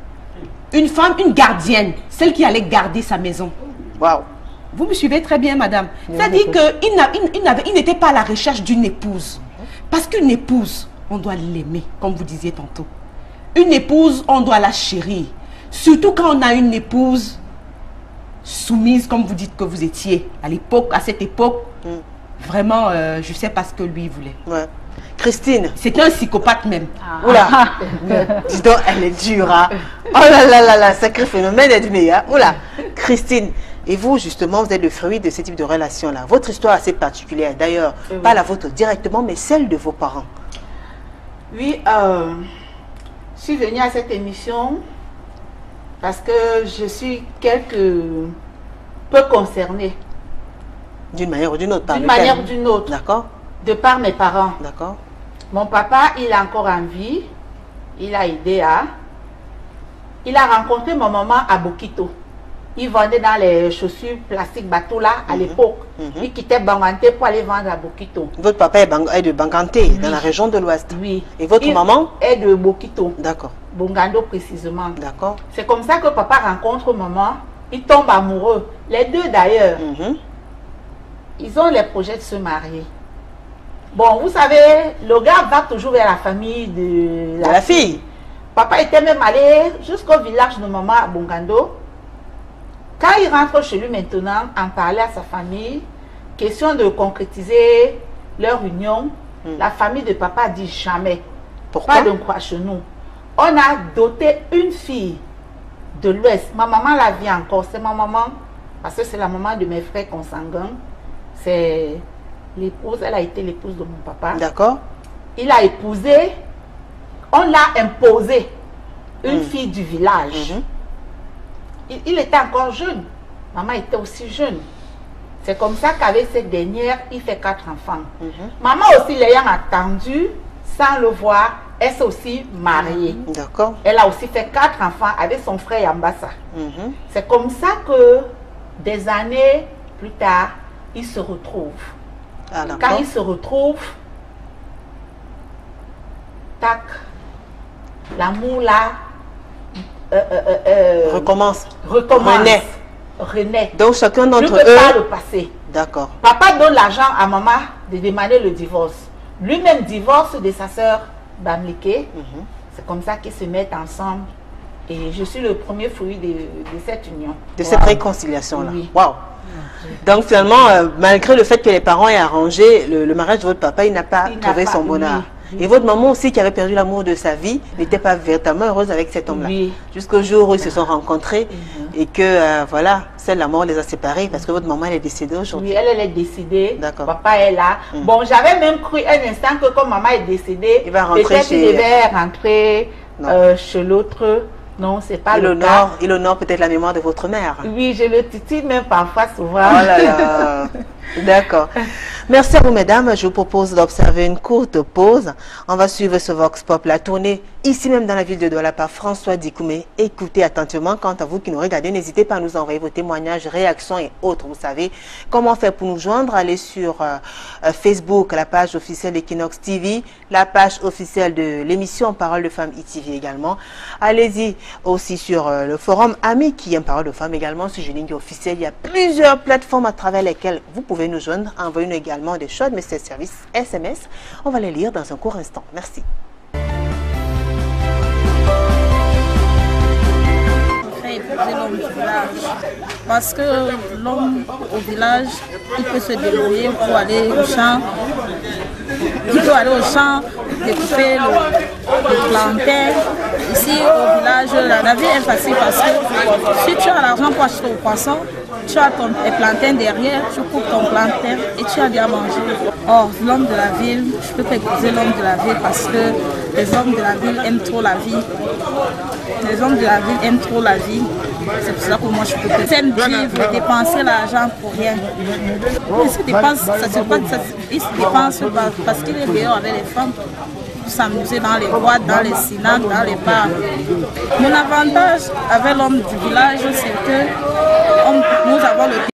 Une femme, une gardienne. Celle qui allait garder sa maison. Waouh. Vous me suivez très bien, madame. C'est-à-dire qu'il n'était pas à la recherche d'une épouse. Parce qu'une épouse, on doit l'aimer, comme vous disiez tantôt. Une épouse, on doit la chérir. Surtout quand on a une épouse soumise, comme vous dites que vous étiez à l'époque, à cette époque. Mm. Vraiment, euh, je ne sais pas ce que lui voulait. Ouais. Christine. C'était un psychopathe même. Ah. Oula. Dis donc, elle est dure. Hein. Oh là là là là, sacré phénomène, Edmé. Hein. Oula. Christine. Et vous, justement, vous êtes le fruit de ce type de relation-là. Votre histoire est assez particulière. D'ailleurs, oui. Pas la vôtre directement, mais celle de vos parents. Oui, euh, je suis venue à cette émission parce que je suis quelque peu concernée. D'une manière ou d'une autre. D'une manière ou d'une autre. D'accord. De par mes parents. D'accord. Mon papa, il est encore en vie. Il a aidé à... Il a rencontré mon maman à Bokito. Il vendait dans les chaussures plastiques bateau là à mm-hmm. l'époque. Mm-hmm. Il quittait Banganté pour aller vendre à Bokito. Votre papa est, bang est de Banganté, oui. Dans la région de l'Ouest. Oui. Et votre il maman est de Bokito. D'accord. Bongando précisément. D'accord. C'est comme ça que papa rencontre maman. Il tombe amoureux. Les deux d'ailleurs. Mm-hmm. Ils ont les projets de se marier. Bon, vous savez, le gars va toujours vers la famille de la, de la fille. fille. Papa était même allé jusqu'au village de maman à Bongando. Quand il rentre chez lui maintenant, en parler à sa famille, question de concrétiser leur union, hmm. la famille de papa dit jamais. Pourquoi? Pas de croix chez nous. On a doté une fille de l'Ouest. Ma maman la vit encore. C'est ma maman, parce que c'est la maman de mes frères consanguins. C'est l'épouse, elle a été l'épouse de mon papa. D'accord. Il a épousé, on l'a imposé une hmm. fille du village. Hmm. Il, il était encore jeune. Maman était aussi jeune. C'est comme ça qu'avec cette dernière, il fait quatre enfants. Mm-hmm. Maman aussi l'ayant attendu, sans le voir, elle s'est aussi mariée. Mm-hmm. D'accord. Elle a aussi fait quatre enfants avec son frère Yambassa. Mm-hmm. C'est comme ça que des années plus tard, ils se retrouvent. Ah, quand ils se retrouvent, tac, l'amour là, Euh, euh, euh, recommence. Recommence. Renaît. Renaît. Donc chacun d'entre eux. Pas le passé. D'accord. Papa donne l'argent à maman de demander le divorce. Lui-même divorce de sa sœur Bamlike. Mm-hmm. C'est comme ça qu'ils se mettent ensemble. Et je suis le premier fruit de, de cette union. De wow. cette réconciliation-là. Oui. Waouh. Donc finalement, euh, malgré le fait que les parents aient arrangé le, le mariage de votre papa, il n'a pas il trouvé pas, son bonheur. Oui. Et votre maman aussi, qui avait perdu l'amour de sa vie, n'était pas véritablement heureuse avec cet homme-là. Oui. Jusqu'au jour où ils se sont rencontrés mm-hmm. et que, euh, voilà, officielle, la mort les a séparés parce que votre maman elle est décédée aujourd'hui. Oui, elle, elle est décédée. D'accord. Papa est là. Mm. Bon, j'avais même cru un instant que comme maman est décédée, il va rentrer peut-être chez... il devait rentrer euh, chez l'autre. Non, c'est pas il le honore, cas. Il honore peut-être la mémoire de votre mère. Oui, je le titille même parfois souvent. Oh là là. D'accord. Merci à vous, mesdames. Je vous propose d'observer une courte pause. On va suivre ce Vox Pop, la tournée ici même dans la ville de Douala par François Dikoumé. Écoutez attentivement. Quant à vous qui nous regardez, n'hésitez pas à nous envoyer vos témoignages, réactions et autres. Vous savez comment faire pour nous joindre. Allez sur euh, Facebook, la page officielle d'Equinox T V, la page officielle de l'émission Parole de Femmes I T V également. Allez-y aussi sur euh, le forum Amis qui aiment Parole de Femmes également, sur une ligne officielle. Il y a plusieurs plateformes à travers lesquelles vous pouvez nous joindre. Envoyez-nous également des short messages service S M S. On va les lire dans un court instant. Merci. L'homme du village. Parce que l'homme au village, il peut se débrouiller pour aller au champ. Il peut aller au champ, découper le, le plantain. Ici au village, la, la vie est facile parce que si tu as l'argent pour acheter au poisson, tu as ton plantain derrière, tu coupes ton plantain et tu as bien mangé. Or, l'homme de la ville, je peux t'exposer l'homme de la ville parce que les hommes de la ville aiment trop la vie. Les hommes de la ville aiment trop la vie. C'est pour ça que moi je peux te faire vivre, dépenser l'argent pour rien. Il se dépense, ça se passe, ça, il se dépense parce qu'il est dehors avec les femmes pour s'amuser dans les boîtes, dans les synagogues, dans les bars. Mon avantage avec l'homme du village, c'est que on, nous avons le